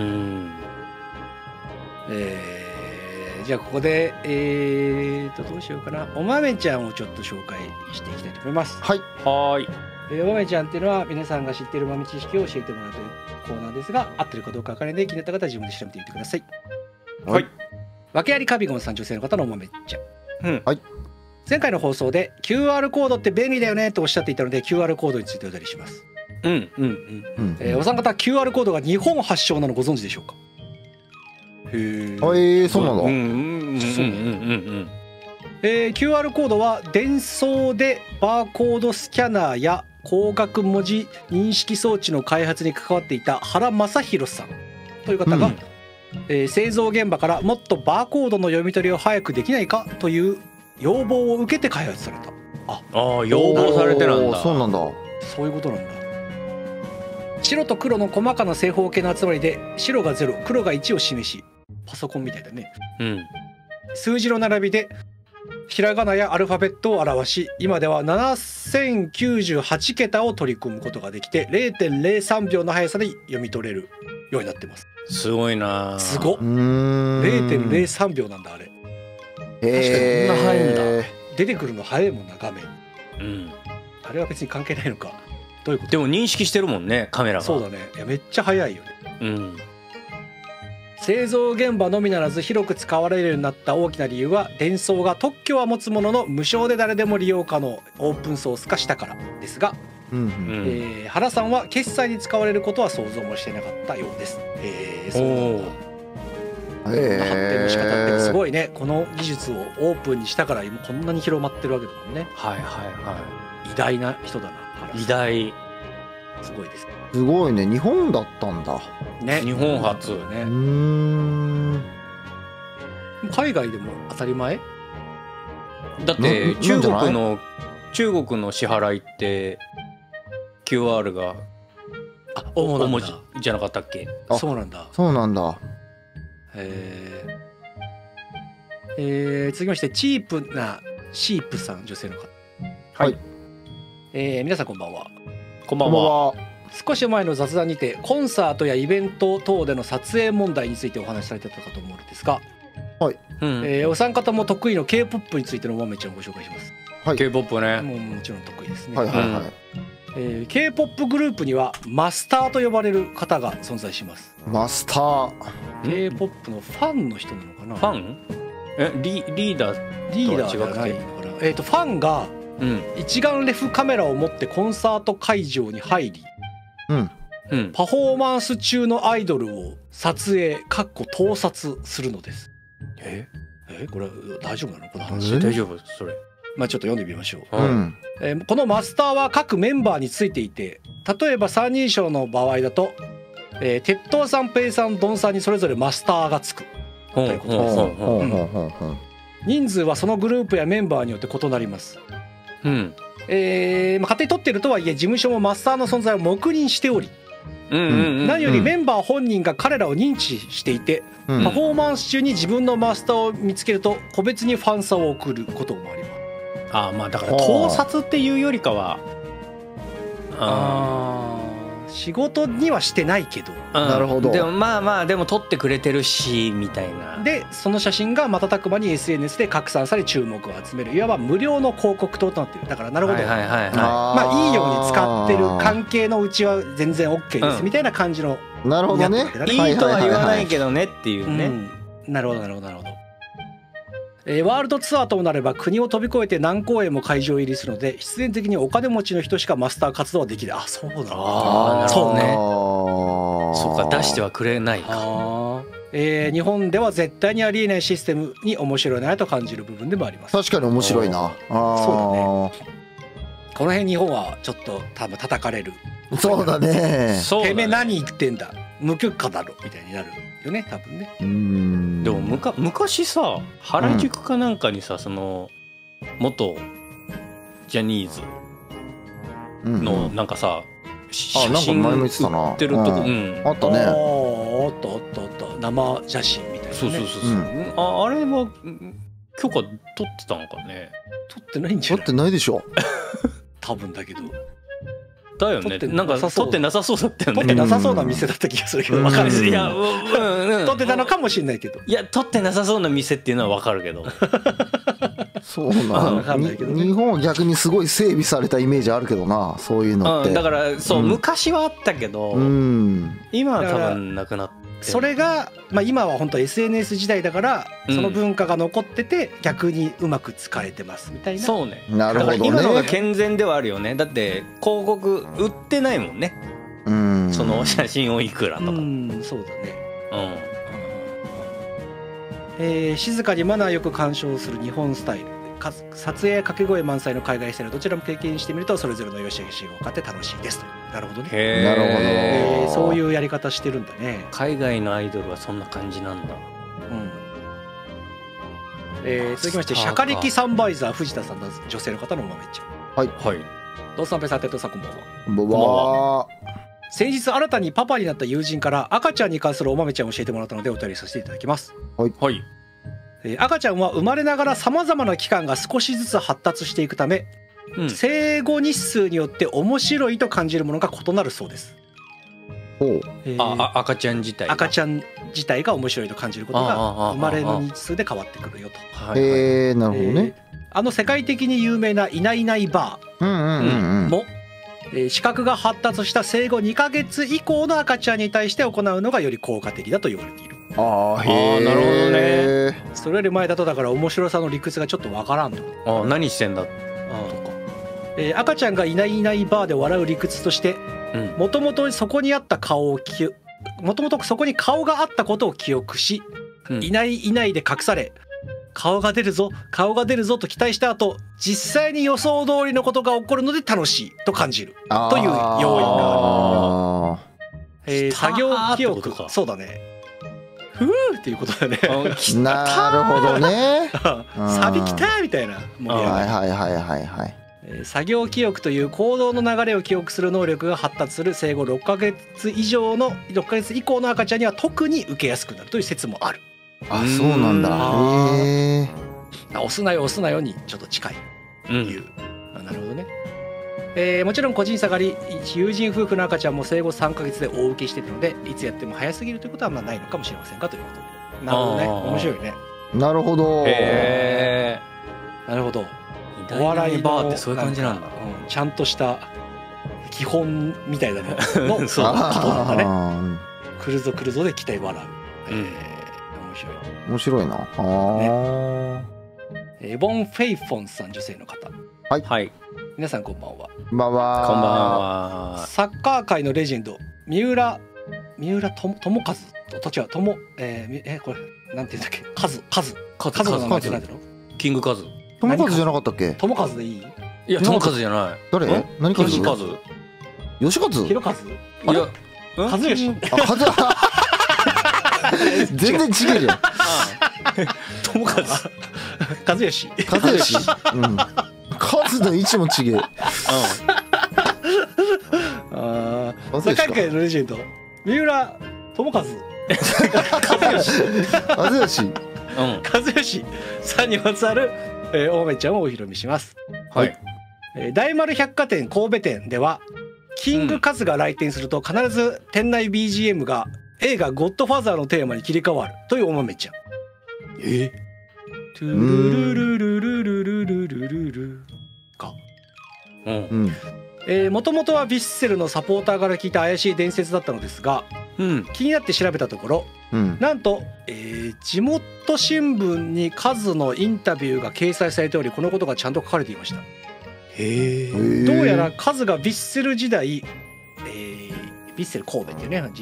じゃあここでどうしようかな。お豆ちゃんをちょっと紹介していきたいと思います。 はい。 はい。 お豆ちゃんっていうのは皆さんが知っている豆知識を教えてもらうというコーナーですが、合ってるかどうか分からないので気になった方は自分で調べてみてください。 はい。 訳ありカビゴンさん、女性の方のお豆ちゃん。 はい。 前回の放送で QR コードって便利だよねとおっしゃっていたので QR コードについてお答えします。お三方 QR コードが日本発祥なのご存知でしょうか。 そうなの。 QR コードは伝送でバーコードスキャナーや光学文字認識装置の開発に関わっていた原正宏さんという方が、製造現場からもっとバーコードの読み取りを早くできないかという要望を受けて開発された。 要望されてなんだ。 そうなんだ。 そういうことなんだ。 白と黒の細かな正方形の集まりで白が0黒が1を示し、パソコンみたいだね、数字の並びでひらがなやアルファベットを表し、今では7098桁を取り組むことができて 0.03 秒の速さで読み取れるようになってます。 すごいな。 すごっ。0.03 秒なんだあれ。確かにこんな速いんだ。出てくるの速いもんな画面。あれは別に関係ないのか。どういうこと？ でも認識してるもんね、カメラが。 そうだね。いやめっちゃ速いよね。製造現場のみならず広く使われるようになった大きな理由は、デンソーが特許は持つものの無償で誰でも利用可能オープンソース化したからですが、原さんは決済に使われることは想像もしてなかったようです。そうなんだ。発展の仕方ってすごいね。この技術をオープンにしたから今こんなに広まってるわけだもんね。偉大な人だな。 偉大。 すごいです。 すごいね。日本だったんだね。 日本初ね。海外でも当たり前だって。中国の支払いってQR が大文字じゃなかったっけ？ そうなんだ。 そうなんだ。 続きましてチープなシープさん、女性の方。 はい。 皆さんこんばんは。 こんばんは。 少し前の雑談にてコンサートやイベント等での撮影問題についてお話しされてたかと思うのですが、 はい。 お三方も得意の K-POP についての豆ちゃんをご紹介します。 はい。 K-POP ね。 もちろん得意ですね。 はいはいはい。 K-POP グループにはマスターと呼ばれる方が存在します。 マスター。 K-POP のファンの人なのかな。 ファン？リーダーじゃないのかな。ファンが一眼レフカメラを持ってコンサート会場に入り、パフォーマンス中のアイドルを撮影盗撮するのです。これ大丈夫なのこの話？ 大丈夫それ。 ちょっと読んでみましょう。このマスターは各メンバーについていて、例えば三人称の場合だと、鉄塔さん、ペイさん、ドンさんにそれぞれマスターがつくということです。人数はそのグループやメンバーによって異なります。勝手に撮ってるとはいえ事務所もマスターの存在を黙認しており、何よりメンバー本人が彼らを認知していて、パフォーマンス中に自分のマスターを見つけると個別にファンサを送ることもあります。 だから盗撮っていうよりかは仕事にはしてないけど、 なるほど。 でもでも撮ってくれてるしみたいな。 でその写真が瞬く間に SNS で拡散され注目を集める、いわば無料の広告塔となっている。だからなるほど、いいように使ってる関係のうちは全然 OK ですみたいな感じの。 なるほどね。 いいとは言わないけどねっていうね。 なるほどなるほどなるほど。ワールドツアーともなれば国を飛び越えて何公演も会場入りするので、必然的にお金持ちの人しかマスター活動はできない。そうなんだ。 そうね。そうか、出してはくれないか。 日本では絶対にありえないシステムに面白いなと感じる部分でもあります。 確かに面白いな。 そうだね。この辺日本はちょっと多分叩かれる。 そうだね。 てめえ何言ってんだ、無許可だろみたいになるよね、多分ね。 でも昔さ、原宿かなんかにさ、その元ジャニーズのなんかさ、写真売ってるとこ、 あったね。 あった生写真みたいな。 そう。あれは許可取ってたのかね。 取ってないんじゃない？ 取ってないでしょ。 多分だけど。 だよね。なんか撮ってなさそうだったよね。 撮ってなさそうな店だった気がするけど、分かる。いや、撮ってたのかもしれないけど。 いや、撮ってなさそうな店っていうのは分かるけど。 そうなの。日本は逆にすごい整備されたイメージあるけどな、そういうのって。 だからそう、昔はあったけど、今は多分なくなって。 それが今は本当 SNS 時代だから、その文化が残ってて逆にうまく使えてますみたいな。 そうね。 なるほどね。 今のが健全ではあるよね。だって広告売ってないもんね。その写真をいくらとか。 そうだね。静かにマナーよく鑑賞する日本スタイル、撮影や掛け声満載の海外スタイル、どちらも経験してみるとそれぞれの良し悪しが分かって楽しいですと。なるほどね。 なるほど。 そういうやり方してるんだね。 海外のアイドルはそんな感じなんだ。 続きましてシャカリキサンバイザー藤田さん、女性の方の豆ちゃん。 はい。 ドンさんペさん、テッドさん、こんばんは。 こんばんは。 先日新たにパパになった友人から赤ちゃんに関するお豆ちゃんを教えてもらったのでお便りさせていただきます。 はい、はい。 赤ちゃんは生まれながらさまざまな器官が少しずつ発達していくため、生後日数によって面白いと感じるものが異なるそうです。 赤ちゃん自体が面白いと感じることが生まれの日数で変わってくるよと。 なるほどね。 世界的に有名ないないいないばあも視覚が発達した生後2ヶ月以降の赤ちゃんに対して行うのがより効果的だと言われている。 なるほどね。 それより前だとだから面白さの理屈がちょっとわからんと。 何してんだとか。 赤ちゃんがいないいないばあで笑う理屈としてもともとそこにあった顔があったことを記憶し、いないいないで隠され顔が出るぞと期待した後、実際に予想通りのことが起こるので楽しいと感じるという要因がある。作業記憶、そうだね、ふーっていうことだね。 なるほどね。 サビきたみたいな。作業記憶という行動の流れを記憶する能力が発達する生後6ヶ月以降の赤ちゃんには特に受けやすくなるという説もある。 そうなんだ。 押すなよにちょっと近いという。なるほどね。もちろん個人差があり、友人夫婦の赤ちゃんも生後3ヶ月で大受けしているので、いつやっても早すぎるということはないのかもしれませんかということで。なるほどね。面白いね。 なるほど。 なるほど。 お笑いバーってそういう感じなんだ。 ちゃんとした基本みたいなののことなんだね。来るぞで期待笑う。 面白いな。 ボン・フェイフォンさん、女性の方。 はい。 皆さんこんばんは。 こんばんは。 サッカー界のレジェンド三浦友和と違うこれなんていうんだっけ、カズの名前って何だろう。 キングカズ。 友和じゃなかったっけ？ 友和でいい？ いや、友和じゃない。 誰？何カズ？ 吉和？ ひろかず？ いや、 和義。 全然違うじゃん。 友和。 和義。 数の位置も違え。 世界界のレジェンド三浦友和。 和義さんにまつわるお豆ちゃんをお披露目します。 はい。 大丸百貨店神戸店ではキングカズが来店すると必ず店内 BGM が映画ゴッドファーザーのテーマに切り替わるというお豆ちゃん。トゥルルルルルルルルルルルか。もともとはヴィッセルのサポーターから聞いた怪しい伝説だったのですが、気になって調べたところ、なんと、地元新聞にカズのインタビューが掲載されており、このことがちゃんと書かれていました。どうやらカズがヴィッセル時代、ヴィッセル神戸っていうね、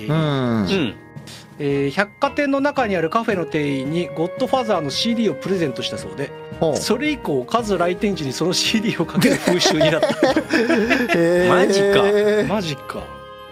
百貨店の中にあるカフェの店員にゴッドファーザーの CD をプレゼントしたそうで、それ以降カズ来店時にその CD をかける風習になった。マジか。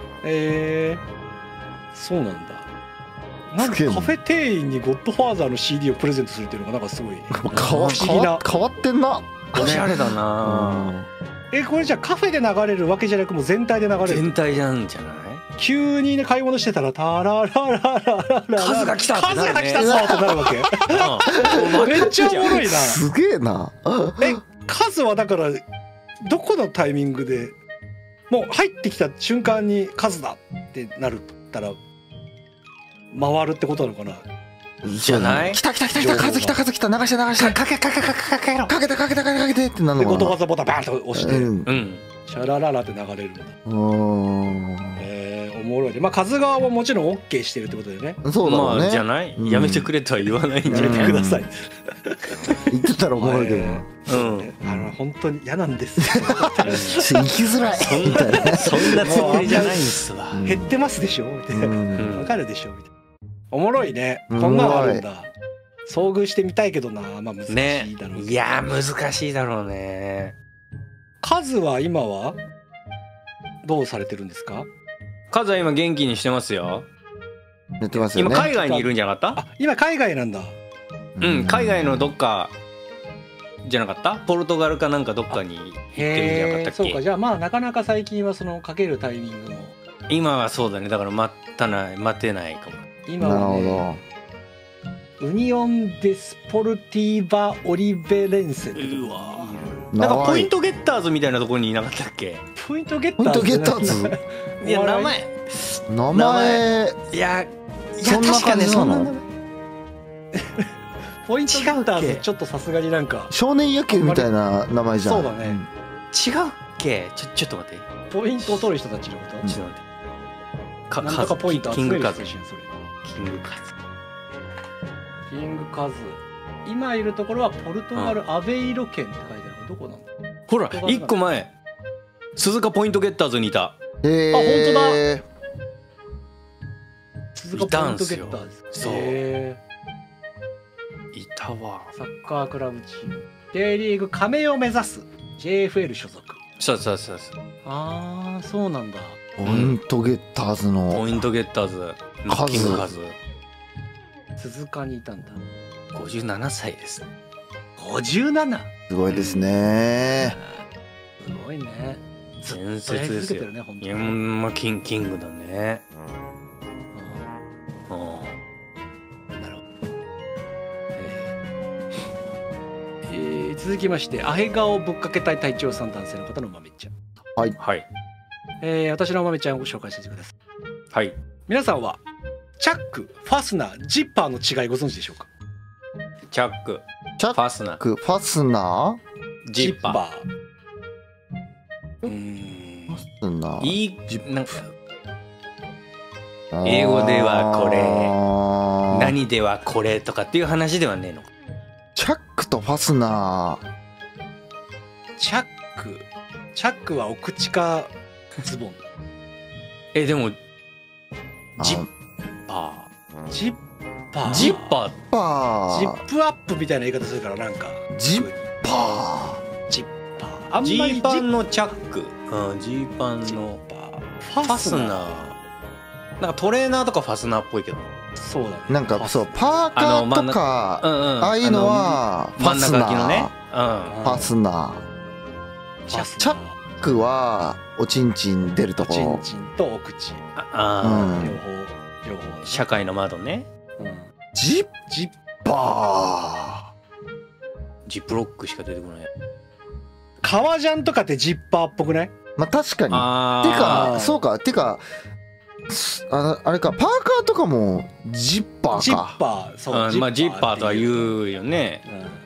そうなんだ。なんかカフェ店員にゴッドファーザーの CD をプレゼントするっていうのがなんかすごい不思議な。 変わってんな。 おしゃれだな。 これじゃあカフェで流れるわけじゃなくもう全体で流れる？ 全体なんじゃない？ 急にね買い物してたらタララララララ数が来たってなるね。 ってなるわけ。めっちゃおもろいな。 すげえな。 数はだからどこのタイミングでもう入ってきた瞬間に数だってなるったら回るってことなのかな。 じゃない？ 来た数来た流したかけてってなるのかな。 でゴッドファーザーボタンバーンと押してシャラララって流れるんだ。おもろいね。まあ数側ももちろん OK してるってことでね。 そうだろうね。 じゃない？やめてくれとは言わないんじゃない？ やめてください。 言ってたらおもろいけどね。 本当に嫌なんです。 生きづらい。 そんなつもりじゃないんですわ。 減ってますでしょみたいな。わかるでしょみたいな。おもろいね。こんなのあるんだ。遭遇してみたいけどな。まあ難しいだろう。 いや難しいだろうね。 数は今はどうされてるんですか？ 数は今元気にしてますよ。 やってますよね。 今海外にいるんじゃなかった？ 今海外なんだ。 海外のどっかじゃなかった？ポルトガルかなんかどっかに行ってるんじゃなかったっけ？ そうか。じゃあまあなかなか最近はそのかけるタイミングも今はそうだね。だから待てないかも。 今はね、ウニオン・デスポルティーバ・オリベレンセってとこ。うわ、 なんかポイントゲッターズみたいなところにいなかったっけ？ ポイントゲッターズいや、名前いや確かね、そんな名前ポイントゲッターズちょっとさすがになんか少年野球みたいな名前じゃん。 そうだね。 違うっけ？ちょっと待って。 ポイントを取る人たちのこと？ ちょっと待って。 なんとかポイント集める人たち。 キングカズ。今いるところはポルトガルアベイロ県って書いてある。どこなんだ？ ほら、1個前鈴鹿ポイントゲッターズにいた。 あ、本当だ。鈴鹿ポイントゲッターズ。 そう。いたわ。 サッカークラブチーム。J リーグ加盟を目指す JFL 所属。 そう。 ああ、そうなんだ。 ポイントゲッターズのポイントゲッターズのキングカズ。 鈴鹿にいたんだ。 57歳ですね。 57？ すごいですね。 すごいね。 伝説ですよ。いや、まあキングだね。 なるほど。続きましてアヘ顔ぶっかけたい隊長さん、男性の方の豆ちゃん。 はいはい。 私の豆ちゃんをご紹介させてください。 はい。 皆さんはチャック、ファスナー、ジッパーの違いご存知でしょうか？ チャック、ファスナー、 ファスナー、ジッパー。 ファスナー。 なんか英語ではこれ、何ではこれとかっていう話ではねえの？ チャックとファスナー。 チャックはお口かズボン。 でもジッパー。ジップアップみたいな言い方するから、なんかジッパー。あんまりジーパンのチャック、ジーパンのファスナー。なんかトレーナーとかファスナーっぽいけど。 そうだね。 なんかそうパーカーとかああいうのはファスナー。ファスナー。チャックはおちんちん出るとこ。 おちんちんとお口。両方。 社会の窓ね。 ジッパー。 ジップロックしか出てこない。 革ジャンとかってジッパーっぽくない？ まあ確かに。てかあれか、パーカーとかもジッパーか。 ジッパー、そう。 まあジッパーとは言うよね。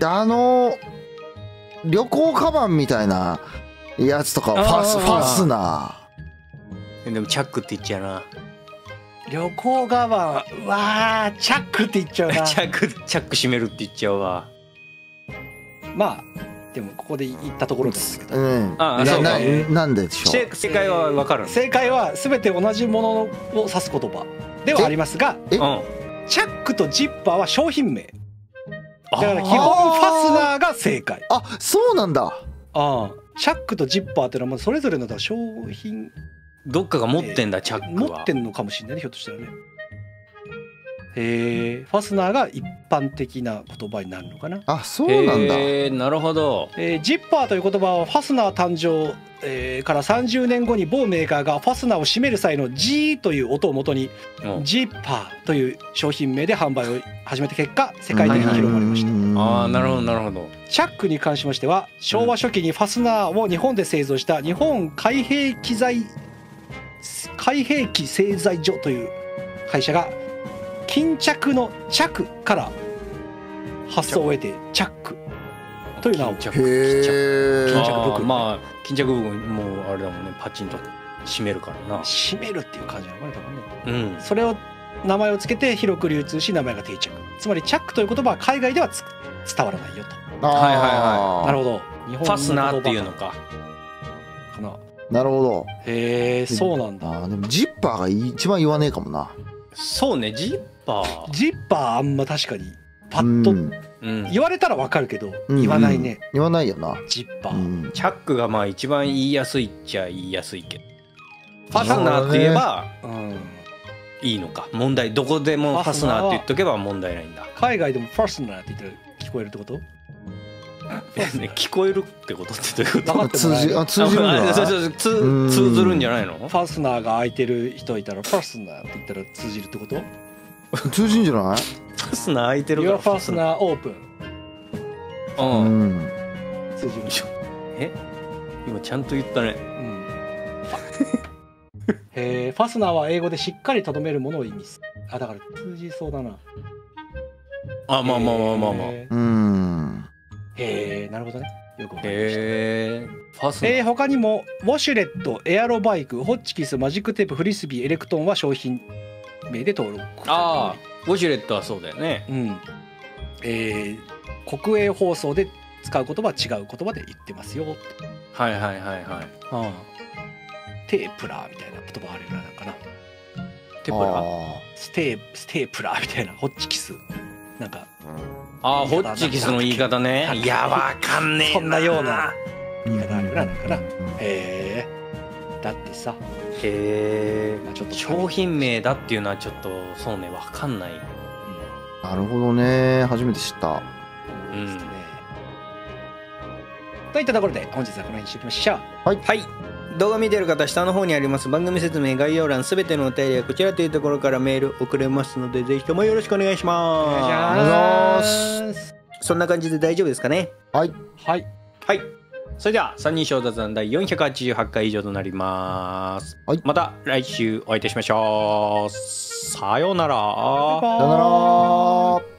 旅行カバンみたいなやつとかファスナー。でもチャックって言っちゃうな。 旅行カバン、わー、チャックって言っちゃうな。 チャック閉めるって言っちゃうわ。 まあでもここで言ったところですけど。 なんでしょう。 正解は分かる。 正解は全て同じものを指す言葉ではありますが、チャックとジッパーは商品名。だから基本ファスナーが正解。 あ、そうなんだ。 チャックとジッパーっていうのはそれぞれの商品。 どっかが持ってんだ、チャックは。 持ってんのかもしれないね、ひょっとしたらね。ファスナーが一般的な言葉になるのかな。 あ、そうなんだ。 なるほど。 ジッパーという言葉はファスナー誕生、から30年後に某メーカーがファスナーを閉める際の G という音をもとにジッパーという商品名で販売を始めた結果、世界的に広まりました。 ああ、なるほどなるほど。 チャックに関しましては昭和初期にファスナーを日本で製造した日本海兵器製材所という会社が巾着の着から発想を得てチャックという名を。 巾着部分。まあ巾着部分もうあれだもんね、パチンと締めるからな。 締めるっていう感じなのかね、多分ね。それを名前をつけて広く流通し、名前が定着。つまりチャックという言葉は海外では伝わらないよと。 はいはいはい。 なるほど。 ファスナーっていうのか。 なるほど。 へえ、そうなんだ。 でもジッパーが一番言わねえかもな。 そうね、ジッパーあんま確かにパッと言われたらわかるけど言わないね。 言わないよな。 ジッパー。 チャックがまあ一番言いやすいっちゃ言いやすいけど、ファスナーって言えばいいのか。問題、どこでもファスナーって言っとけば問題ないんだ。 海外でもファスナーって言ったら聞こえるってこと？ 聞こえるってことってどういうこと？ 通じるんだ。 通ずるんじゃないの？ ファスナーが開いてる人いたらファスナーって言ったら通じるってこと？ 通じるんじゃない？ ファスナー開いてるから。 Your fastener open。通じるでしょ。 今ちゃんと言ったね。 ファスナーは英語でしっかり留めるものを意味する。だから通じそうだな。 まあ。なるほどね。よくわかりました。他にもウォシュレット、エアロバイク、ホッチキス、マジックテープ、フリスビー、エレクトーンは商品名で登録。 ウォシュレットはそうだよね。 国営放送で使う言葉は違う言葉で言ってますよ。 はい。 テープラーみたいな言葉あるよな、なんかな。 テープラー、 ステープラーみたいな、ホッチキスなんか。 ホッチキスの言い方ね。いや、わかんねえな。 そんなような言い方あるよな、なんかな。だってさ、 ちょっと商品名だっていうのはちょっとそうね、わかんない。 なるほどね、初めて知った。 といったところで本日はこの辺にしておきましょう。 はい。 動画見てる方、下の方にあります番組説明概要欄、すべてのお便りはこちらというところからメール送れますので、ぜひともよろしくお願いします。 お願いします。 そんな感じで大丈夫ですかね？ はい。 それでは三人称雑談第488回以上となります。また来週お会いいたしましょう。さようなら。 さようなら。